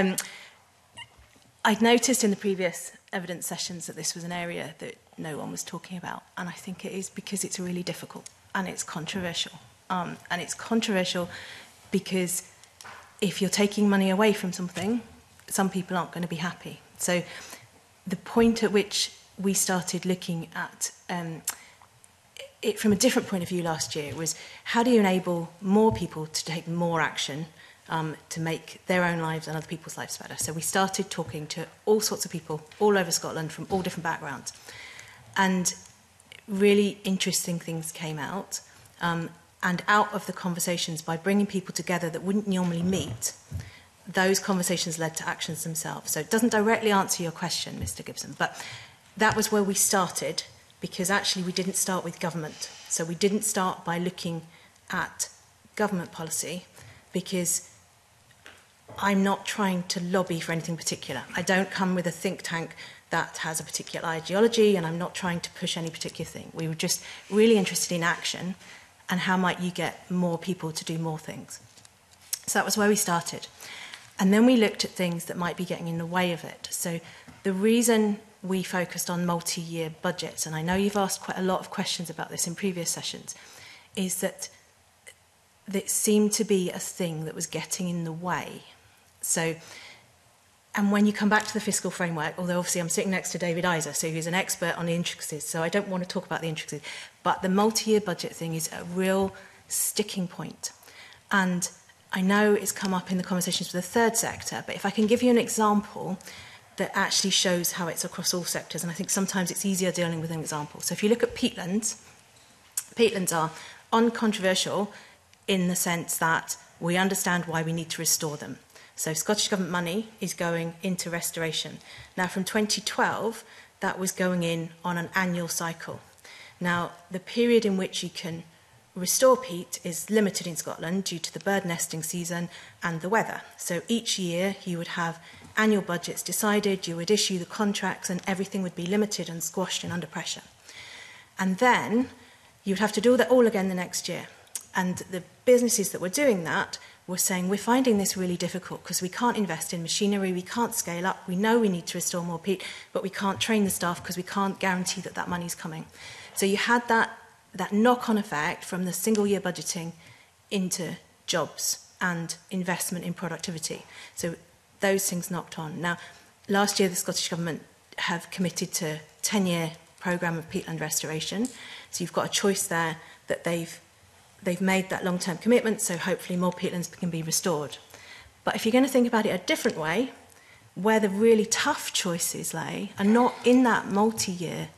I'd noticed in the previous evidence sessions that this was an area that no one was talking about, and I think it is because it's really difficult and it's controversial. And it's controversial because if you're taking money away from something, some people aren't going to be happy. So the point at which we started looking at it from a different point of view last year was, how do you enable more people to take more action to make their own lives and other people's lives better? So we started talking to all sorts of people all over Scotland from all different backgrounds. And really interesting things came out. And out of the conversations, by bringing people together that wouldn't normally meet, those conversations led to actions themselves. So it doesn't directly answer your question, Mr. Gibson, but that was where we started, because actually we didn't start with government. So we didn't start by looking at government policy, because I'm not trying to lobby for anything particular. I don't come with a think tank that has a particular ideology, and I'm not trying to push any particular thing. We were just really interested in action and how might you get more people to do more things. So that was where we started. And then we looked at things that might be getting in the way of it. So the reason we focused on multi-year budgets, and I know you've asked quite a lot of questions about this in previous sessions, is that it seemed to be a thing that was getting in the way. So, and when you come back to the fiscal framework, although obviously I'm sitting next to David Isa, so he's an expert on the intricacies, so I don't want to talk about the intricacies, but the multi-year budget thing is a real sticking point. And I know it's come up in the conversations with the third sector, but if I can give you an example that actually shows how it's across all sectors, and I think sometimes it's easier dealing with an example. So if you look at peatlands, peatlands are uncontroversial in the sense that we understand why we need to restore them. So Scottish Government money is going into restoration. Now from 2012, that was going in on an annual cycle. Now the period in which you can restore peat is limited in Scotland due to the bird nesting season and the weather. So each year you would have annual budgets decided, you would issue the contracts, and everything would be limited and squashed and under pressure. And then you'd have to do that all again the next year. And the businesses that were doing that were saying, we're finding this really difficult because we can't invest in machinery, we can't scale up, we know we need to restore more peat, but we can't train the staff because we can't guarantee that that money's coming. So you had that knock-on effect from the single-year budgeting into jobs and investment in productivity. So those things knocked on. Now, last year the Scottish Government have committed to a 10-year programme of peatland restoration. So you've got a choice there that they've made that long-term commitment, so hopefully more peatlands can be restored. But if you're going to think about it a different way, where the really tough choices lay are not in that multi-year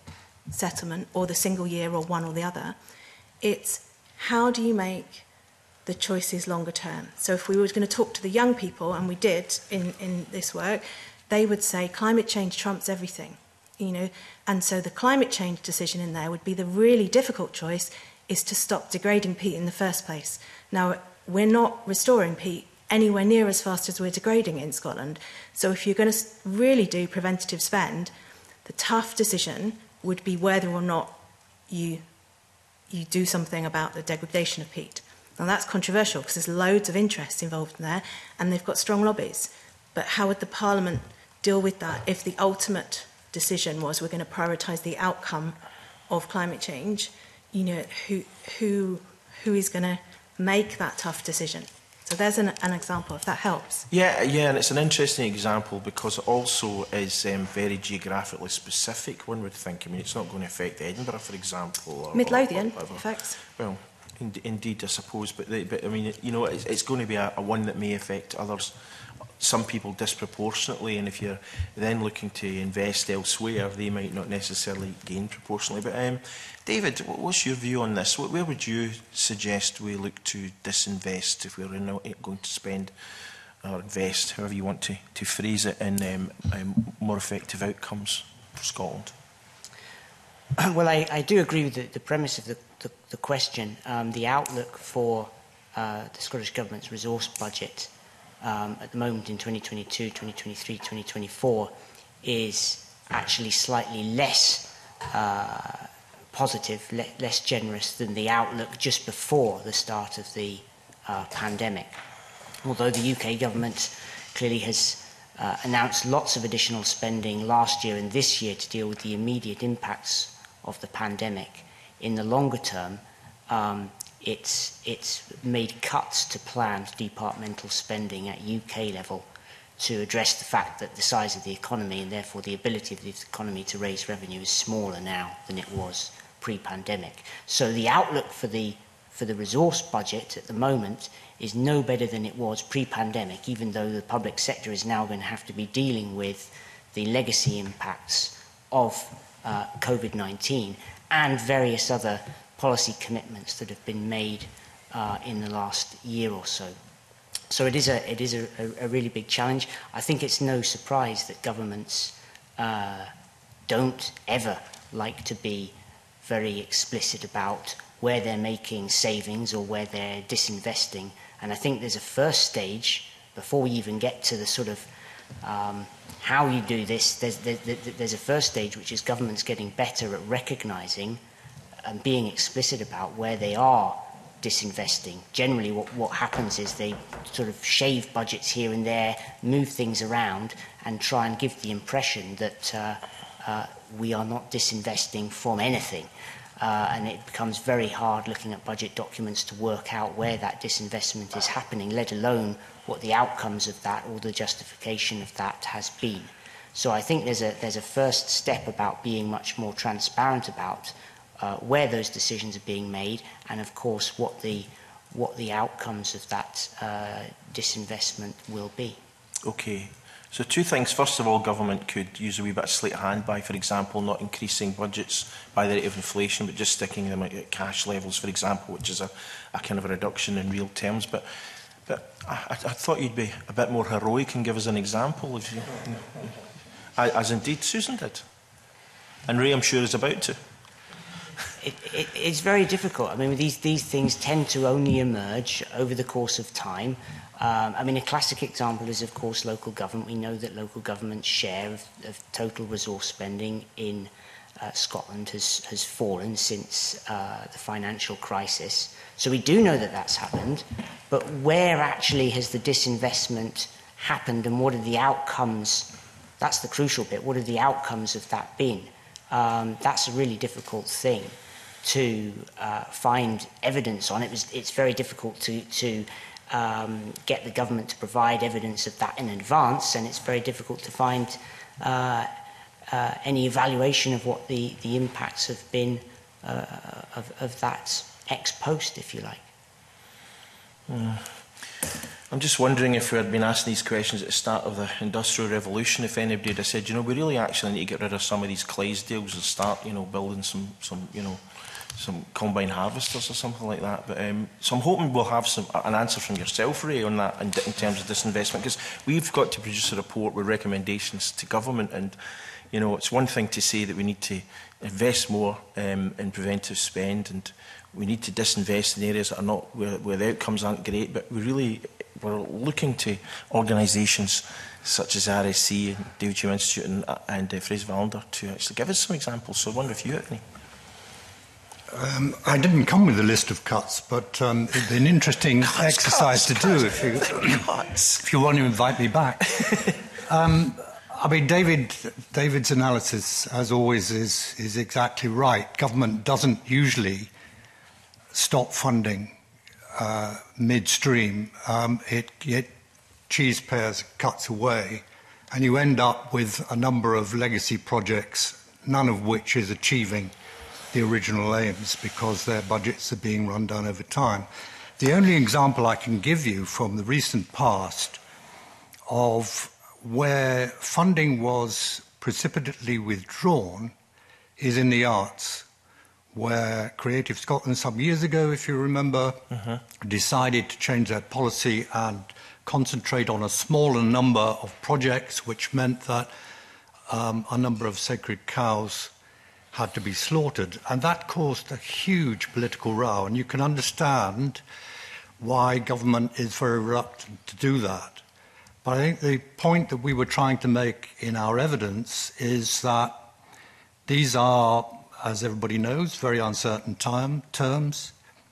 settlement or the single year or one or the other. It's how do you make the choices longer term? So if we were going to talk to the young people, and we did in this work, they would say climate change trumps everything, you know, and so the climate change decision in there would be the really difficult choice is to stop degrading peat in the first place. Now, we're not restoring peat anywhere near as fast as we're degrading it in Scotland. So if you're going to really do preventative spend, the tough decision would be whether or not you do something about the degradation of peat. Now that's controversial because there's loads of interests involved in there and they've got strong lobbies. But how would the Parliament deal with that if the ultimate decision was we're going to prioritise the outcome of climate change? You know, who is going to make that tough decision? So there's an example, if that helps. Yeah, and it's an interesting example because it also is very geographically specific, one would think. I mean, it's not going to affect Edinburgh, for example. Or, Midlothian, or effects. Well, indeed, I suppose. But I mean, you know, it's going to be a one that may affect others, some people disproportionately. And if you're then looking to invest elsewhere, they might not necessarily gain proportionally. But David, what's your view on this? Where would you suggest we look to disinvest if we're not going to spend or invest, however you want to phrase it, in more effective outcomes for Scotland? Well, I do agree with the premise of the question. The outlook for the Scottish Government's resource budget at the moment in 2022, 2023, 2024 is actually slightly less positive, less generous than the outlook just before the start of the pandemic. Although the UK government clearly has announced lots of additional spending last year and this year to deal with the immediate impacts of the pandemic, in the longer term, it's made cuts to planned departmental spending at UK level to address the fact that the size of the economy and therefore the ability of the economy to raise revenue is smaller now than it was pre-pandemic. So the outlook for the resource budget at the moment is no better than it was pre-pandemic, even though the public sector is now going to have to be dealing with the legacy impacts of COVID-19 and various other policy commitments that have been made in the last year or so. So it is a really big challenge. I think it's no surprise that governments don't ever like to be very explicit about where they're making savings or where they're disinvesting. And I think there's a first stage, before we even get to the sort of how you do this, there's a first stage which is governments getting better at recognising and being explicit about where they are disinvesting. Generally what happens is they sort of shave budgets here and there, move things around and try and give the impression that we are not disinvesting from anything. And it becomes very hard looking at budget documents to work out where that disinvestment is happening, let alone what the outcomes of that or the justification of that has been. So I think there's a first step about being much more transparent about where those decisions are being made, and of course what the outcomes of that disinvestment will be. Okay. So two things. First of all, government could use a wee bit of sleight of hand by, for example, not increasing budgets by the rate of inflation, but just sticking them at cash levels, for example, which is a kind of a reduction in real terms. But I thought you'd be a bit more heroic and give us an example, if you, as indeed Susan did, and Ray, I'm sure, is about to. It's very difficult. I mean, these things tend to only emerge over the course of time. I mean, a classic example is, of course, local government. We know that local government's share of total resource spending in Scotland has fallen since the financial crisis. So we do know that that's happened, but where actually has the disinvestment happened and what are the outcomes? That's the crucial bit. What are the outcomes of that been? That's a really difficult thing to find evidence on. It's very difficult to get the government to provide evidence of that in advance, and it's very difficult to find any evaluation of what the impacts have been of that ex post, if you like. I'm just wondering if we had been asking these questions at the start of the Industrial Revolution, if anybody had said, you know, we really actually need to get rid of some of these Clydesdales and start, you know, building some combine harvesters or something like that. But so I'm hoping we'll have an answer from yourself, Ray, on that in terms of disinvestment, because we've got to produce a report with recommendations to government, and you know, it's one thing to say that we need to invest more in preventive spend, and we need to disinvest in areas that are not where the outcomes aren't great, but we're looking to organisations such as RSC and David Hume Institute and Fraser Valander to actually give us some examples. So I wonder if you have any. I didn't come with a list of cuts, but it'd be an interesting exercise to do if you want to invite me back. I mean, David's analysis, as always, is exactly right. Government doesn't usually stop funding midstream. It cheese pairs cuts away, and you end up with a number of legacy projects, none of which is achieving the original aims because their budgets are being run down over time. The only example I can give you from the recent past of where funding was precipitately withdrawn is in the arts, where Creative Scotland some years ago, if you remember, decided to change their policy and concentrate on a smaller number of projects, which meant that a number of sacred cows had to be slaughtered. And that caused a huge political row. And you can understand why government is very reluctant to do that. But I think the point that we were trying to make in our evidence is that these are, as everybody knows, very uncertain terms.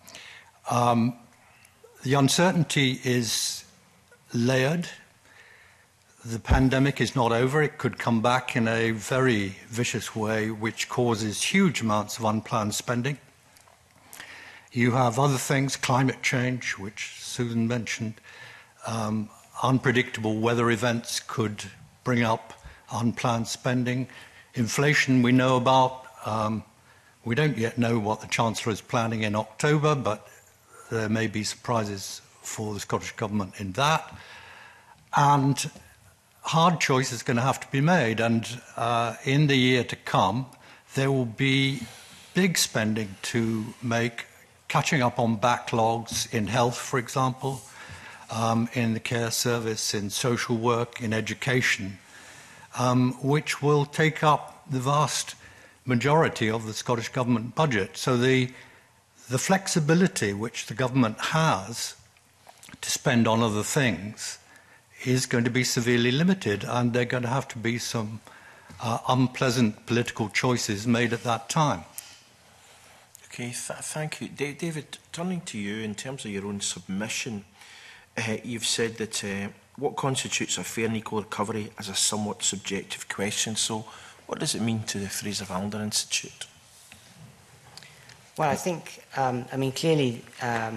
The uncertainty is layered. The pandemic is not over. It could come back in a very vicious way, which causes huge amounts of unplanned spending. You have other things, climate change, which Susan mentioned. Unpredictable weather events could bring up unplanned spending. Inflation we know about. We don't yet know what the Chancellor is planning in October, but there may be surprises for the Scottish Government in that. And hard choice is going to have to be made. And in the year to come, there will be big spending to make, catching up on backlogs in health, for example, in the care service, in social work, in education, which will take up the vast majority of the Scottish Government budget. So the flexibility which the government has to spend on other things is going to be severely limited, and there are going to have to be some unpleasant political choices made at that time. Okay, thank you. David, turning to you, in terms of your own submission, you've said that what constitutes a fair and equal recovery is a somewhat subjective question. So what does it mean to the Fraser Valander Institute? Well, I think, I mean, clearly, I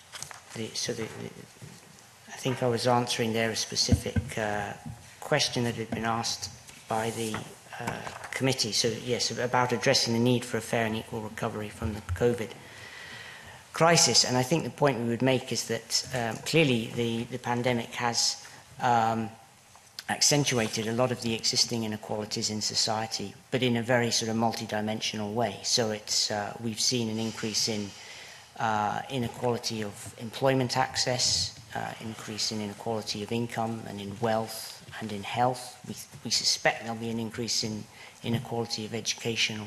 think I was answering there a specific question that had been asked by the committee. So, yes, about addressing the need for a fair and equal recovery from the COVID crisis. And I think the point we would make is that clearly the pandemic has accentuated a lot of the existing inequalities in society, but in a very sort of multidimensional way. So it's we've seen an increase in inequality of employment access, increase in inequality of income and in wealth and in health. We suspect there'll be an increase in inequality of educational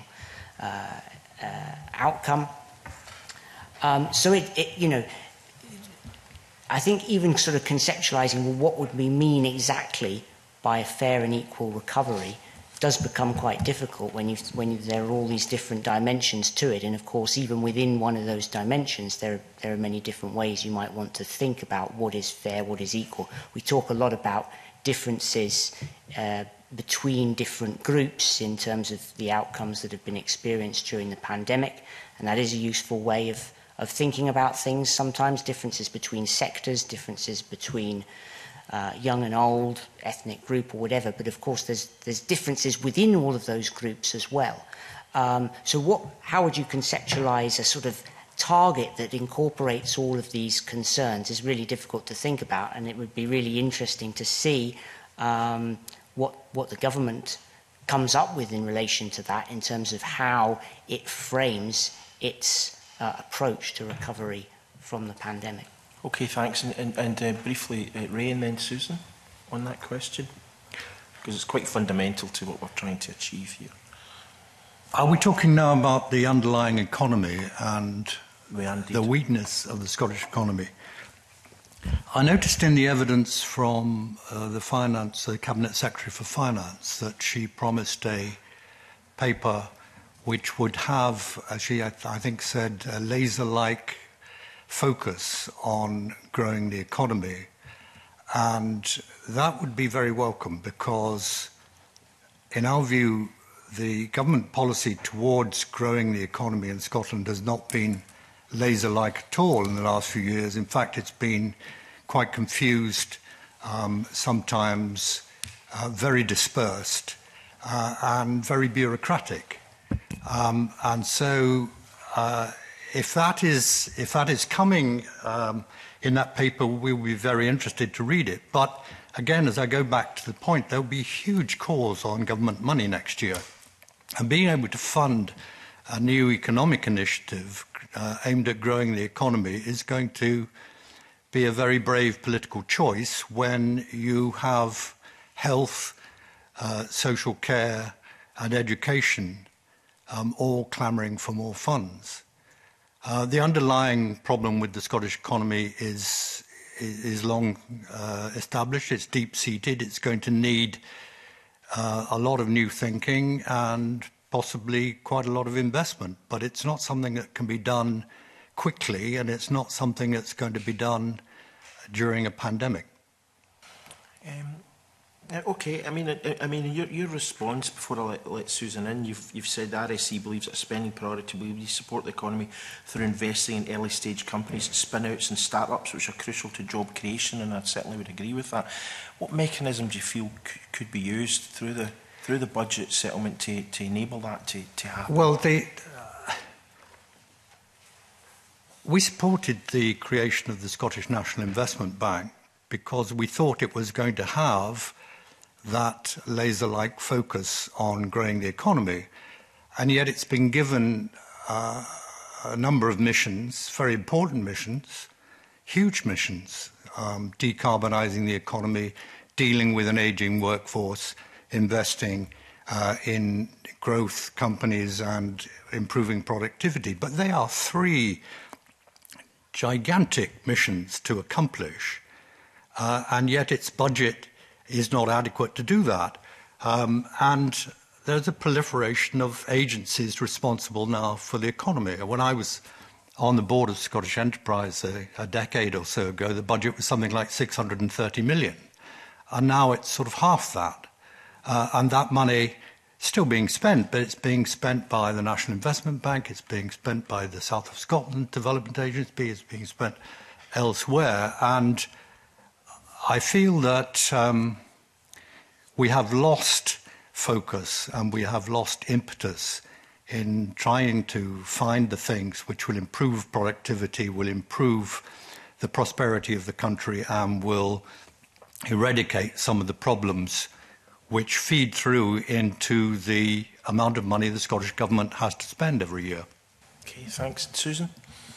outcome. So you know, I think even sort of conceptualizing, well, what would we mean exactly by a fair and equal recovery does become quite difficult when there are all these different dimensions to it. And of course, even within one of those dimensions, there are many different ways you might want to think about what is fair, what is equal. We talk a lot about differences between different groups in terms of the outcomes that have been experienced during the pandemic, and that is a useful way of thinking about things. Sometimes differences between sectors, differences between young and old, ethnic group or whatever, but of course there's differences within all of those groups as well. So how would you conceptualize a sort of target that incorporates all of these concerns is really difficult to think about, and it would be really interesting to see what the government comes up with in relation to that in terms of how it frames its approach to recovery from the pandemic. Okay, thanks. And briefly, Ray and then Susan on that question, because it's quite fundamental to what we're trying to achieve here. Are we talking now about the underlying economy and the weakness of the Scottish economy? I noticed in the evidence from the Cabinet Secretary for Finance that she promised a paper which would have, as she I think said, a laser-like focus on growing the economy. And that would be very welcome because, in our view, the government policy towards growing the economy in Scotland has not been laser-like at all in the last few years. In fact, it's been quite confused, sometimes very dispersed, and very bureaucratic. And so, if that is coming in that paper, we will be very interested to read it. But again, as I go back to the point, there will be huge calls on government money next year. And being able to fund a new economic initiative aimed at growing the economy is going to be a very brave political choice when you have health, social care and education all clamouring for more funds. The underlying problem with the Scottish economy is long established. It's deep-seated. It's going to need a lot of new thinking and possibly quite a lot of investment. But it's not something that can be done quickly, and it's not something that's going to be done during a pandemic. Okay, I mean, your response before I let Susan in, you've said the RSC believes that a spending priority will be to support the economy through investing in early stage companies, spin-outs and start-ups, which are crucial to job creation, and I certainly would agree with that. What mechanism do you feel could be used through the budget settlement to enable that to happen? Well, we supported the creation of the Scottish National Investment Bank because we thought it was going to have that laser-like focus on growing the economy. And yet it's been given a number of missions, very important missions, huge missions, decarbonising the economy, dealing with an ageing workforce, investing in growth companies and improving productivity. But they are three gigantic missions to accomplish, and yet its budget is not adequate to do that. And there's a proliferation of agencies responsible now for the economy. When I was on the board of Scottish Enterprise a decade or so ago, the budget was something like 630 million. And now it's sort of half that. And that money is still being spent, but it's being spent by the National Investment Bank, it's being spent by the South of Scotland Development Agency, it's being spent elsewhere. And I feel that we have lost focus and we have lost impetus in trying to find the things which will improve productivity, will improve the prosperity of the country, and will eradicate some of the problems which feed through into the amount of money the Scottish Government has to spend every year. Okay, thanks. Susan?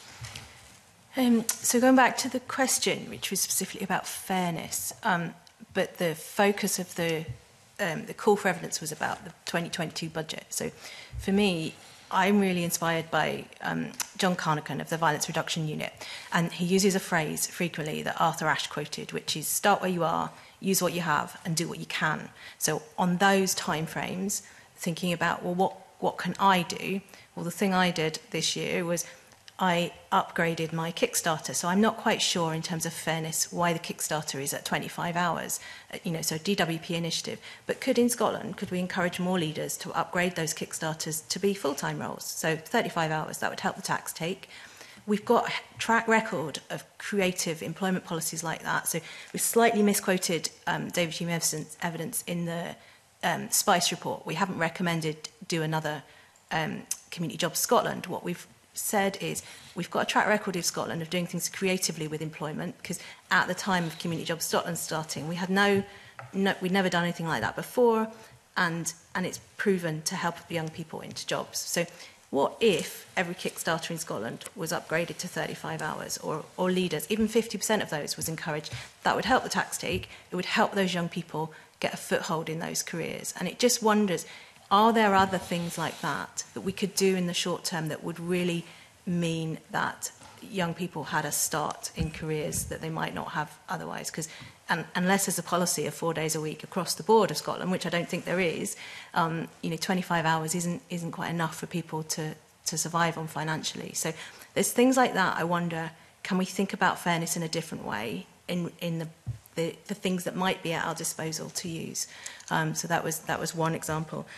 So going back to the question, which was specifically about fairness, but the focus of the call for evidence was about the 2022 budget. So for me, I'm really inspired by John Carnochan of the Violence Reduction Unit, and he uses a phrase frequently that Arthur Ashe quoted, which is start where you are, use what you have, and do what you can. So on those timeframes, thinking about, well, what can I do? Well, the thing I did this year was I upgraded my Kickstarter. So I'm not quite sure in terms of fairness why the Kickstarter is at 25 hours, so DWP initiative. But in Scotland, could we encourage more leaders to upgrade those Kickstarters to be full-time roles? So 35 hours, that would help the tax take. We've got a track record of creative employment policies like that. So we slightly misquoted David Hume evidence in the SPICE report. We haven't recommended do another Community Jobs Scotland. What we've said is we've got a track record in Scotland of doing things creatively with employment, because at the time of Community Jobs Scotland starting, we had we'd never done anything like that before, and it's proven to help young people into jobs. So what if every Kickstarter in Scotland was upgraded to 35 hours, or leaders, even 50% of those was encouraged? That would help the tax take, it would help those young people get a foothold in those careers. And it just wonders, are there other things like that that we could do in the short term that would really mean that young people had a start in careers that they might not have otherwise? Because unless there's a policy of 4 days a week across the board of Scotland, which I don't think there is, 25 hours isn't quite enough for people to survive on financially. So there's things like that. I wonder, can we think about fairness in a different way in the things that might be at our disposal to use? So that was one example.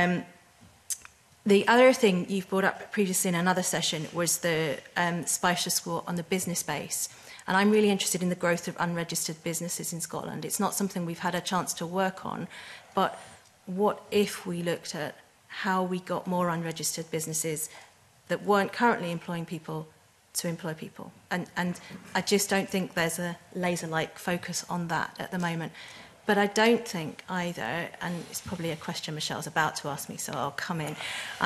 The other thing you've brought up previously in another session was the Spicer score on the business base. And I'm really interested in the growth of unregistered businesses in Scotland. It's not something we've had a chance to work on, but what if we looked at how we got more unregistered businesses that weren't currently employing people to employ people? And I just don't think there's a laser-like focus on that at the moment. But I don't think either, and it's probably a question Michelle's about to ask me, so I'll come in.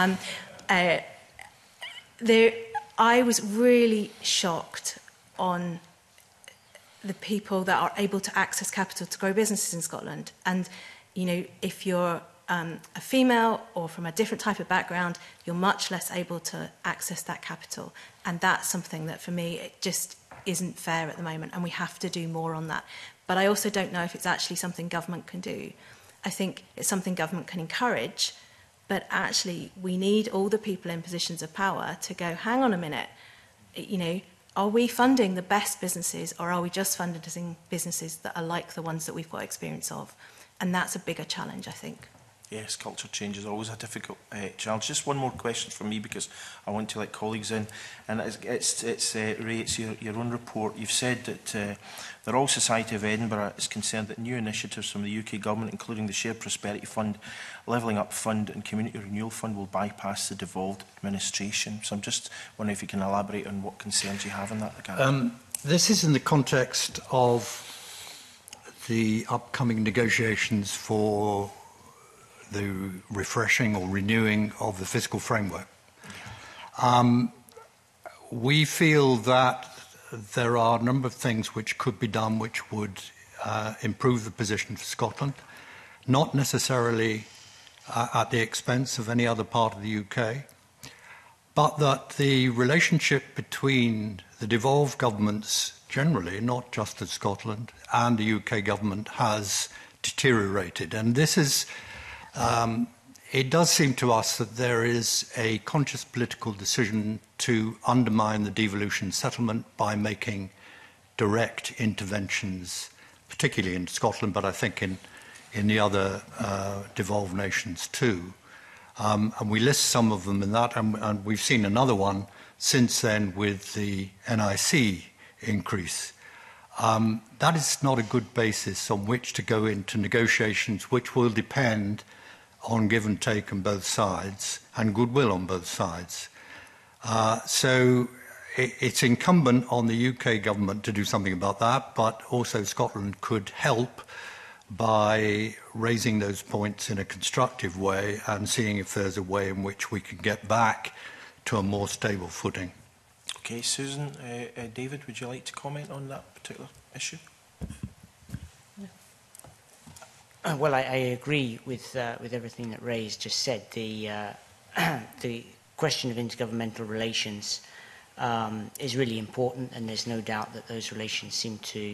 I was really shocked on the people that are able to access capital to grow businesses in Scotland. And, if you're a female or from a different type of background, you're much less able to access that capital. And that's something that, for me, it just isn't fair at the moment, and we have to do more on that. But I also don't know if it's actually something government can do. I think it's something government can encourage, but actually we need all the people in positions of power to go, hang on a minute, are we funding the best businesses, or are we just funding businesses that are like the ones that we've got experience of? And that's a bigger challenge, I think. Yes, culture change is always a difficult challenge. Just one more question from me, because I want to let colleagues in. And Ray, it's your own report. You've said that the Royal Society of Edinburgh is concerned that new initiatives from the UK Government, including the Shared Prosperity Fund, Levelling Up Fund and Community Renewal Fund, will bypass the devolved administration. So I'm just wondering if you can elaborate on what concerns you have in that regard. This is in the context of the upcoming negotiations for the refreshing or renewing of the fiscal framework. We feel that there are a number of things which could be done which would improve the position for Scotland, not necessarily at the expense of any other part of the UK, but that the relationship between the devolved governments generally, not just of Scotland, and the UK government has deteriorated. And this is it does seem to us that there is a conscious political decision to undermine the devolution settlement by making direct interventions, particularly in Scotland, but I think in the other devolved nations too. And we list some of them in that, and we've seen another one since then with the NIC increase. That is not a good basis on which to go into negotiations, which will depend on give and take on both sides and goodwill on both sides. So it's incumbent on the UK government to do something about that, but also Scotland could help by raising those points in a constructive way and seeing if there's a way in which we can get back to a more stable footing. Okay, Susan, David, would you like to comment on that particular issue? Well, I agree with everything that Ray's just said. The question of intergovernmental relations is really important, and there's no doubt that those relations seem to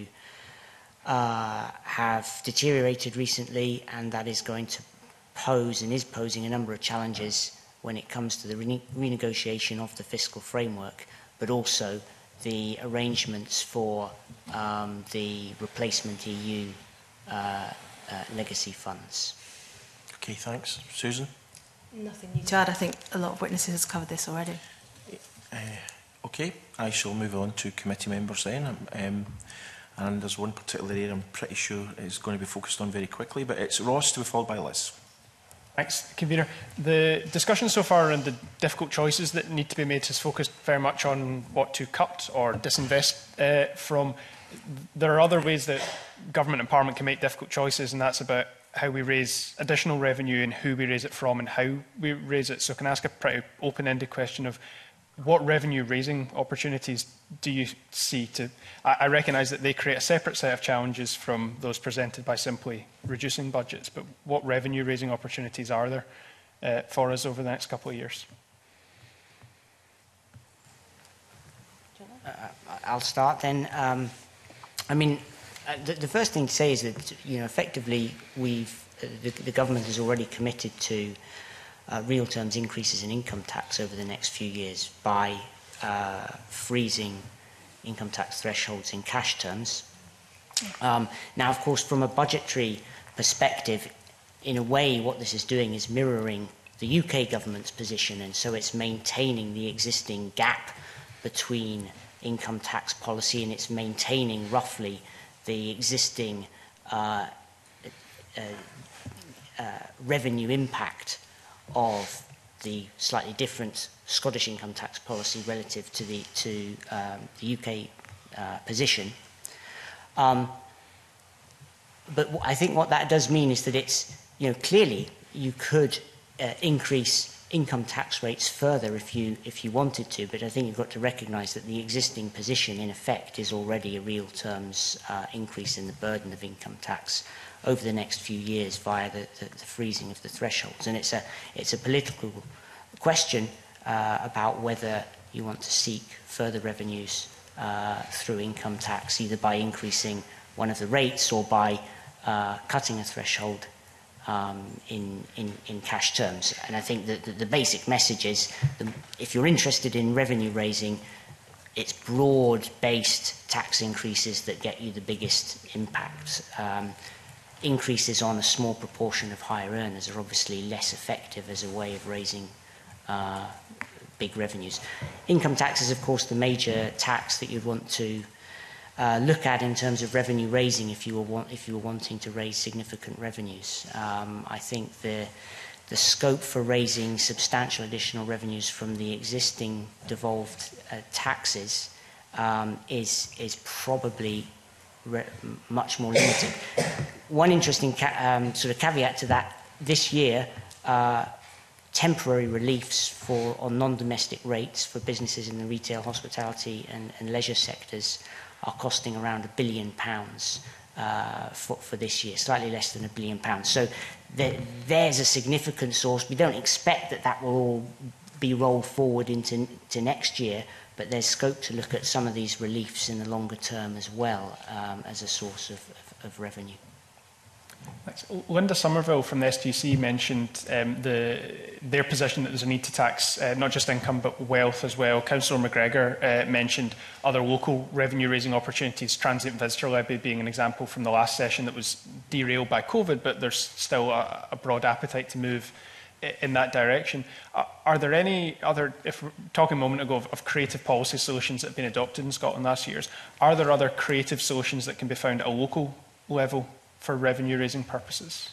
have deteriorated recently, and that is going to pose and is posing a number of challenges when it comes to the renegotiation of the fiscal framework, but also the arrangements for the replacement EU legacy funds. Okay, thanks. Susan? Nothing new to add. I think a lot of witnesses have covered this already. Okay, I shall move on to committee members then. And there's one particular area I'm pretty sure is going to be focused on very quickly, but it's Ross to be followed by Liz. Thanks, Convener. The discussion so far around the difficult choices that need to be made has focused very much on what to cut or disinvest from. There are other ways that government and parliament can make difficult choices, and that's about how we raise additional revenue and who we raise it from and how we raise it. So can I ask a pretty open-ended question of what revenue-raising opportunities do you see? I recognise that they create a separate set of challenges from those presented by simply reducing budgets, but what revenue-raising opportunities are there for us over the next couple of years? I'll start then. I mean, the first thing to say is that, effectively, the government has already committed to real terms increases in income tax over the next few years by freezing income tax thresholds in cash terms. Now, of course, from a budgetary perspective, in a way, what this is doing is mirroring the UK government's position, and so it's maintaining the existing gap between income tax policy, and it's maintaining roughly the existing revenue impact of the slightly different Scottish income tax policy relative to the UK position. But I think what that does mean is that it's, clearly you could increase income tax rates further if you wanted to, but I think you've got to recognise that the existing position in effect is already a real terms increase in the burden of income tax over the next few years via the freezing of the thresholds. And it's a political question about whether you want to seek further revenues through income tax, either by increasing one of the rates or by cutting a threshold in cash terms. And I think that the basic message is, if you're interested in revenue raising, it's broad-based tax increases that get you the biggest impact. Increases on a small proportion of higher earners are obviously less effective as a way of raising big revenues. Income tax is, of course, the major tax that you'd want to look at in terms of revenue raising if you were wanting to raise significant revenues. I think the scope for raising substantial additional revenues from the existing devolved taxes is probably much more limited. One interesting sort of caveat to that: this year, temporary reliefs on non-domestic rates for businesses in the retail, hospitality and leisure sectors are costing around £1 billion for this year, slightly less than £1 billion. So there's a significant source. We don't expect that will all be rolled forward into next year, but there's scope to look at some of these reliefs in the longer term as well as a source of revenue. Thanks. Linda Somerville from the STC mentioned their position that there's a need to tax not just income but wealth as well. Councillor McGregor mentioned other local revenue-raising opportunities, transient visitor levy being an example from the last session that was derailed by COVID, but there's still a broad appetite to move in that direction. Are there any other, if we're talking a moment ago of creative policy solutions that have been adopted in Scotland last years, are there other creative solutions that can be found at a local level for revenue-raising purposes?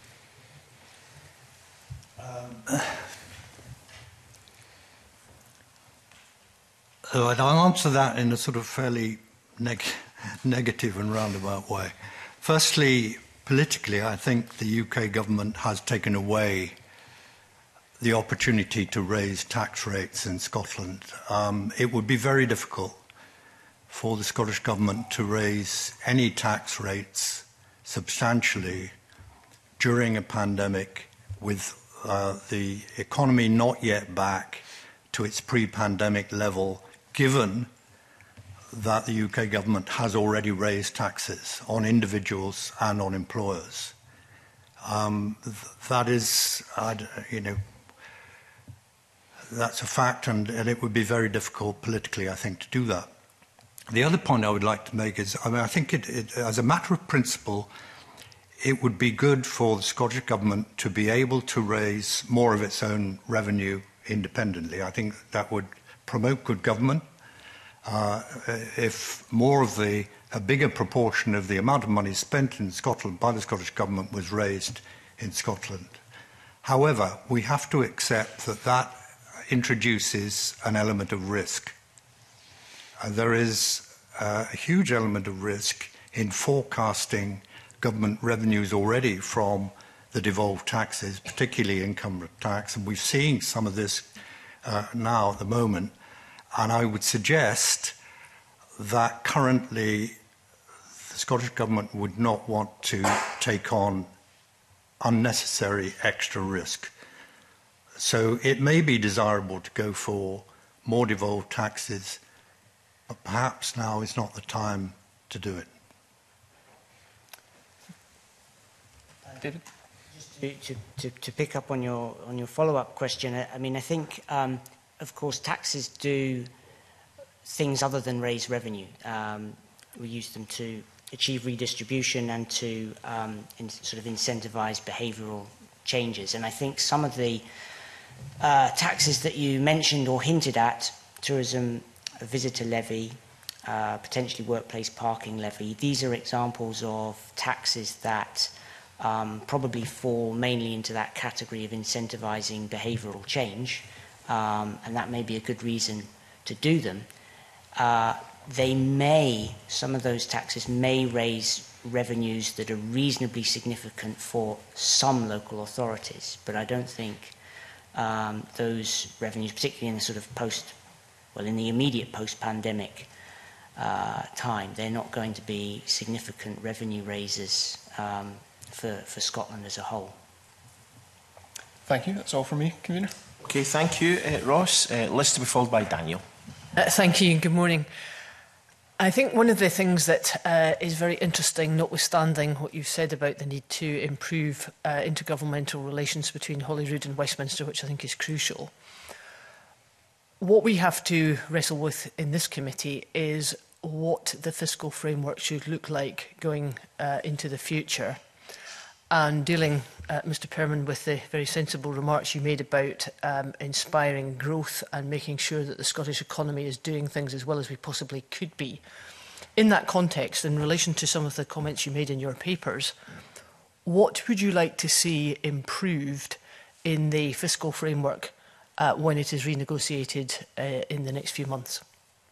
I'll answer that in a sort of fairly negative and roundabout way. Firstly, politically, I think the UK government has taken away the opportunity to raise tax rates in Scotland. It would be very difficult for the Scottish government to raise any tax rates substantially during a pandemic with the economy not yet back to its pre-pandemic level, given that the UK government has already raised taxes on individuals and on employers. That is, that's a fact, and it would be very difficult politically, I think, to do that. The other point I would like to make is, I think as a matter of principle, it would be good for the Scottish Government to be able to raise more of its own revenue independently. I think that would promote good government. If more of a bigger proportion of the amount of money spent in Scotland by the Scottish Government was raised in Scotland. However, we have to accept that that introduces an element of risk. There is a huge element of risk in forecasting government revenues already from the devolved taxes, particularly income tax, and we're seeing some of this now at the moment. And I would suggest that currently the Scottish Government would not want to take on unnecessary extra risk. So it may be desirable to go for more devolved taxes, but perhaps now is not the time to do it. David? Just to pick up on your follow-up question, I mean, I think, of course, taxes do things other than raise revenue. We use them to achieve redistribution and to sort of incentivise behavioural changes. And I think some of the taxes that you mentioned or hinted at, tourism visitor levy, potentially workplace parking levy, these are examples of taxes that probably fall mainly into that category of incentivising behavioural change, and that may be a good reason to do them. Some of those taxes may raise revenues that are reasonably significant for some local authorities, but I don't think those revenues, particularly in the sort of in the immediate post-pandemic time, they're not going to be significant revenue raisers for Scotland as a whole. Thank you. That's all from me, Convener. Okay, thank you, Ross. List to be followed by Daniel. Thank you and good morning. I think one of the things that is very interesting, notwithstanding what you've said about the need to improve intergovernmental relations between Holyrood and Westminster, which I think is crucial, what we have to wrestle with in this committee is what the fiscal framework should look like going into the future. And dealing, Mr Perman, with the very sensible remarks you made about inspiring growth and making sure that the Scottish economy is doing things as well as we possibly could be. In that context, in relation to some of the comments you made in your papers, what would you like to see improved in the fiscal framework when it is renegotiated in the next few months?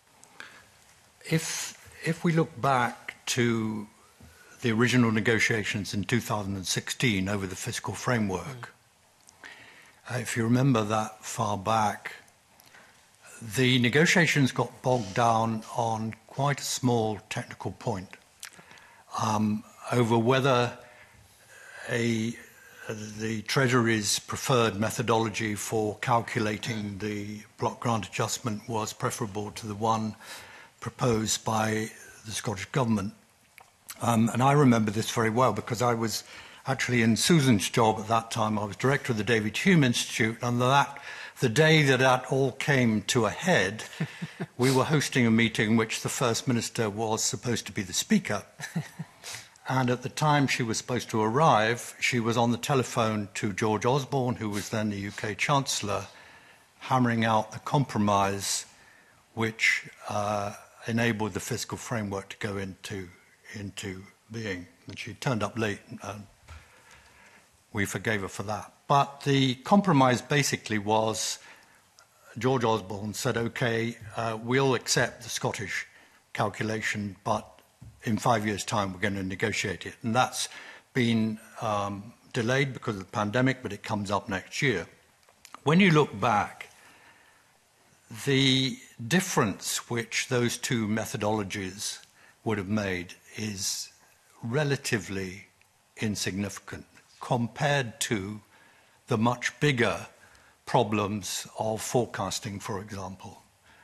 If we look back to the original negotiations in 2016 over the fiscal framework, if you remember that far back, the negotiations got bogged down on quite a small technical point over whether the Treasury's preferred methodology for calculating the block grant adjustment was preferable to the one proposed by the Scottish Government. And I remember this very well because I was actually in Susan's job at that time. I was director of the David Hume Institute, and the day that all came to a head, we were hosting a meeting in which the First Minister was supposed to be the Speaker. And at the time she was supposed to arrive, she was on the telephone to George Osborne, who was then the UK Chancellor, hammering out the compromise which enabled the fiscal framework to go into being. And she turned up late, and we forgave her for that. But the compromise basically was George Osborne said, OK, we'll accept the Scottish calculation, but in 5 years' time we're going to negotiate it. And that's been delayed because of the pandemic, but it comes up next year. When you look back, the difference which those two methodologies would have made is relatively insignificant compared to the much bigger problems of forecasting, for example.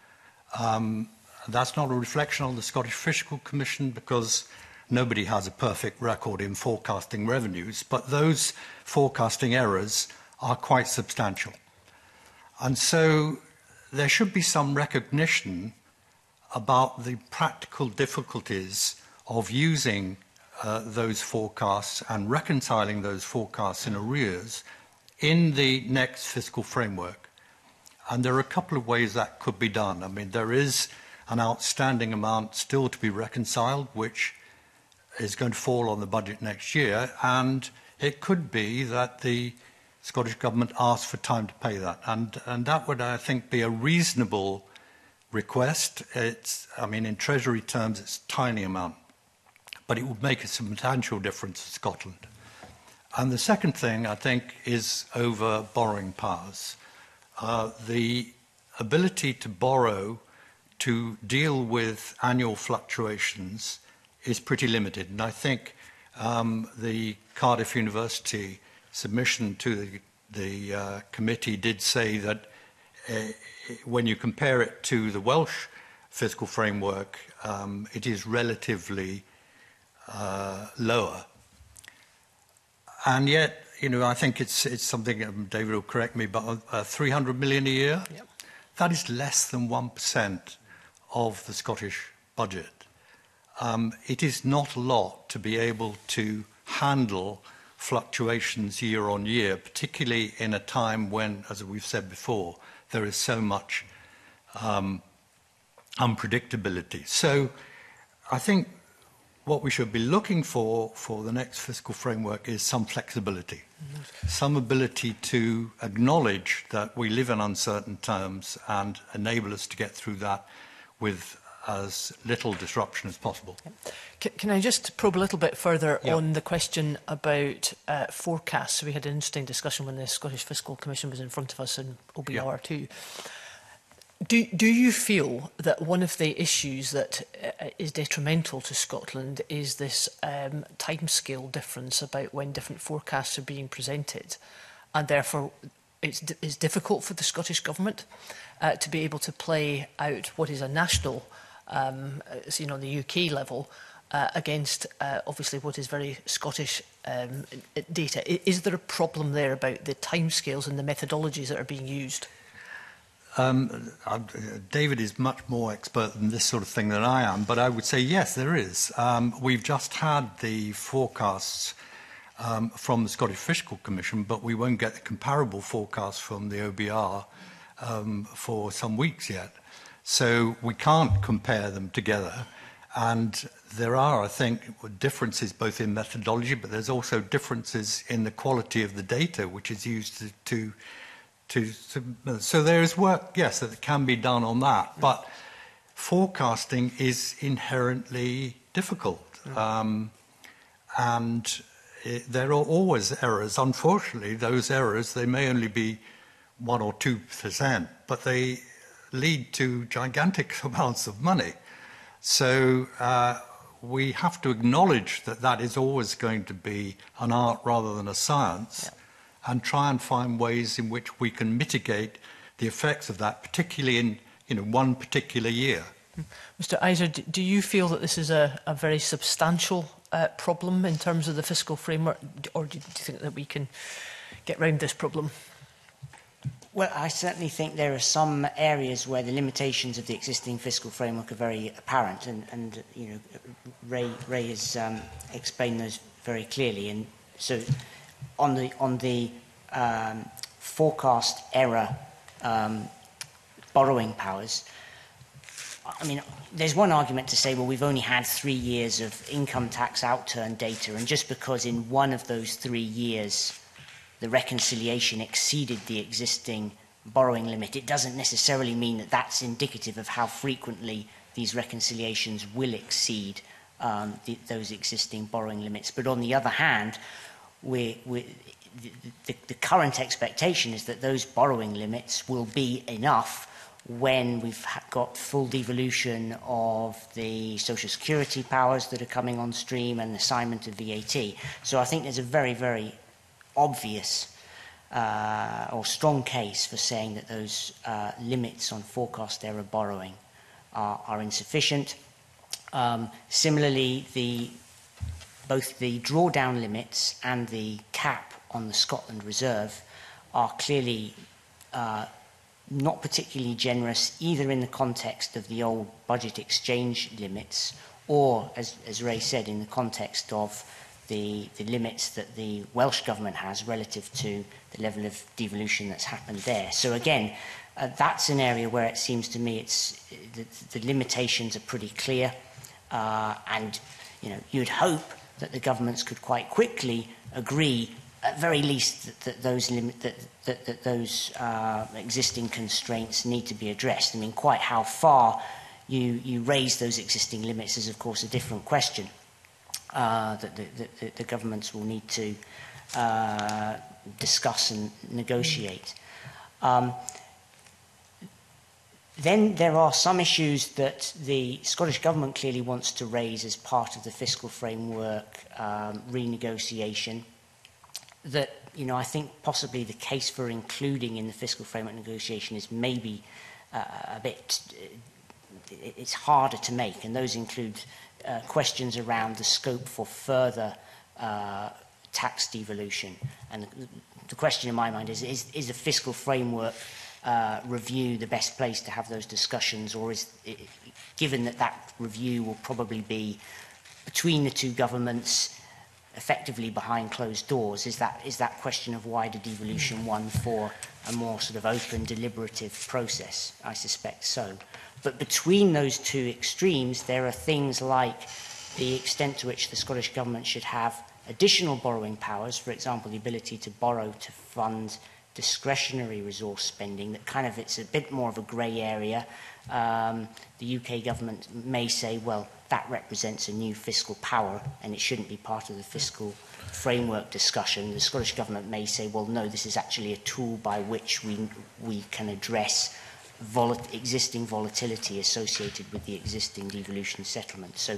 That's not a reflection on the Scottish Fiscal Commission because nobody has a perfect record in forecasting revenues, but those forecasting errors are quite substantial. And so there should be some recognition about the practical difficulties of using those forecasts and reconciling those forecasts in arrears in the next fiscal framework. And there are a couple of ways that could be done. I mean, there is an outstanding amount still to be reconciled, which is going to fall on the budget next year, and it could be that the Scottish Government asked for time to pay that. And that would, I think, be a reasonable request. I mean, in Treasury terms, it's a tiny amount, but it would make a substantial difference to Scotland. And the second thing, I think, is over borrowing powers. The ability to borrow to deal with annual fluctuations is pretty limited. And I think the Cardiff University submission to the committee did say that when you compare it to the Welsh fiscal framework, it is relatively lower. And yet, you know, I think it's something, David will correct me, but 300 million a year? Yep. That is less than 1% of the Scottish budget. It is not a lot to be able to handle fluctuations year on year, particularly in a time when, as we've said before, there is so much unpredictability. So I think what we should be looking for the next fiscal framework is some flexibility, some ability to acknowledge that we live in uncertain times and enable us to get through that with as little disruption as possible. Can I just probe a little bit further Yeah. on the question about forecasts? We had an interesting discussion when the Scottish Fiscal Commission was in front of us in OBR too. Do you feel that one of the issues that is detrimental to Scotland is this timescale difference about when different forecasts are being presented, and therefore it's difficult for the Scottish Government to be able to play out what is a national, you know, the UK level, against obviously what is very Scottish data? Is there a problem there about the timescales and the methodologies that are being used? David is much more expert in this sort of thing than I am, but I would say yes, there is. We've just had the forecasts from the Scottish Fiscal Commission, but we won't get the comparable forecasts from the OBR for some weeks yet. So we can't compare them together. And there are, I think, differences both in methodology, but there's also differences in the quality of the data which is used so there is work, yes, that can be done on that, but forecasting is inherently difficult. And there are always errors. Unfortunately, those errors, they may only be 1 or 2%, but they lead to gigantic amounts of money. So we have to acknowledge that that is always going to be an art rather than a science. Yeah. And try and find ways in which we can mitigate the effects of that, particularly in one particular year. Mr. Iser, do you feel that this is a very substantial problem in terms of the fiscal framework, or do you think that we can get round this problem? Well, I certainly think there are some areas where the limitations of the existing fiscal framework are very apparent, and you know, Ray has explained those very clearly. And so, on the forecast error borrowing powers, I mean, there's one argument to say, well, we've only had 3 years of income tax outturn data, and just because in one of those 3 years the reconciliation exceeded the existing borrowing limit, it doesn't necessarily mean that that's indicative of how frequently these reconciliations will exceed those existing borrowing limits. But on the other hand, the current expectation is that those borrowing limits will be enough when we've got full devolution of the social security powers that are coming on stream and assignment of VAT. So I think there's a very, very obvious or strong case for saying that those limits on forecast error borrowing are insufficient. Similarly, both the drawdown limits and the cap on the Scotland Reserve are clearly not particularly generous, either in the context of the old budget exchange limits or, as Ray said, in the context of the limits that the Welsh Government has relative to the level of devolution that's happened there. So again, that's an area where it seems to me the limitations are pretty clear, and you know, you'd hope that the governments could quite quickly agree at very least, that those existing constraints need to be addressed. I mean, quite how far you raise those existing limits is, of course, a different question that the governments will need to discuss and negotiate. Then there are some issues that the Scottish Government clearly wants to raise as part of the fiscal framework renegotiation that, I think possibly the case for including in the fiscal framework negotiation is maybe a bit, it's harder to make, and those include questions around the scope for further tax devolution. And the question in my mind is a fiscal framework review the best place to have those discussions, or is it, given that review will probably be between the two governments, effectively behind closed doors, is that question of wider devolution one for a more sort of open, deliberative process? I suspect so. But between those two extremes, there are things like the extent to which the Scottish Government should have additional borrowing powers, for example, the ability to borrow to fund discretionary resource spending, that kind of, it's a bit more of a grey area. The UK government may say, well, that represents a new fiscal power and it shouldn't be part of the fiscal framework discussion. The Scottish government may say, well, no, this is actually a tool by which we can address existing volatility associated with the existing devolution settlement. So,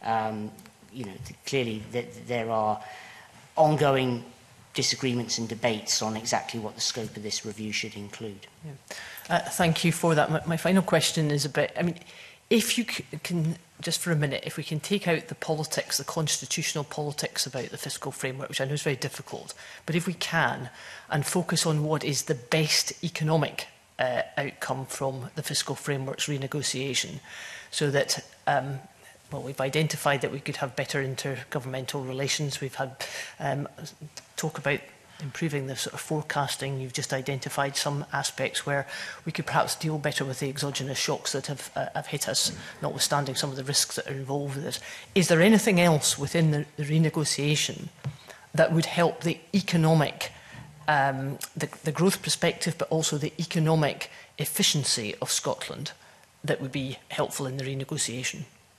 clearly there are ongoing disagreements and debates on exactly what the scope of this review should include. Yeah. Thank you for that. My final question is about, if you can, just for a minute, if we can take out the politics, the constitutional politics about the fiscal framework, which I know is very difficult, but if we can, and focus on what is the best economic outcome from the fiscal framework's renegotiation, so that we've identified that we could have better intergovernmental relations. We've had talk about improving the sort of forecasting. You've just identified some aspects where we could perhaps deal better with the exogenous shocks that have hit us, notwithstanding some of the risks that are involved with it. Is there anything else within the renegotiation that would help the economic, the growth perspective, but also the economic efficiency of Scotland that would be helpful in the renegotiation?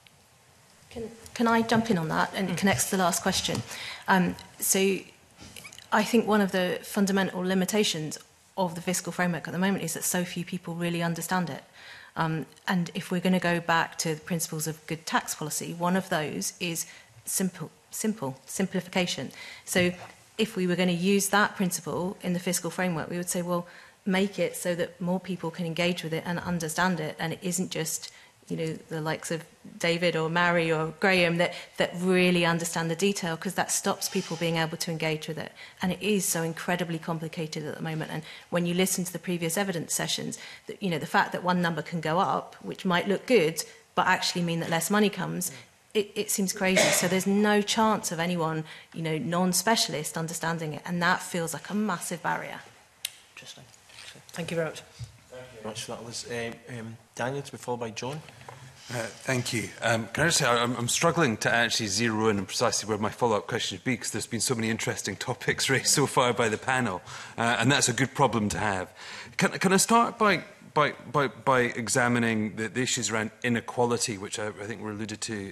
Can I jump in on that? And it connects to the last question. So I think one of the fundamental limitations of the fiscal framework at the moment is that so few people really understand it. And if we're going to go back to the principles of good tax policy, one of those is simplification. So if we were going to use that principle in the fiscal framework, we would say, well, make it so that more people can engage with it and understand it, and it isn't just the likes of David or Mary or Graham that really understand the detail, because that stops people being able to engage with it. And it is so incredibly complicated at the moment. And when you listen to the previous evidence sessions, the fact that one number can go up, which might look good, but actually mean that less money comes, it seems crazy. So there's no chance of anyone, non-specialist understanding it. And that feels like a massive barrier. Interesting. Thank you very much. Thank you very much for that, Liz. Daniel, to be followed by John. Thank you. Can I just say, I'm struggling to actually zero in on precisely where my follow-up question should be, because there's been so many interesting topics raised so far by the panel, and that's a good problem to have. Can I start by examining the issues around inequality, which I think were alluded to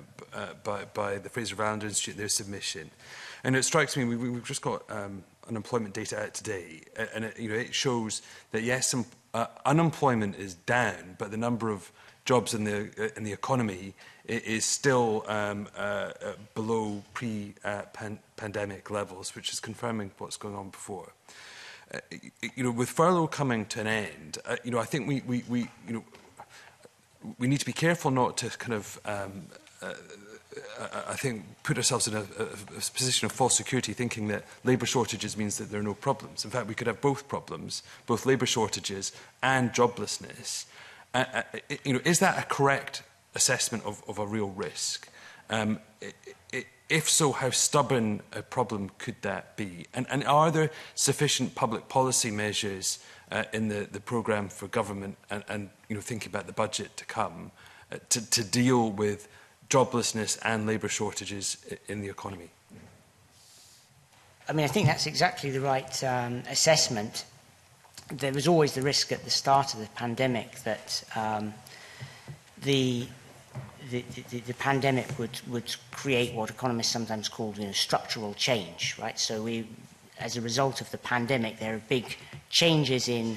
by the Fraser-Valander Institute in their submission? And it strikes me, we've just got unemployment data out today, and it shows that yes, unemployment is down, but the number of jobs in the economy is still below pre-pandemic levels, which is confirming what's going on before. With furlough coming to an end, I think we need to be careful not to kind of I think put ourselves in a position of false security, thinking that labour shortages means that there are no problems. In fact, we could have both problems, both labour shortages and joblessness. Is that a correct assessment of a real risk? If so, how stubborn a problem could that be? And are there sufficient public policy measures in the programme for government and thinking about the budget to come to deal with joblessness and labour shortages in the economy? I mean, I think that's exactly the right assessment. There was always the risk at the start of the pandemic that the pandemic would create what economists sometimes call, structural change, right? So as a result of the pandemic, there are big changes in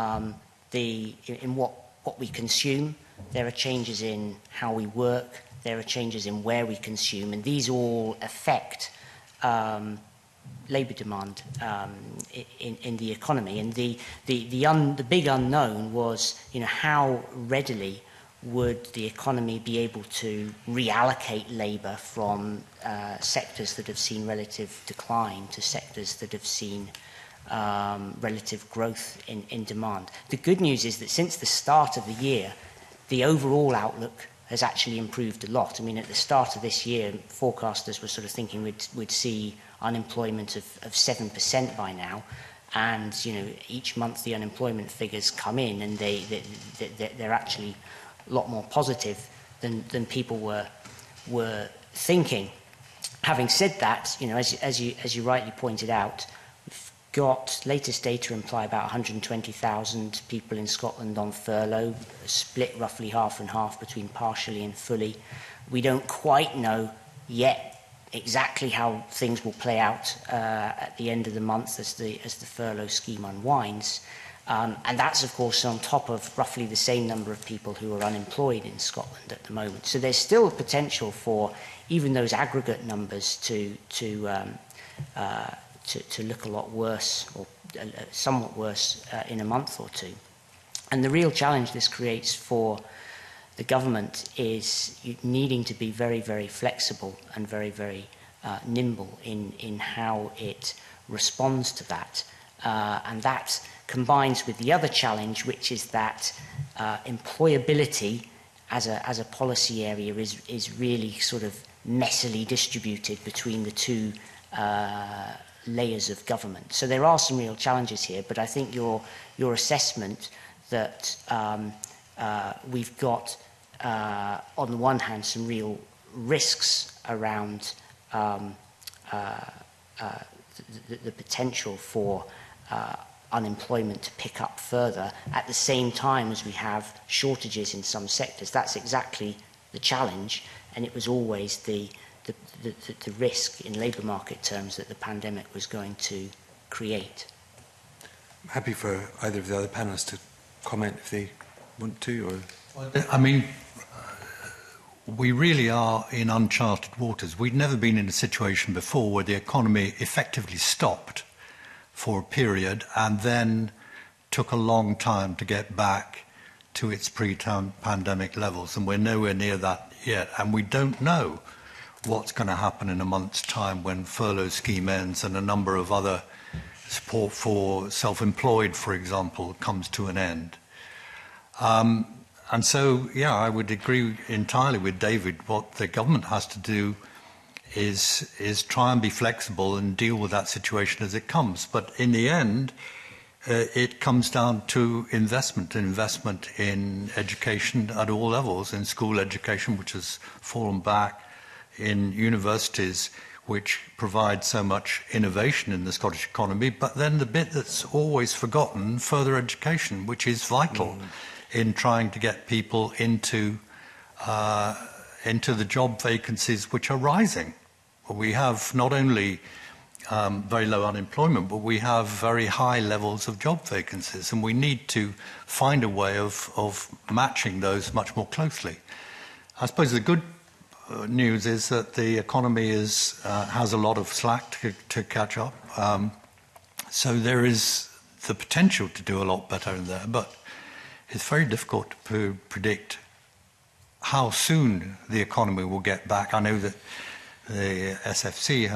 what we consume. There are changes in how we work. There are changes in where we consume, and these all affect labour demand in the economy. And the big unknown was, how readily would the economy be able to reallocate labour from sectors that have seen relative decline to sectors that have seen relative growth in demand. The good news is that since the start of the year, the overall outlook has actually improved a lot. I mean, at the start of this year, forecasters were sort of thinking we'd see unemployment of 7% by now, and each month the unemployment figures come in, and they're actually a lot more positive than people were thinking. Having said that, as you rightly pointed out, we've got latest data imply about 120,000 people in Scotland on furlough, split roughly half and half between partially and fully. We don't quite know yet exactly how things will play out at the end of the month as the furlough scheme unwinds. And that's, of course, on top of roughly the same number of people who are unemployed in Scotland at the moment. So there's still a potential for even those aggregate numbers to look a lot worse, or somewhat worse, in a month or two. And the real challenge this creates for the government is needing to be very, very flexible and very, very nimble in how it responds to that. And that combines with the other challenge, which is that employability as a policy area is really sort of messily distributed between the two layers of government. So there are some real challenges here, but I think your assessment that we've got, on the one hand, some real risks around the potential for unemployment to pick up further at the same time as we have shortages in some sectors. That's exactly the challenge, and it was always the risk in labour market terms that the pandemic was going to create. I'm happy for either of the other panellists to comment if they want to. Or I mean, we really are in uncharted waters. We'd never been in a situation before where the economy effectively stopped for a period and then took a long time to get back to its pre-pandemic levels, and we're nowhere near that yet. And we don't know what's going to happen in a month's time when furlough scheme ends and a number of other support for self-employed, for example, comes to an end. And so, yeah, I would agree entirely with David. What the government has to do is try and be flexible and deal with that situation as it comes. But in the end, it comes down to investment in education at all levels, in school education, which has fallen back, in universities, which provide so much innovation in the Scottish economy, but then the bit that's always forgotten, further education, which is vital in trying to get people into the job vacancies which are rising. We have not only very low unemployment, but we have very high levels of job vacancies, and we need to find a way of matching those much more closely. I suppose the good news is that the economy has a lot of slack to catch up. So there is the potential to do a lot better in there, but it's very difficult to predict how soon the economy will get back. I know that the SFC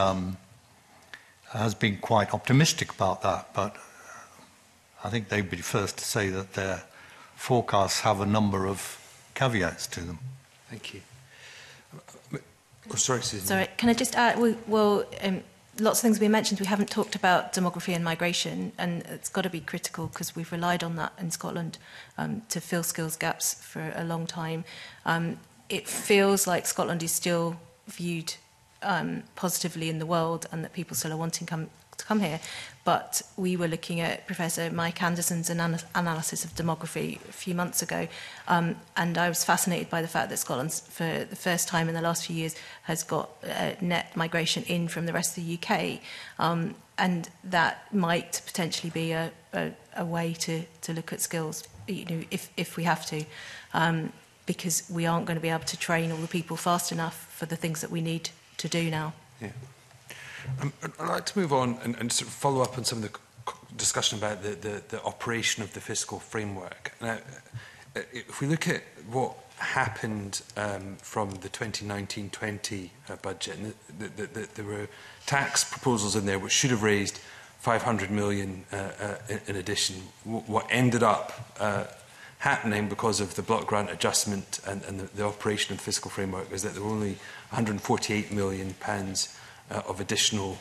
has been quite optimistic about that, but I think they'd be first to say that their forecasts have a number of caveats to them. Thank you. Oh, sorry, Susan. Sorry, can I just add, lots of things we mentioned, we haven't talked about demography and migration, and it's got to be critical because we've relied on that in Scotland to fill skills gaps for a long time. It feels like Scotland is still viewed positively in the world and that people still are wanting to come here. But we were looking at Professor Mike Anderson's analysis of demography a few months ago, and I was fascinated by the fact that Scotland, for the first time in the last few years, has got net migration in from the rest of the UK, and that might potentially be a way to look at skills, if we have to, because we aren't going to be able to train all the people fast enough for the things that we need to do now. Yeah. I'd like to move on and sort of follow up on some of the discussion about the operation of the fiscal framework. Now, if we look at what happened from the 2019-20 budget, and there were tax proposals in there which should have raised 500 million in addition. What ended up happening because of the block grant adjustment and the operation of the fiscal framework is that there were only £148 million of additional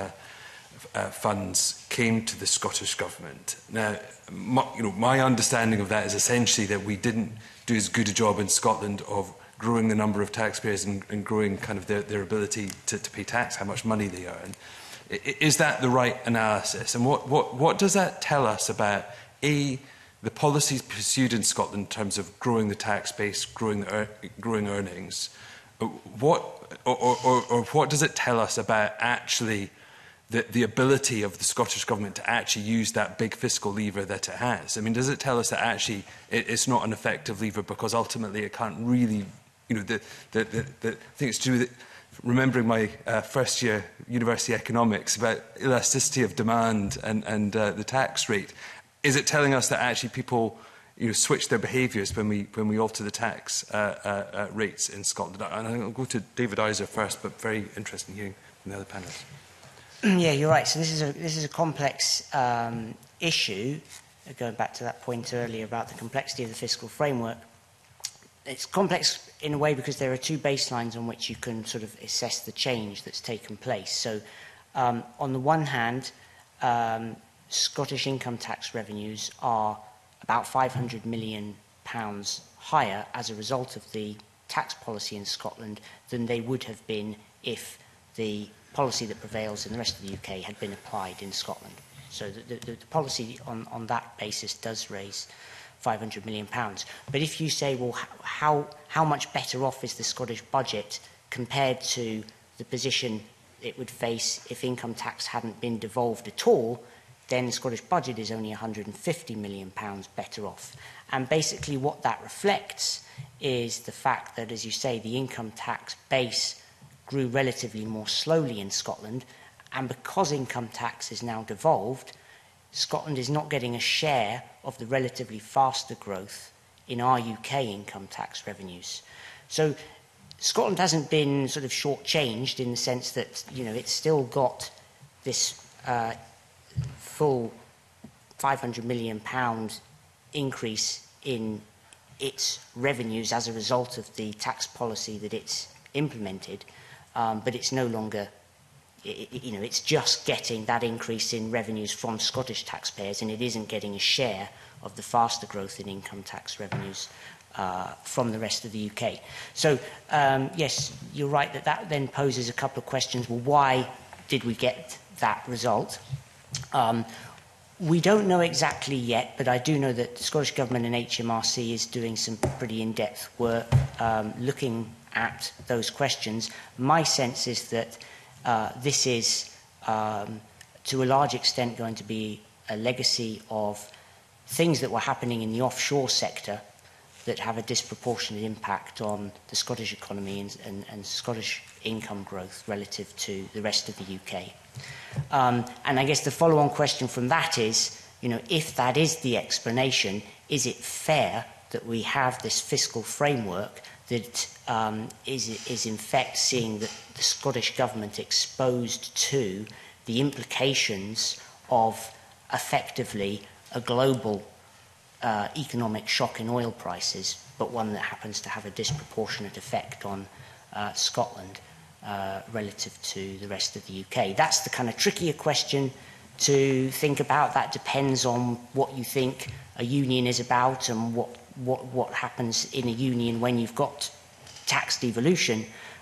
funds came to the Scottish Government. Now, my understanding of that is essentially that we didn't do as good a job in Scotland of growing the number of taxpayers and growing kind of their ability to pay tax, how much money they earn. Is that the right analysis? And what does that tell us about, A, the policies pursued in Scotland in terms of growing the tax base, growing earnings? What does it tell us about actually the ability of the Scottish Government to actually use that big fiscal lever that it has? I mean, does it tell us that actually it's not an effective lever because ultimately it can't really, I think it's to do with remembering my first year university economics about elasticity of demand and the tax rate. Is it telling us that actually people switch their behaviours when we alter the tax rates in Scotland? And I'll go to David Iser first, but very interested in hearing from the other panellists. Yeah, you're right. So this is a complex issue. Going back to that point earlier about the complexity of the fiscal framework, it's complex in a way because there are two baselines on which you can sort of assess the change that's taken place. So, on the one hand, Scottish income tax revenues are about £500 million higher as a result of the tax policy in Scotland than they would have been if the policy that prevails in the rest of the UK had been applied in Scotland. So the policy on that basis does raise £500 million. But if you say, well, how much better off is the Scottish budget compared to the position it would face if income tax hadn't been devolved at all, then the Scottish budget is only £150 million better off. And basically what that reflects is the fact that, as you say, the income tax base grew relatively more slowly in Scotland, and because income tax is now devolved, Scotland is not getting a share of the relatively faster growth in our UK income tax revenues. So Scotland hasn't been sort of shortchanged in the sense that, it's still got this full £500 million increase in its revenues as a result of the tax policy that it's implemented, but it's no longer, it's just getting that increase in revenues from Scottish taxpayers, and it isn't getting a share of the faster growth in income tax revenues from the rest of the UK. So, yes, you're right that then poses a couple of questions. Well, why did we get that result? We don't know exactly yet, but I do know that the Scottish Government and HMRC is doing some pretty in-depth work looking at those questions. My sense is that this is, to a large extent, going to be a legacy of things that were happening in the offshore sector that have a disproportionate impact on the Scottish economy and Scottish income growth relative to the rest of the UK. And I guess the follow-on question from that is, if that is the explanation, is it fair that we have this fiscal framework that is in fact seeing the Scottish Government exposed to the implications of effectively a global economic shock in oil prices, but one that happens to have a disproportionate effect on Scotland relative to the rest of the UK? That's the kind of trickier question to think about. That depends on what you think a union is about and what happens in a union when you've got tax devolution.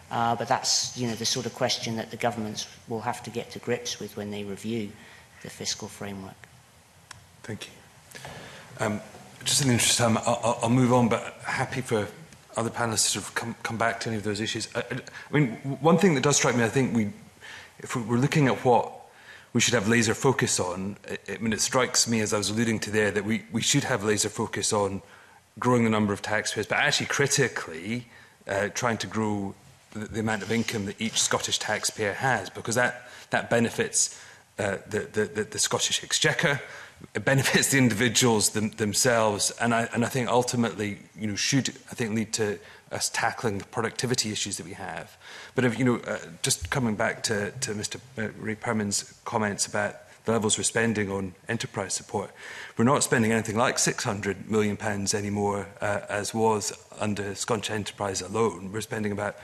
But that's, you know, the sort of question that the governments will have to get to grips with when they review the fiscal framework. Thank you. Just in the interest of time, I'll move on, but happy for other panellists to sort of come back to any of those issues. I mean, one thing that does strike me, I think if we're looking at what we should have laser focus on, I mean, it strikes me, as I was alluding to there, that we should have laser focus on growing the number of taxpayers, but actually critically trying to grow the amount of income that each Scottish taxpayer has, because that benefits the Scottish Exchequer, it benefits the individuals themselves, and I think ultimately, you know, should lead to us tackling the productivity issues that we have. But if, you know, just coming back to Mr. Ray Perman's comments about the levels we're spending on enterprise support, we're not spending anything like £600 million anymore, as was under Scottish Enterprise alone. We're spending about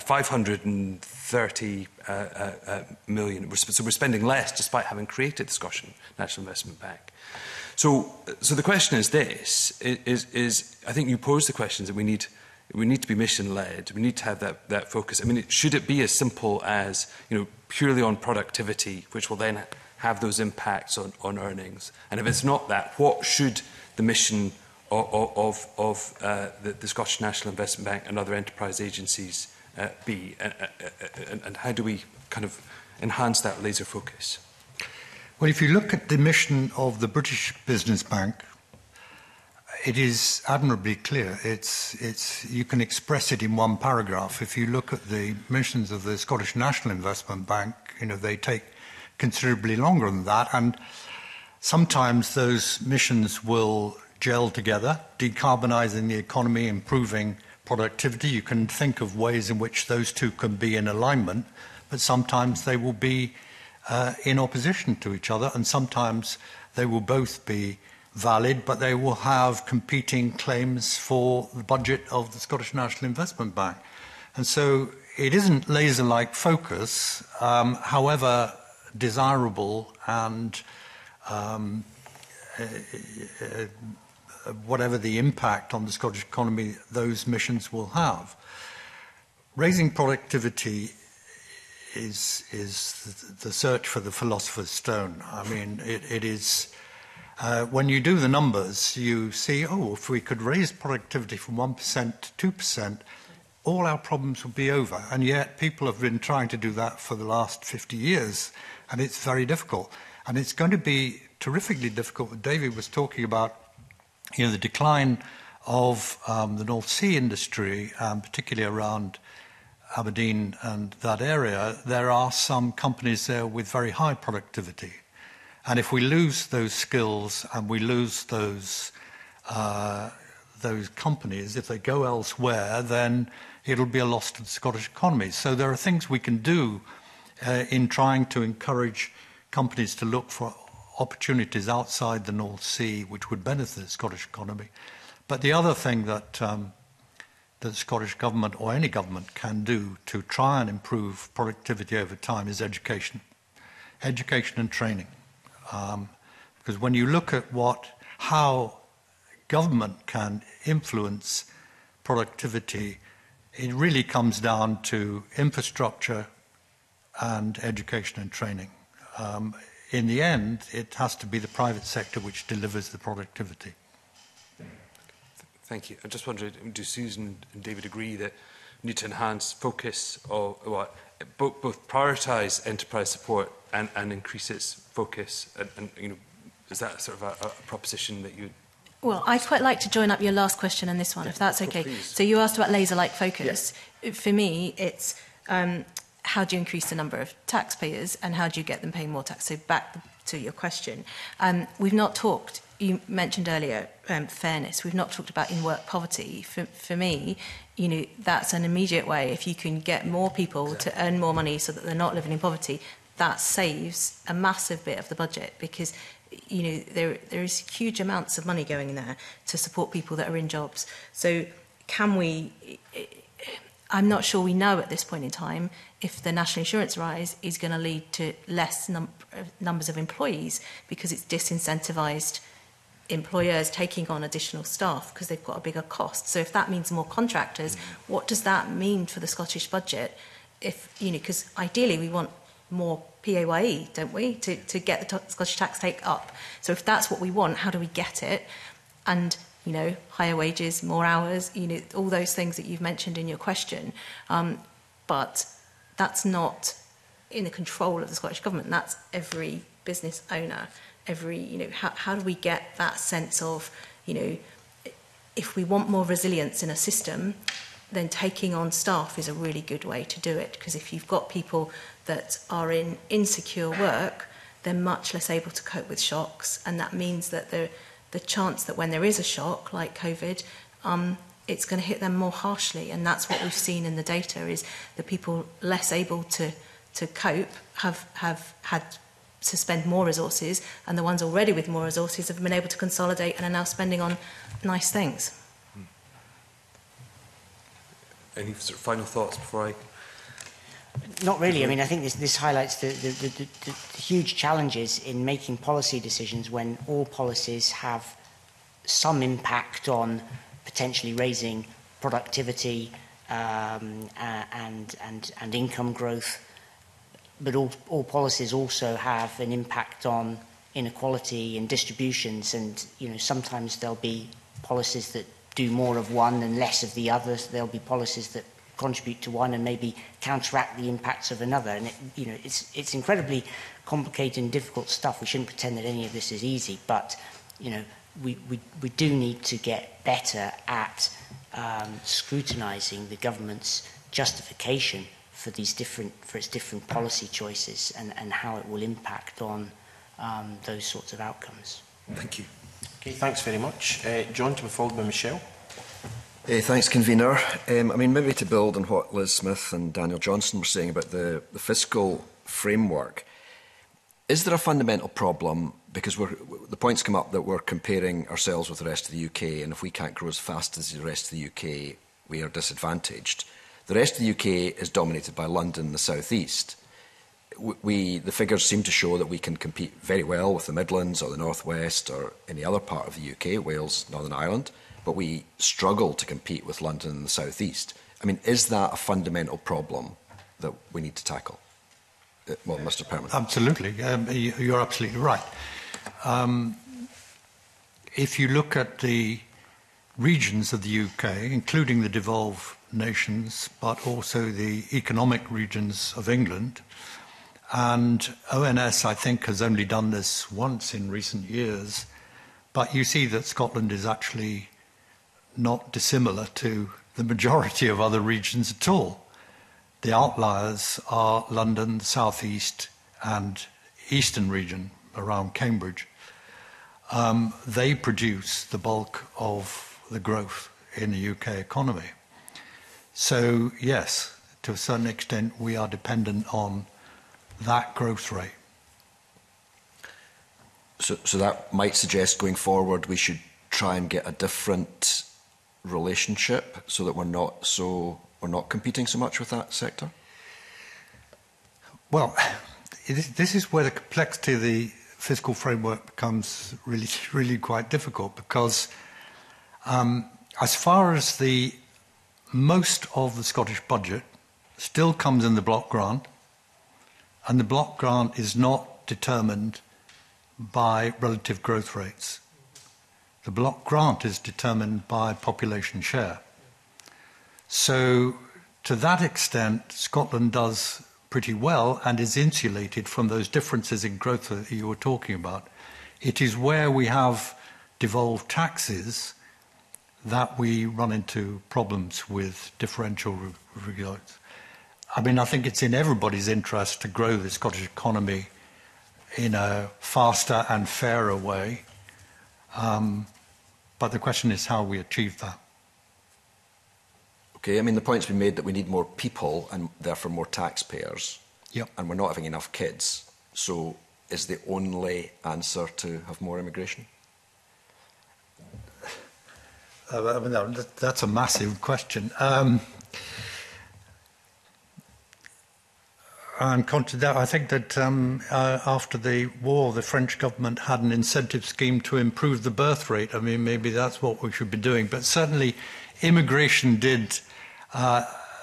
530 million. So we're spending less despite having created the Scottish National Investment Bank. So the question is this, is I think you posed the questions that we need to be mission-led. We need to have that focus. I mean, should it be as simple as, you know, purely on productivity, which will then have those impacts on earnings? And if it's not that, what should the mission of the Scottish National Investment Bank and other enterprise agencies be? And how do we kind of enhance that laser focus? Well, if you look at the mission of the British Business Bank, it is admirably clear. You can express it in one paragraph. If you look at the missions of the Scottish National Investment Bank, you know, they take considerably longer than that, and sometimes those missions will gel together, decarbonising the economy, improving productivity. You can think of ways in which those two can be in alignment, but sometimes they will be in opposition to each other, and sometimes they will both be valid, but they will have competing claims for the budget of the Scottish National Investment Bank. And so it isn't laser-like focus, however desirable and whatever the impact on the Scottish economy those missions will have. Raising productivity is the search for the philosopher's stone. I mean, it is... when you do the numbers, you see, oh, if we could raise productivity from 1% to 2%, all our problems would be over. And yet people have been trying to do that for the last 50 years, and it's very difficult. And it's going to be terrifically difficult. David was talking about, you know, the decline of the North Sea industry, particularly around Aberdeen and that area. There are some companies there with very high productivity. And if we lose those skills and we lose those companies, if they go elsewhere, then it'll be a loss to the Scottish economy. So there are things we can do in trying to encourage companies to look for opportunities outside the North Sea, which would benefit the Scottish economy. But the other thing that the Scottish government or any government can do to try and improve productivity over time is education and training. Because when you look at how government can influence productivity, it really comes down to infrastructure and education and training. In the end, it has to be the private sector which delivers the productivity. Thank you. I just wondered, do Susan and David agree that we need to enhance focus, or both prioritise enterprise support and increase its focus? And you know, is that sort of a proposition that you? Well, I'd quite like to join up your last question and this one, if that's okay. So you asked about laser-like focus. Yes. For me, it's how do you increase the number of taxpayers and how do you get them paying more tax? So back to your question. We've not talked, you mentioned earlier, fairness. We've not talked about in-work poverty. For me, you know, that's an immediate way. If you can get more people to earn more money so that they're not living in poverty, that saves a massive bit of the budget, because you know there is huge amounts of money going in there to support people that are in jobs. So can we? I'm not sure we know at this point in time if the national insurance rise is going to lead to less numbers of employees, because it's disincentivised employers taking on additional staff because they've got a bigger cost. So if that means more contractors, what does that mean for the Scottish budget? If, you know, because ideally we want more PAYE, don't we, to get the Scottish tax take up. So if that's what we want, how do we get it? And, you know, higher wages, more hours, you know, all those things that you've mentioned in your question. But that's not in the control of the Scottish Government. That's every business owner. You know, how do we get that sense of, you know, if we want more resilience in a system, then taking on staff is a really good way to do it. Because if you've got people that are in insecure work, they're much less able to cope with shocks. And that means that the chance that when there is a shock, like COVID, it's going to hit them more harshly. And that's what we've seen in the data, is the people less able to cope have had to spend more resources, and the ones already with more resources have been able to consolidate and are now spending on nice things. Any sort of final thoughts before I... Not really. I mean, I think this highlights the huge challenges in making policy decisions when all policies have some impact on potentially raising productivity and income growth. But all policies also have an impact on inequality and distributions, and you know, sometimes there'll be policies that do more of one and less of the others. There'll be policies that contribute to one and maybe counteract the impacts of another. And you know, it's incredibly complicated and difficult stuff. We shouldn't pretend that any of this is easy, but you know, we do need to get better at scrutinising the government's justification for its different policy choices and how it will impact on those sorts of outcomes. Thank you. Okay, thanks very much. John, to be followed by Michelle. Thanks, Convener. I mean, maybe to build on what Liz Smith and Daniel Johnson were saying about the fiscal framework, is there a fundamental problem? Because the points come up that we're comparing ourselves with the rest of the UK, and if we can't grow as fast as the rest of the UK, we are disadvantaged. The rest of the UK is dominated by London and the South East. The figures seem to show that we can compete very well with the Midlands or the North West or any other part of the UK, Wales, Northern Ireland, but we struggle to compete with London and the South East. I mean, is that a fundamental problem that we need to tackle? Well, Mr. Perman. Absolutely. You're absolutely right. If you look at the regions of the UK, including the devolved nations, but also the economic regions of England, and ONS, I think, has only done this once in recent years, but you see that Scotland is actually not dissimilar to the majority of other regions at all. The outliers are London, South East, and Eastern region around Cambridge. They produce the bulk of the growth in the UK economy. So, yes, to a certain extent, we are dependent on that growth rate. So that might suggest going forward we should try and get a different relationship so that we're not competing so much with that sector? Well, this is where the complexity of the fiscal framework becomes really quite difficult, because as far as most of the Scottish budget still comes in the block grant, and the block grant is not determined by relative growth rates. The block grant is determined by population share. So to that extent, Scotland does pretty well and is insulated from those differences in growth that you were talking about. It is where we have devolved taxes that we run into problems with differential results. I mean, I think it's in everybody's interest to grow the Scottish economy in a faster and fairer way. But the question is how we achieve that. Okay, I mean, the point's been made that we need more people and therefore more taxpayers. Yep. And we're not having enough kids. So is the only answer to have more immigration? I mean, that's a massive question. and contrary to that, I think that after the war, the French government had an incentive scheme to improve the birth rate. I mean, maybe that's what we should be doing. But certainly, immigration did a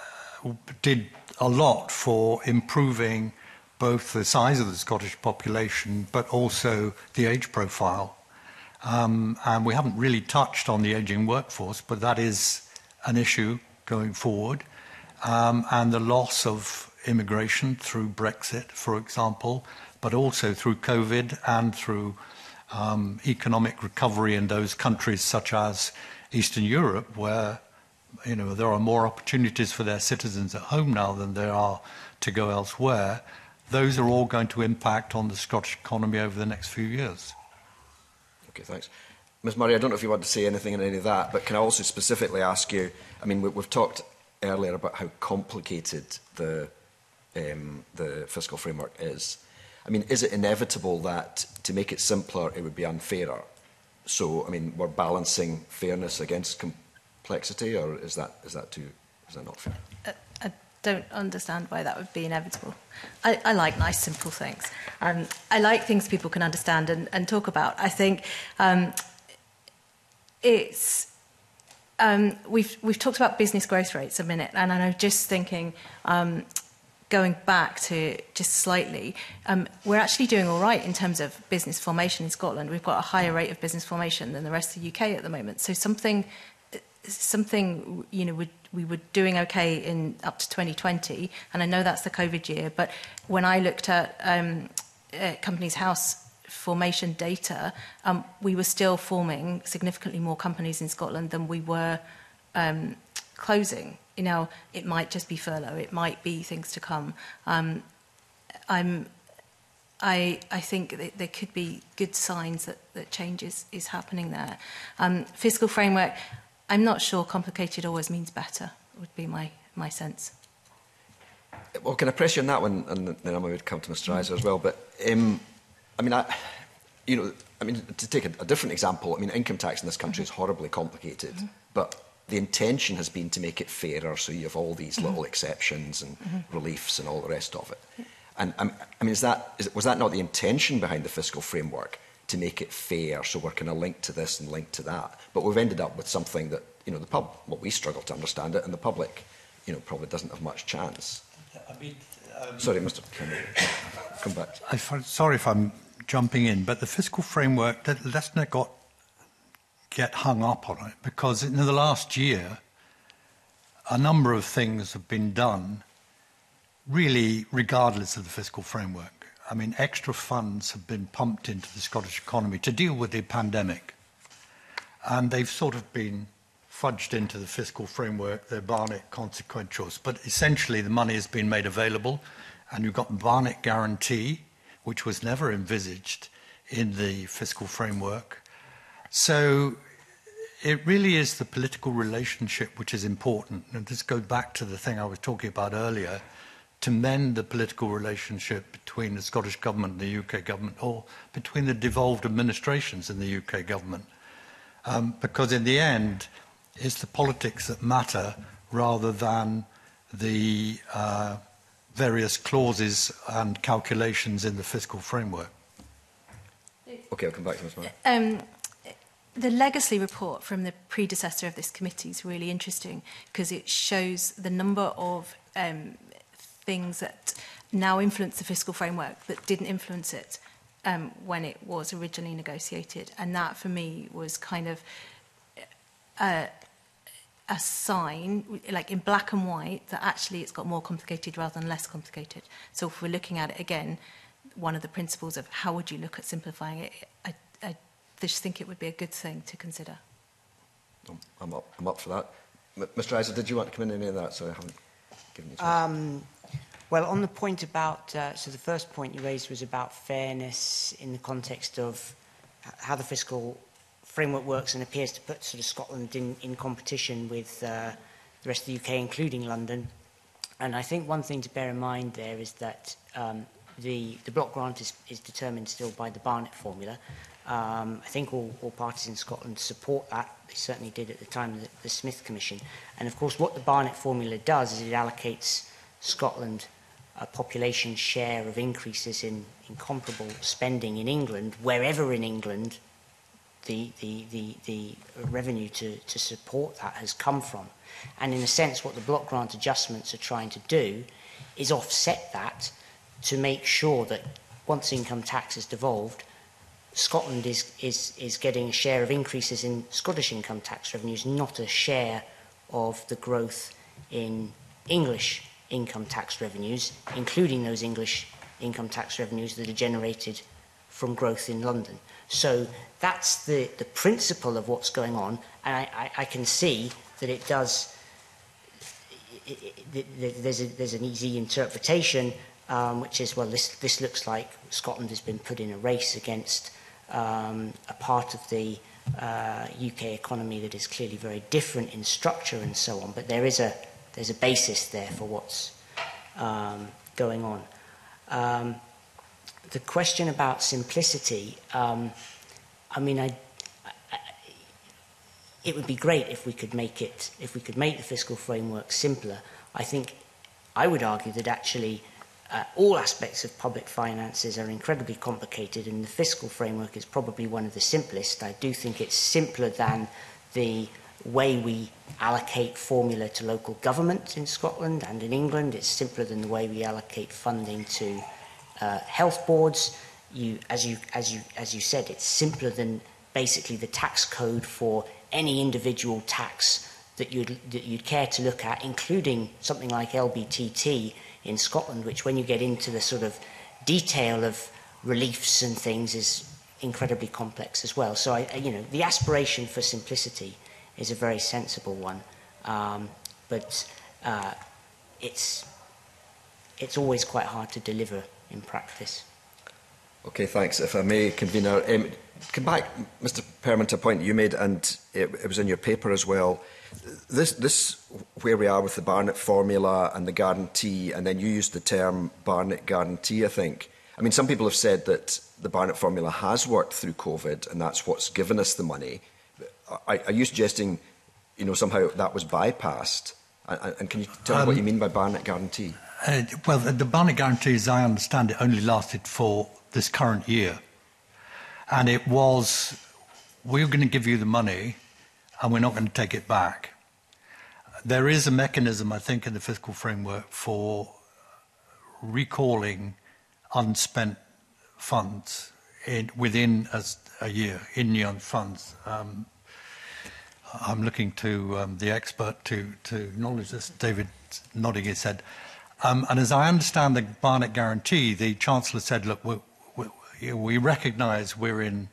lot for improving both the size of the Scottish population, but also the age profile. And we haven't really touched on the ageing workforce, but that is an issue going forward. And the loss of immigration through Brexit, for example, but also through COVID and through economic recovery in those countries such as Eastern Europe, where there are more opportunities for their citizens at home now than there are to go elsewhere. Those are all going to impact on the Scottish economy over the next few years. Okay, thanks. Ms Murray, I don't know if you want to say anything on any of that, but can I also specifically ask you, I mean, we've talked earlier about how complicated the fiscal framework is. I mean, is it inevitable that to make it simpler, it would be unfairer? So, I mean, we're balancing fairness against complexity, or is that not fair? I don't understand why that would be inevitable. I like nice, simple things. I like things people can understand and talk about. I think we've talked about business growth rates a minute, and I'm just thinking, going back to just slightly, we're actually doing all right in terms of business formation in Scotland. We've got a higher rate of business formation than the rest of the UK at the moment. So something we were doing okay in up to 2020, and I know that's the COVID year, but when I looked at Companies House formation data, we were still forming significantly more companies in Scotland than we were closing. It might just be furlough, it might be things to come. I think that there could be good signs that change is happening there. Fiscal framework, I'm not sure complicated always means better, would be my sense. Well, can I press you on that one, and then I would come to Mr. Iser as well. But to take a different example, I mean, income tax in this country is horribly complicated, but the intention has been to make it fairer, so you have all these little exceptions and reliefs and all the rest of it. And I mean, was that not the intention behind the fiscal framework, to make it fair, so we're kind of linked to this and linked to that? But we've ended up with something that, we struggle to understand it, and the public, probably doesn't have much chance. Sorry, Mr. Kennedy, come back. Sorry if I'm jumping in, but the fiscal framework, let's not get hung up on it, because in the last year, a number of things have been done, really regardless of the fiscal framework. I mean, extra funds have been pumped into the Scottish economy to deal with the pandemic, and they've sort of been fudged into the fiscal framework. They're Barnett consequentials, but essentially the money has been made available, and you've got the Barnett guarantee, which was never envisaged in the fiscal framework. So it really is the political relationship which is important. And this goes back to the thing I was talking about earlier, to mend the political relationship between the Scottish Government and the UK Government, or between the devolved administrations in the UK Government. Because in the end, it's the politics that matter rather than the various clauses and calculations in the fiscal framework. Okay, I'll come back to Ms. Murray. The legacy report from the predecessor of this committee is really interesting, because it shows the number of things that now influence the fiscal framework that didn't influence it when it was originally negotiated. And that, for me, was kind of a sign, like in black and white, that actually it's got more complicated rather than less complicated. So if we're looking at it again, one of the principles of how would you look at simplifying it, I just think it would be a good thing to consider. I'm up for that. Mr. Iser, did you want to come in any of that? So I haven't given you a chance. Well, on the point about, so the first point you raised was about fairness in the context of how the fiscal framework works and appears to put sort of Scotland in competition with the rest of the UK, including London. And I think one thing to bear in mind there is that the block grant is determined still by the Barnett formula. I think all parties in Scotland support that. They certainly did at the time of the Smith Commission. And of course, what the Barnett formula does is it allocates Scotland population share of increases in comparable spending in England, wherever in England the revenue to support that has come from. And in a sense, what the block grant adjustments are trying to do is offset that to make sure that once income tax is devolved, Scotland is getting a share of increases in Scottish income tax revenues, not a share of the growth in English income tax revenues, including those English income tax revenues that are generated from growth in London. So that's the principle of what's going on, and I can see that it does. There's an easy interpretation, which is, well, this looks like Scotland has been put in a race against a part of the UK economy that is clearly very different in structure and so on. But there's a basis there for what's going on. The question about simplicity, I mean, it would be great if we could make the fiscal framework simpler. I think I would argue that actually all aspects of public finances are incredibly complicated, and the fiscal framework is probably one of the simplest. I do think it's simpler than the way we allocate formula to local government in Scotland and in England. It's simpler than the way we allocate funding to health boards. As you said, it's simpler than basically the tax code for any individual tax that you'd care to look at, including something like LBTT in Scotland, which, when you get into the sort of detail of reliefs and things, is incredibly complex as well. So, the aspiration for simplicity is a very sensible one, but it's always quite hard to deliver in practice. Okay, thanks. If I may, Convener, come back, Mr. Perman, to a point you made, and it was in your paper as well. This where we are with the Barnett formula and the guarantee, and then you used the term Barnett guarantee, I think. I mean, some people have said that the Barnett formula has worked through COVID, and that's what's given us the money. Are you suggesting, somehow that was bypassed? And can you tell me what you mean by Barnett guarantee? Well, the Barnett guarantee, as I understand it, only lasted for this current year. And it was, we're going to give you the money and we're not going to take it back. There is a mechanism, I think, in the fiscal framework for recalling unspent funds within a year, in young funds. I'm looking to the expert to acknowledge this. David nodding his head. And as I understand the Barnett guarantee, the Chancellor said, look, we recognise we're in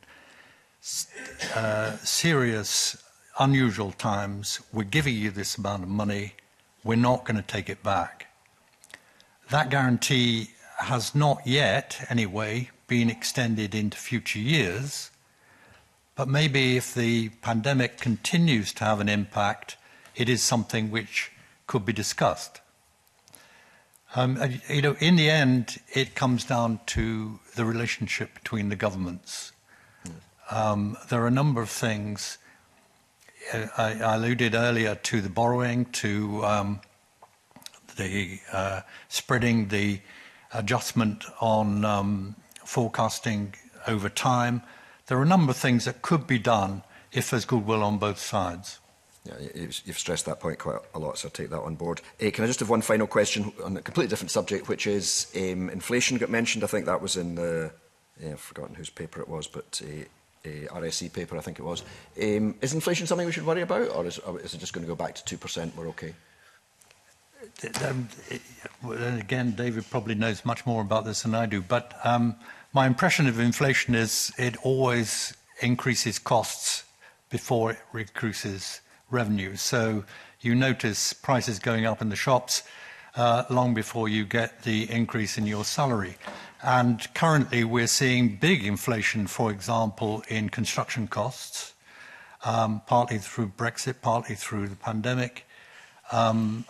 serious, unusual times. We're giving you this amount of money. We're not going to take it back. That guarantee has not yet, anyway, been extended into future years. But maybe if the pandemic continues to have an impact, it is something which could be discussed. In the end, it comes down to the relationship between the governments. There are a number of things. I alluded earlier to the borrowing, to the spreading the adjustment on forecasting over time. There are a number of things that could be done if there's goodwill on both sides. Yeah, you've stressed that point quite a lot, so I'll take that on board. Can I just have one final question on a completely different subject, which is inflation got mentioned. I think that was in the, I've forgotten whose paper it was, but RSC paper, I think it was. Is inflation something we should worry about, or is it just going to go back to 2%? We're okay? Then again, David probably knows much more about this than I do, but my impression of inflation is it always increases costs before it increases revenue. So you notice prices going up in the shops long before you get the increase in your salary. And currently we're seeing big inflation, for example, in construction costs, partly through Brexit, partly through the pandemic, and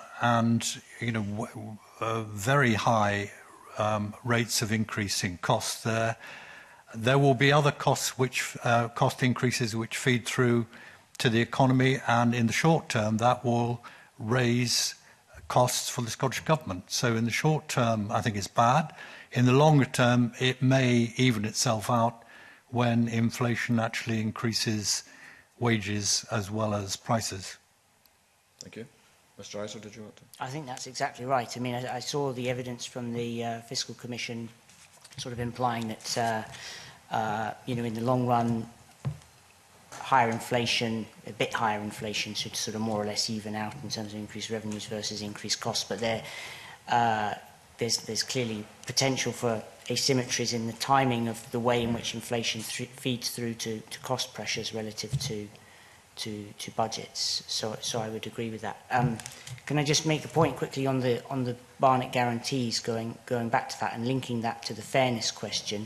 very high rates of increase in costs there. There will be other costs cost increases which feed through to the economy, and in the short term that will raise costs for the Scottish Government. So in the short term, I think it's bad. In the longer term, it may even itself out when inflation actually increases wages as well as prices. Thank you. Mr. Iser, did you want to? I think that's exactly right. I mean, I saw the evidence from the Fiscal Commission sort of implying that, you know, in the long run, higher inflation, a bit higher inflation should sort of more or less even out in terms of increased revenues versus increased costs. But there's clearly potential for asymmetries in the timing of the way in which inflation feeds through to cost pressures relative to budgets. So I would agree with that. Can I just make a point quickly on the Barnett guarantees, going back to that and linking that to the fairness question?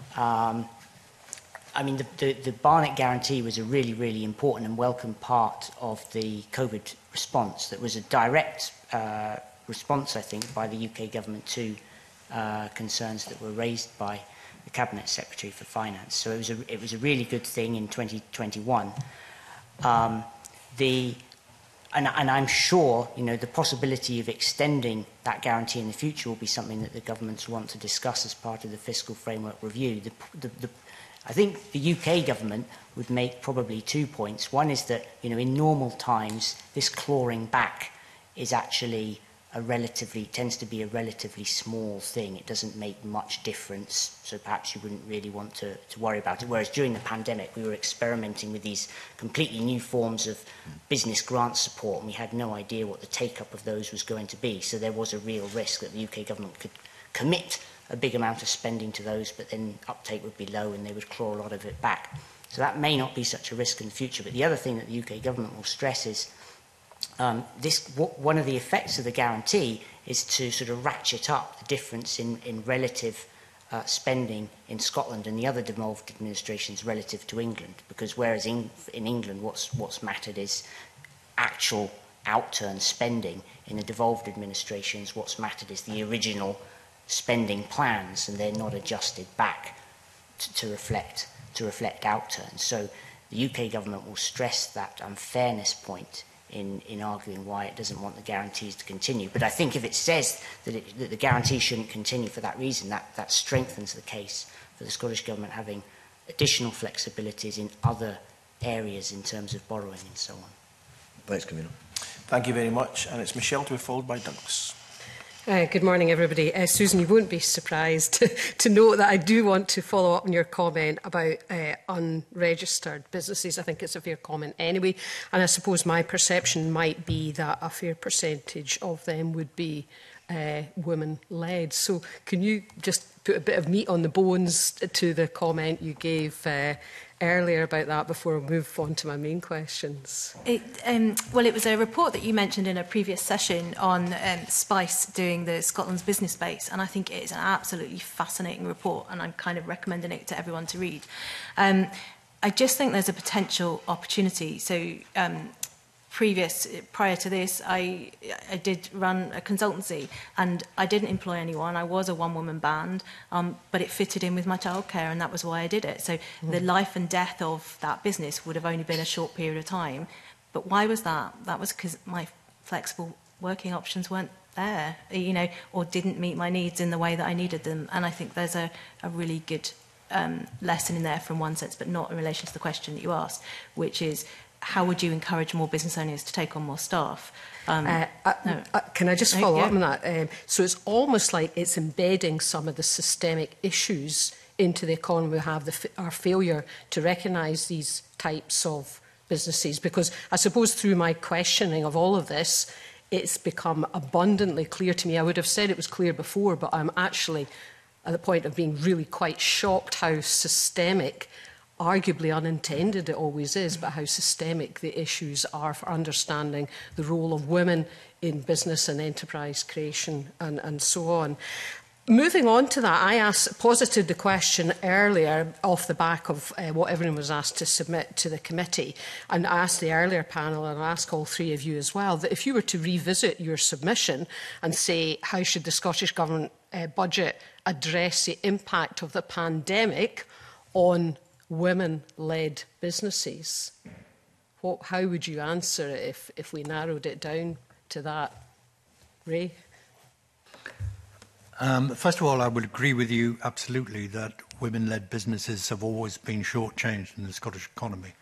I mean, the Barnett guarantee was a really, really important and welcome part of the COVID response. That was a direct response, I think, by the UK government to concerns that were raised by the Cabinet Secretary for Finance. So it was a really good thing in 2021. And I'm sure, you know, the possibility of extending that guarantee in the future will be something that the governments want to discuss as part of the fiscal framework review. I think the UK government would make probably 2 points. One is that, you know, in normal times, this clawing back is actually tends to be a relatively small thing. It doesn't make much difference, so perhaps you wouldn't really want to worry about it. Whereas during the pandemic, we were experimenting with these completely new forms of business grant support, and we had no idea what the take-up of those was going to be. So there was a real risk that the UK government could commit a big amount of spending to those, but then uptake would be low and they would claw a lot of it back. So that may not be such a risk in the future. But the other thing that the UK government will stress is one of the effects of the guarantee is to sort of ratchet up the difference in relative spending in Scotland and the other devolved administrations relative to England. Because whereas in England what's mattered is actual outturn spending, in the devolved administrations what's mattered is the original spending plans, and they're not adjusted back to reflect outturns. So the UK government will stress that unfairness point in arguing why it doesn't want the guarantees to continue. But I think if it says that the guarantee shouldn't continue for that reason, that strengthens the case for the Scottish Government having additional flexibilities in other areas in terms of borrowing and so on. Thanks, Convener. Thank you very much. And it's Michelle to be followed by Douglas. Good morning, everybody. Susan, you won't be surprised to know that I do want to follow up on your comment about unregistered businesses. I think it's a fair comment anyway. And I suppose my perception might be that a fair percentage of them would be women-led. So can you just put a bit of meat on the bones to the comment you gave earlier about that before we move on to my main questions? Well, it was a report that you mentioned in a previous session on SPICE doing the Scotland's business base, and I think it is an absolutely fascinating report, and I'm kind of recommending it to everyone to read. I just think there's a potential opportunity. So prior to this, I did run a consultancy, and I didn't employ anyone. I was a one-woman band, but it fitted in with my childcare, and that was why I did it. So the life and death of that business would have only been a short period of time. But why was that? That was because my flexible working options weren't there, you know, or didn't meet my needs in the way that I needed them. And I think there's a really good lesson in there from one sense, but not in relation to the question that you asked, which is, how would you encourage more business owners to take on more staff? Can I just follow up on that? So it's almost like it's embedding some of the systemic issues into the economy. We have our failure to recognise these types of businesses, because I suppose through my questioning of all of this, it's become abundantly clear to me. I would have said it was clear before, but I'm actually at the point of being really quite shocked how systemic, arguably unintended it always is, but how systemic the issues are for understanding the role of women in business and enterprise creation and so on. Moving on to that, I posited the question earlier off the back of what everyone was asked to submit to the committee, and I asked the earlier panel, and I ask all three of you as well, that if you were to revisit your submission and say, how should the Scottish Government budget address the impact of the pandemic on women-led businesses? How would you answer it if we narrowed it down to that? Ray? First of all, I would agree with you absolutely that women-led businesses have always been shortchanged in the Scottish economy.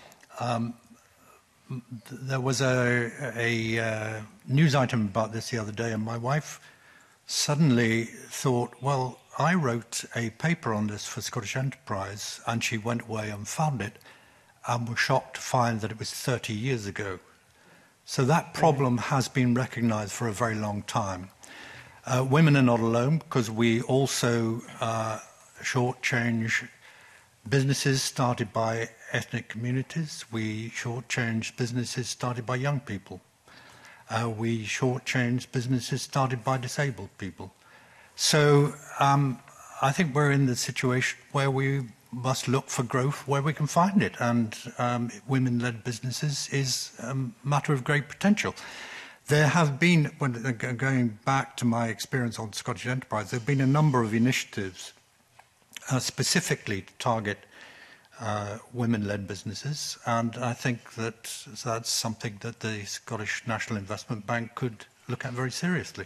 There was a news item about this the other day, and my wife suddenly thought, well, I wrote a paper on this for Scottish Enterprise, and she went away and found it, and was shocked to find that it was 30 years ago. So that problem has been recognised for a very long time. Women are not alone, because we also shortchange businesses started by ethnic communities. We shortchange businesses started by young people. We shortchange businesses started by disabled people. So I think we're in the situation where we must look for growth where we can find it, and women-led businesses is a matter of great potential. There have been, when going back to my experience on Scottish Enterprise, there have been a number of initiatives specifically to target women-led businesses, and I think that that's something that the Scottish National Investment Bank could look at very seriously.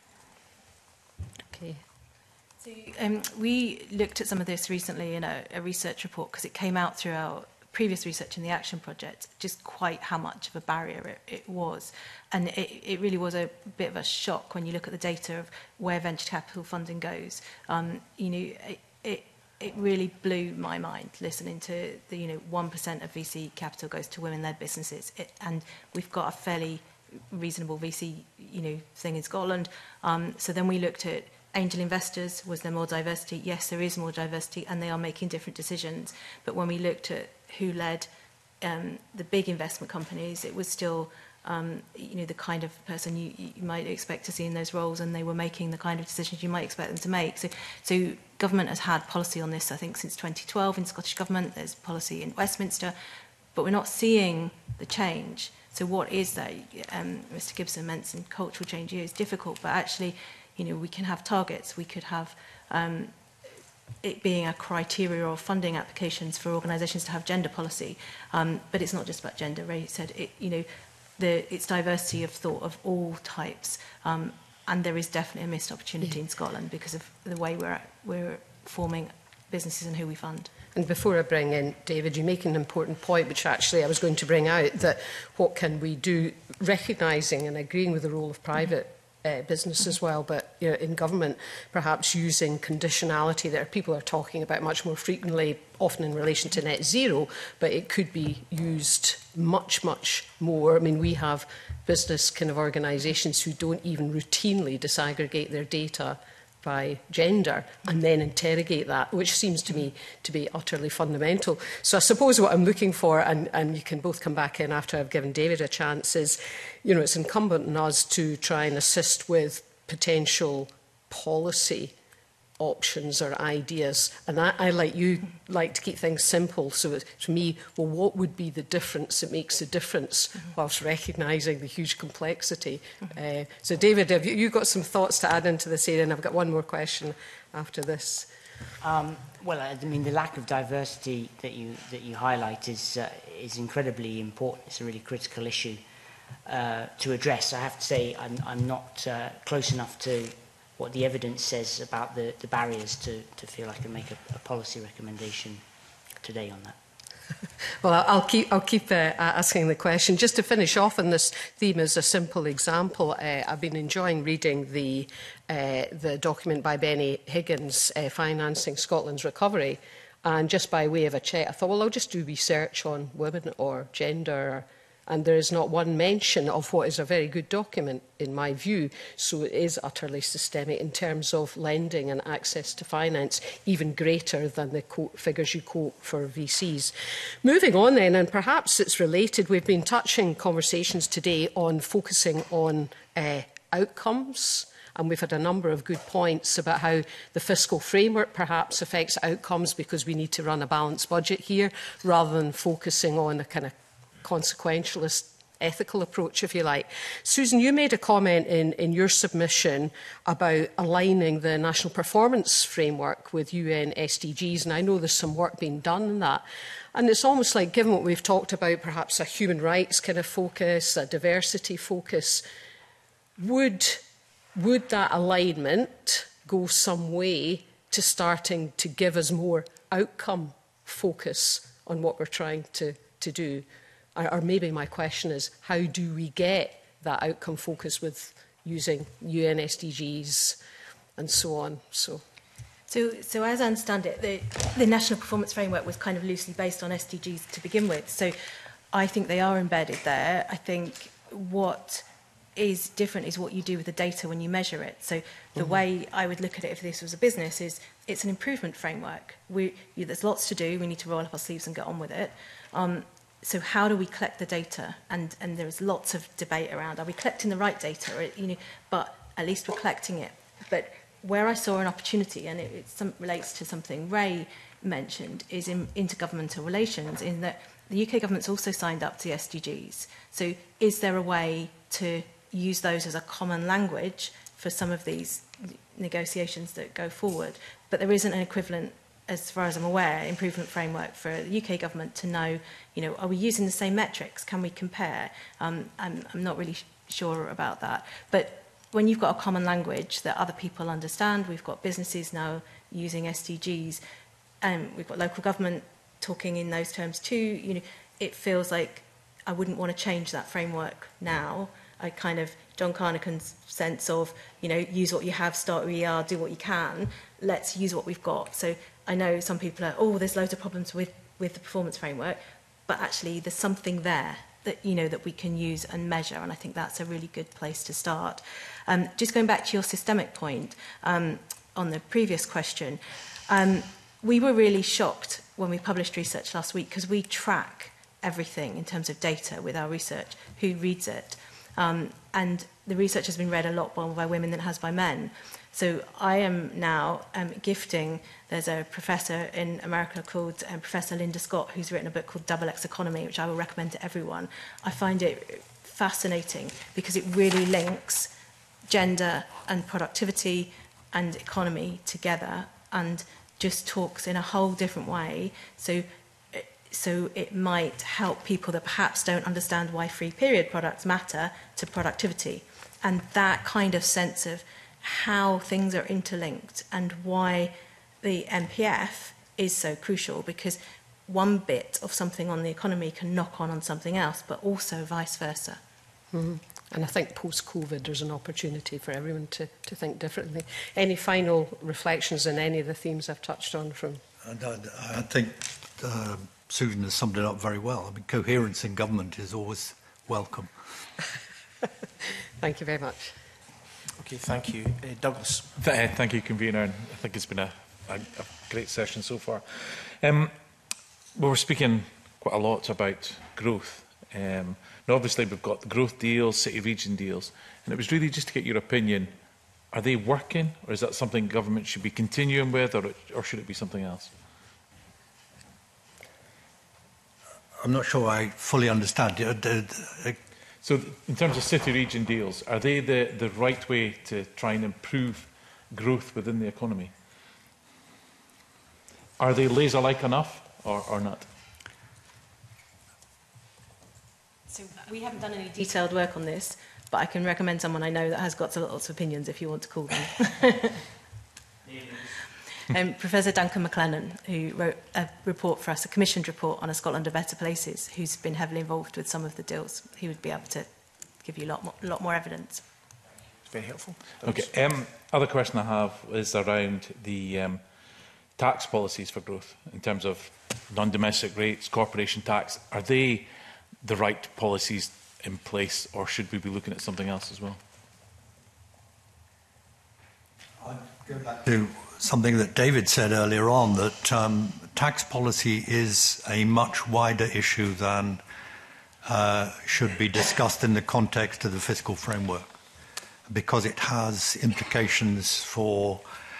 Okay. So we looked at some of this recently in a research report, because it came out through our previous research in the Action Project, just quite how much of a barrier it was. And it really was a bit of a shock when you look at the data of where venture capital funding goes. You know, it really blew my mind listening to the 1% of VC capital goes to women-led businesses, and we've got a fairly reasonable VC thing in Scotland. So then we looked at angel investors. Was there more diversity? Yes, there is more diversity, and they are making different decisions. But when we looked at who led the big investment companies, it was still the kind of person you might expect to see in those roles, and they were making the kind of decisions you might expect them to make. So government has had policy on this, I think, since 2012 in Scottish Government. There's policy in Westminster, but we're not seeing the change. So what is that? Mr. Gibson mentioned cultural change is difficult, but actually, we can have targets. We could have it being a criteria of funding applications for organisations to have gender policy. But it's not just about gender. Ray said it's diversity of thought of all types, and there is definitely a missed opportunity in Scotland because of the way we're forming businesses and who we fund. And before I bring in David, you make an important point, which actually I was going to bring out, that what can we do, recognising and agreeing with the role of private business as well, but in government, perhaps using conditionality that people are talking about much more frequently, often in relation to net zero, but it could be used much, much more. I mean, we have business kind of organisations who don't even routinely disaggregate their data by gender and then interrogate that, which seems to me to be utterly fundamental. So I suppose what I'm looking for, and you can both come back in after I've given David a chance, is, it's incumbent on us to try and assist with potential policy options or ideas. And I like you, like to keep things simple. So to me, well, what would be the difference that makes a difference whilst recognising the huge complexity? So David, have you got some thoughts to add into this area? And I've got one more question after this. Well, I mean, the lack of diversity that you highlight is incredibly important. It's a really critical issue to address. I have to say I'm not close enough to what the evidence says about the barriers to feel I can make a policy recommendation today on that. Well, I'll keep asking the question. Just to finish off on this theme as a simple example, I've been enjoying reading the document by Benny Higgins, Financing Scotland's Recovery. And just by way of a check, I thought, well, I'll just do research on women or gender. And there is not one mention of what is a very good document, in my view. So it is utterly systemic in terms of lending and access to finance, even greater than the figures you quote for VCs. Moving on then, and perhaps it's related, we've been touching conversations today on focusing on outcomes. And we've had a number of good points about how the fiscal framework perhaps affects outcomes because we need to run a balanced budget here, rather than focusing on a kind of consequentialist ethical approach, if you like. Susan, you made a comment in your submission about aligning the national performance framework with UN SDGs, and I know there's some work being done on that. And it's almost like, given what we've talked about, perhaps a human rights kind of focus, a diversity focus, would that alignment go some way to starting to give us more outcome focus on what we're trying to do? Or maybe my question is, how do we get that outcome focus with using UN SDGs and so on? So as I understand it, the National Performance Framework was kind of loosely based on SDGs to begin with. So I think they are embedded there. I think what is different is what you do with the data when you measure it. So the way I would look at it if this was a business is it's an improvement framework. There's lots to do. We need to roll up our sleeves and get on with it. So how do we collect the data? And there is lots of debate around, are we collecting the right data? Or, but at least we're collecting it. But where I saw an opportunity, and it relates to something Ray mentioned, is in intergovernmental relations, in that the UK government's also signed up to the SDGs. So is there a way to use those as a common language for some of these negotiations that go forward? But there isn't an equivalent, as far as I'm aware, improvement framework for the UK government to know, are we using the same metrics? Can we compare? I'm not really sure about that. But when you've got a common language that other people understand, we've got businesses now using SDGs, and we've got local government talking in those terms too, it feels like I wouldn't want to change that framework now. I kind of, John Carnacan's sense of, use what you have, start where you are, do what you can, let's use what we've got. So I know some people are, there's loads of problems with the performance framework, but actually there's something there that, that we can use and measure, and I think that's a really good place to start. Just going back to your systemic point on the previous question, we were really shocked when we published research last week because we track everything in terms of data with our research, who reads it. And the research has been read a lot more by women than it has by men. So I am now gifting, there's a professor in America called Professor Linda Scott, who's written a book called Double X Economy, which I will recommend to everyone. I find it fascinating because it really links gender and productivity and economy together and just talks in a whole different way. So it might help people that perhaps don't understand why free period products matter to productivity. And that kind of sense of how things are interlinked and why the MPF is so crucial, because one bit of something on the economy can knock on something else, but also vice versa. Mm-hmm. And I think post-COVID there's an opportunity for everyone to think differently. Any final reflections on any of the themes I've touched on from? I think Susan has summed it up very well. I mean, coherence in government is always welcome. Thank you very much. Okay, thank you. Douglas. Thank you, Convener. And I think it's been a great session so far. We were speaking quite a lot about growth. And obviously we've got the growth deals, city-region deals, and it was really just to get your opinion. Are they working, or is that something government should be continuing with, or should it be something else? I'm not sure I fully understand. So in terms of city-region deals, are they the right way to try and improve growth within the economy? Are they laser-like enough or not? So we haven't done any detailed work on this, but I can recommend someone I know that has got lots of opinions if you want to call them. Professor Duncan McLennan, who wrote a report for us, a commissioned report on a Scotland of Better Places, who's been heavily involved with some of the deals. He would be able to give you a lot more evidence. It's very helpful. Okay. Other question I have is around the tax policies for growth in terms of non-domestic rates, corporation tax. Are they the right policies in place, or should we be looking at something else as well? I'd go back to something that David said earlier on, that tax policy is a much wider issue than should be discussed in the context of the fiscal framework, because it has implications for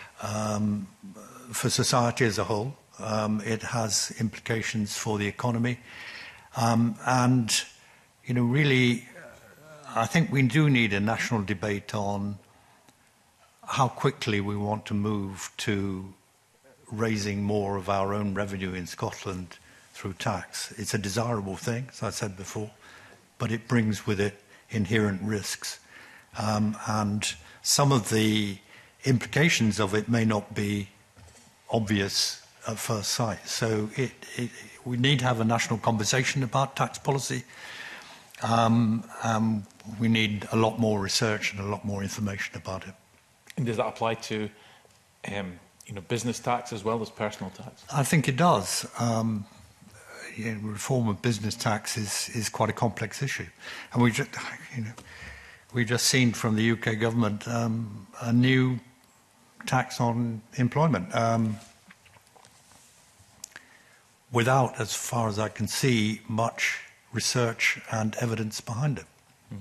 society as a whole. It has implications for the economy. And, really, I think we do need a national debate on how quickly we want to move to raising more of our own revenue in Scotland through tax. It's a desirable thing, as I said before, but it brings with it inherent risks. and some of the implications of it may not be obvious at first sight. So we need to have a national conversation about tax policy. We need a lot more research and a lot more information about it. And does that apply to business tax as well as personal tax? I think it does. Reform of business tax is quite a complex issue, and we just seen from the UK government a new tax on employment without, as far as I can see, much research and evidence behind it.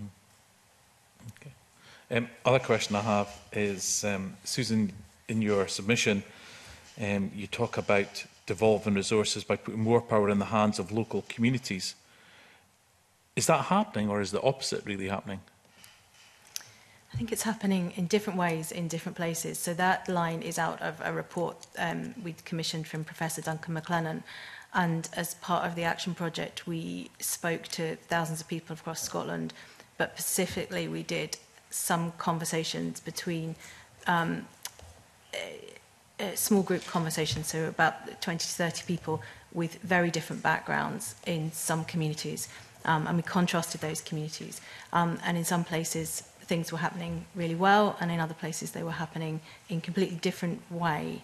Mm-hmm. Okay. Other question I have is, Susan, in your submission, you talk about devolving resources by putting more power in the hands of local communities. Is that happening, or is the opposite really happening? I think it's happening in different ways in different places. So that line is out of a report we commissioned from Professor Duncan McLennan. And as part of the action project, we spoke to thousands of people across Scotland, but specifically we did some conversations between small group conversations, so about 20 to 30 people with very different backgrounds in some communities. And we contrasted those communities. And in some places, things were happening really well, and in other places, they were happening in completely different way.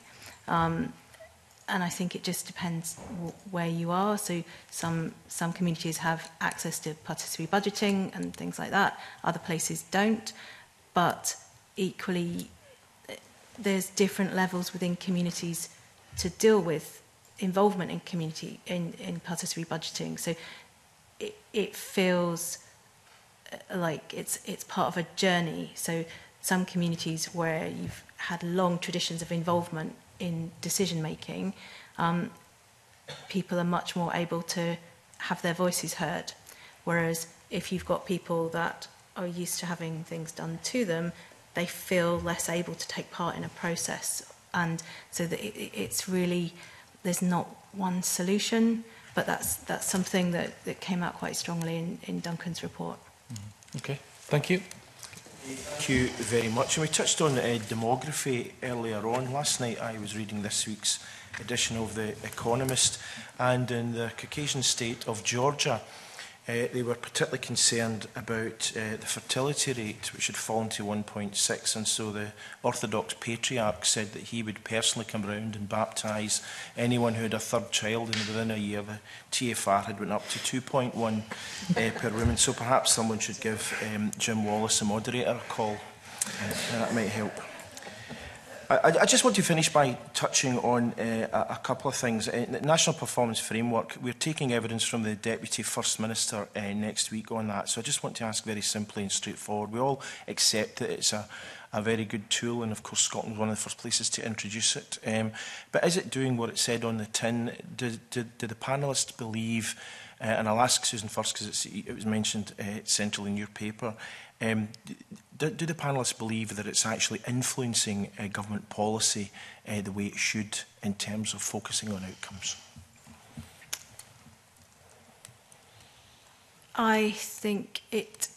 And I think it just depends where you are. So some communities have access to participatory budgeting and things like that. Other places don't. But equally, there's different levels within communities to deal with involvement in community in participatory budgeting. So it feels like it's part of a journey. So some communities where you've had long traditions of involvement in decision making, people are much more able to have their voices heard. Whereas if you've got people that are used to having things done to them, they feel less able to take part in a process. And so that it's really, there's not one solution, but that's something that came out quite strongly in Duncan's report. Okay, thank you. Thank you very much. And we touched on demography earlier on. Last night I was reading this week's edition of The Economist, and in the Caucasian state of Georgia, they were particularly concerned about the fertility rate, which had fallen to 1.6, and so the Orthodox Patriarch said that he would personally come round and baptise anyone who had a third child, and within a year the TFR had went up to 2.1 per woman. So perhaps someone should give Jim Wallace, the moderator, a call, and that might help. I just want to finish by touching on a couple of things. The National Performance Framework, we're taking evidence from the Deputy First Minister next week on that. So I just want to ask very simply and straightforward. We all accept that it's a very good tool, and of course Scotland was one of the first places to introduce it. But is it doing what it said on the tin? Do the panellists believe, and I'll ask Susan first because it was mentioned centrally in your paper, do the panellists believe that it's actually influencing government policy the way it should in terms of focusing on outcomes? I think it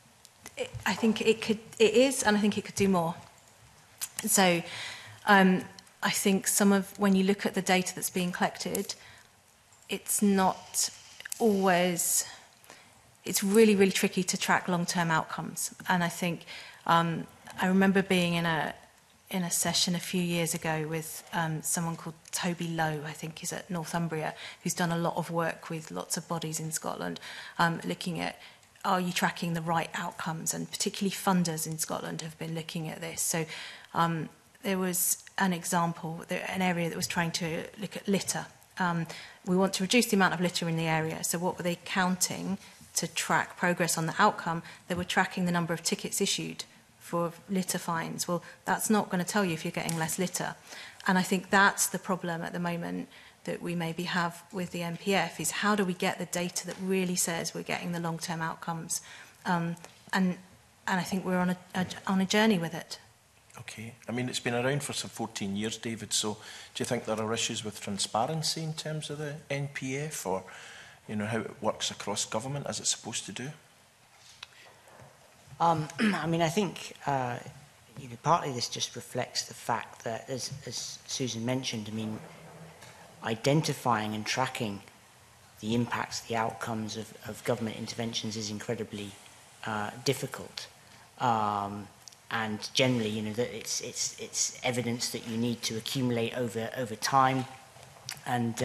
is, and I think it could do more. So I think when you look at the data that's being collected, it's not always, it's really, really tricky to track long-term outcomes. And I think, I remember being in a session a few years ago with someone called Toby Lowe, I think he's at Northumbria, who's done a lot of work with lots of bodies in Scotland, looking at, are you tracking the right outcomes? And particularly funders in Scotland have been looking at this. So there was an example, an area that was trying to look at litter. We want to reduce the amount of litter in the area. So what were they counting to track progress on the outcome? They were tracking the number of tickets issued for litter fines. Well, that's not going to tell you if you're getting less litter. And I think that's the problem at the moment that we maybe have with the NPF, is how do we get the data that really says we're getting the long-term outcomes? And I think we're on a journey with it. Okay. I mean, it's been around for some 14 years, David, so do you think there are issues with transparency in terms of the NPF, or how it works across government as it's supposed to do? I mean, I think partly this just reflects the fact that, as Susan mentioned, I mean, identifying and tracking the impacts, the outcomes of government interventions is incredibly difficult. And generally, that it's evidence that you need to accumulate over time, and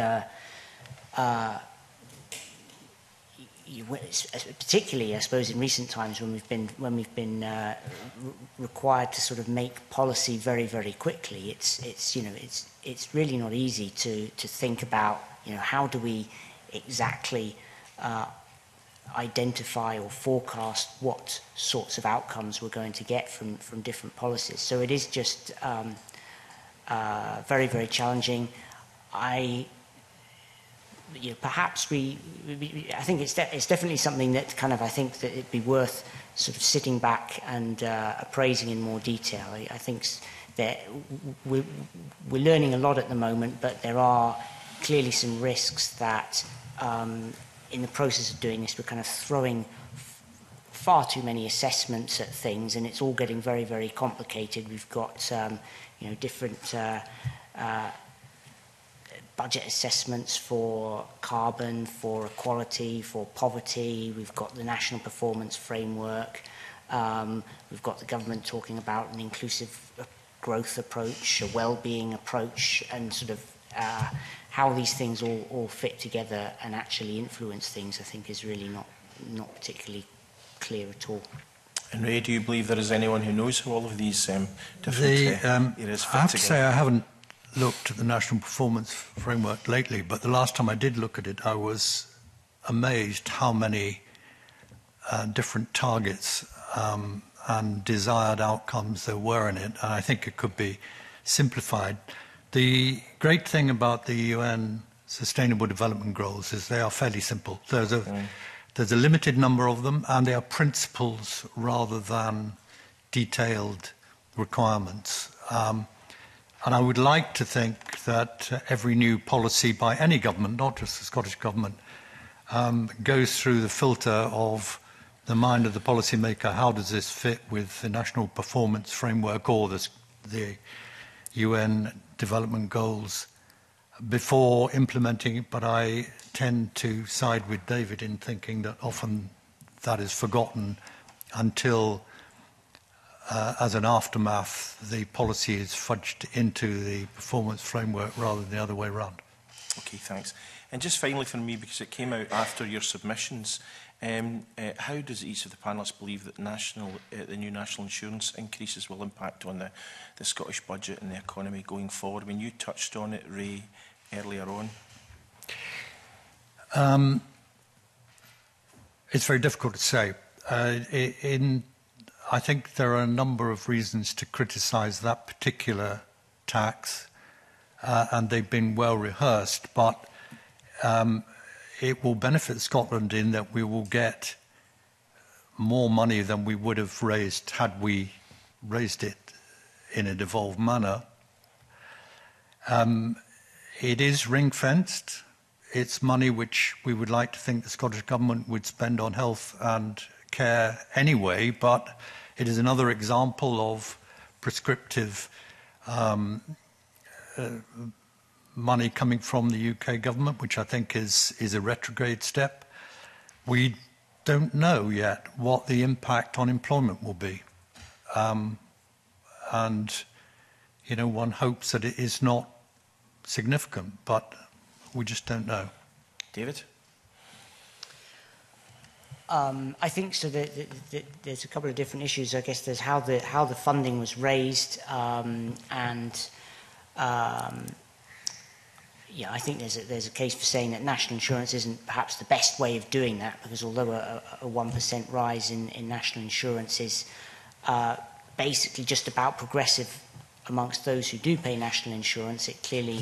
particularly, I suppose, in recent times when we've been required to sort of make policy very, very quickly. It's really not easy to think about how do we exactly identify or forecast what sorts of outcomes we're going to get from different policies. So it is just very, very challenging. Perhaps I think it's definitely something that I think that it'd be worth sort of sitting back and appraising in more detail. I think that we're learning a lot at the moment, but there are clearly some risks that in the process of doing this, we're kind of throwing far too many assessments at things, and it's all getting very, very complicated. We've got different budget assessments for carbon, for equality, for poverty. We've got the National Performance Framework. We've got the government talking about an inclusive growth approach, a well-being approach, and sort of how these things all fit together and actually influence things, I think, is really not particularly clear at all. And Ray, do you believe there is anyone who knows how all of these different areas fit I have to together? say I haven't looked at the National Performance Framework lately, but the last time I did look at it, I was amazed how many different targets and desired outcomes there were in it, and I think it could be simplified. The great thing about the UN Sustainable Development Goals is they are fairly simple. There's a limited number of them, and they are principles rather than detailed requirements. And I would like to think that every new policy by any government, not just the Scottish Government, goes through the filter of the mind of the policymaker. How does this fit with the National Performance Framework or the UN Development Goals before implementing it? But I tend to side with David in thinking that often that is forgotten until as an aftermath, the policy is fudged into the performance framework rather than the other way around. Okay, thanks. And just finally for me, because it came out after your submissions, how does each of the panellists believe that the new national insurance increases will impact on the Scottish budget and the economy going forward? I mean, you touched on it, Ray, earlier on. It's very difficult to say. I think there are a number of reasons to criticise that particular tax, and they've been well rehearsed, but it will benefit Scotland in that we will get more money than we would have raised had we raised it in a devolved manner. It is ring-fenced. It's money which we would like to think the Scottish Government would spend on health and care anyway, but it is another example of prescriptive money coming from the UK government, which I think is a retrograde step. We don't know yet what the impact on employment will be. And, one hopes that it is not significant, but we just don't know. David? I think so. There's a couple of different issues. I guess there's how the funding was raised, I think there's a case for saying that national insurance isn't perhaps the best way of doing that, because although a 1% rise in national insurance is basically just about progressive amongst those who do pay national insurance, it clearly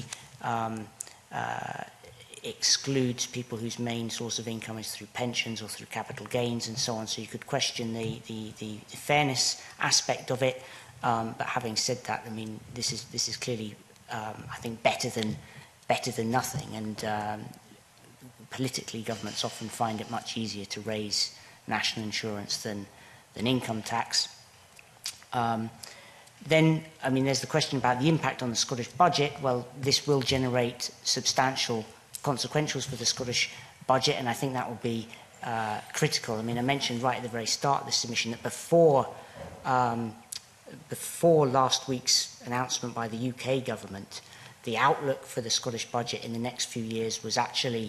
excludes people whose main source of income is through pensions or through capital gains and so on. So you could question the fairness aspect of it. But having said that, I mean, this is clearly, I think, better than nothing. And politically, governments often find it much easier to raise national insurance than than income tax. Then, I mean, there's the question about the impact on the Scottish budget. Well, this will generate substantial consequentials for the Scottish budget, and I think that will be critical. I mean, I mentioned right at the very start of the submission that before last week's announcement by the UK government, the outlook for the Scottish budget in the next few years was actually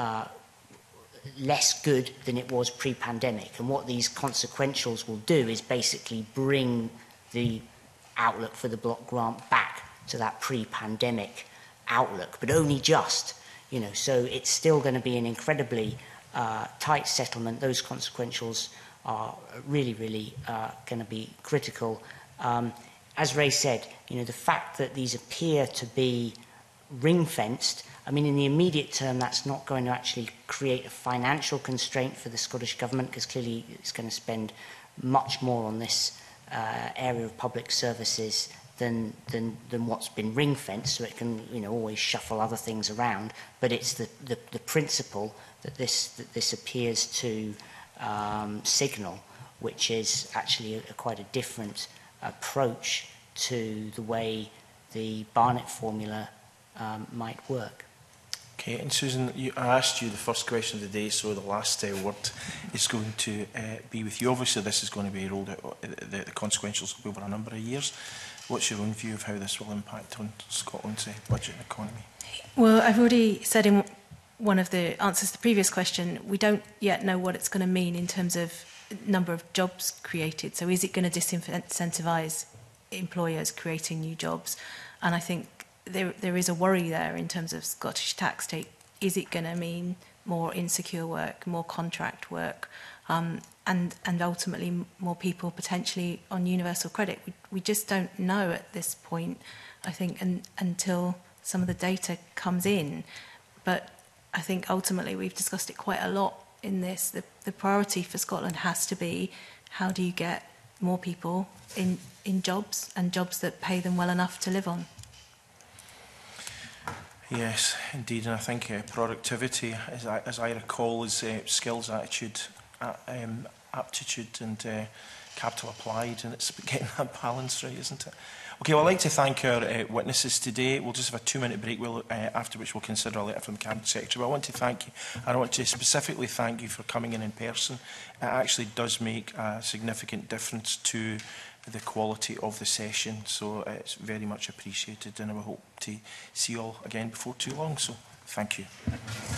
less good than it was pre-pandemic. And what these consequentials will do is basically bring the outlook for the block grant back to that pre-pandemic outlook, but only just, you know, so it's still going to be an incredibly tight settlement. Those consequentials are really, really going to be critical. As Ray said, you know, the fact that these appear to be ring-fenced, I mean, in the immediate term, that's not going to actually create a financial constraint for the Scottish Government, because clearly it's going to spend much more on this area of public services than what's been ring-fenced, so it can, you know, always shuffle other things around. But it's the principle that this appears to signal, which is actually quite a different approach to the way the Barnett formula might work. Okay, and Susan, I asked you the first question of the day, so the last word is going to be with you. Obviously, this is going to be rolled out, the consequentials will be over a number of years. What's your own view of how this will impact on Scotland's budget and economy? Well, I've already said in one of the answers to the previous question, we don't yet know what it's going to mean in terms of number of jobs created. So is it going to disincentivise employers creating new jobs? And I think there is a worry there in terms of Scottish tax take. Is it going to mean more insecure work, more contract work, and ultimately more people potentially on universal credit? We just don't know at this point, I think, until some of the data comes in. But I think ultimately we've discussed it quite a lot in this. The priority for Scotland has to be, how do you get more people in jobs, and jobs that pay them well enough to live on? Yes, indeed, and I think productivity, as I recall, is skills, attitude, aptitude and capital applied, and it's getting that balance right, isn't it? Okay, well, I'd like to thank our witnesses today. We'll just have a 2-minute break, after which we'll consider a letter from the Cabinet Secretary. But I want to thank you, and I want to specifically thank you for coming in person. It actually does make a significant difference to the quality of the session, so it's very much appreciated, and I hope to see you all again before too long, so thank you.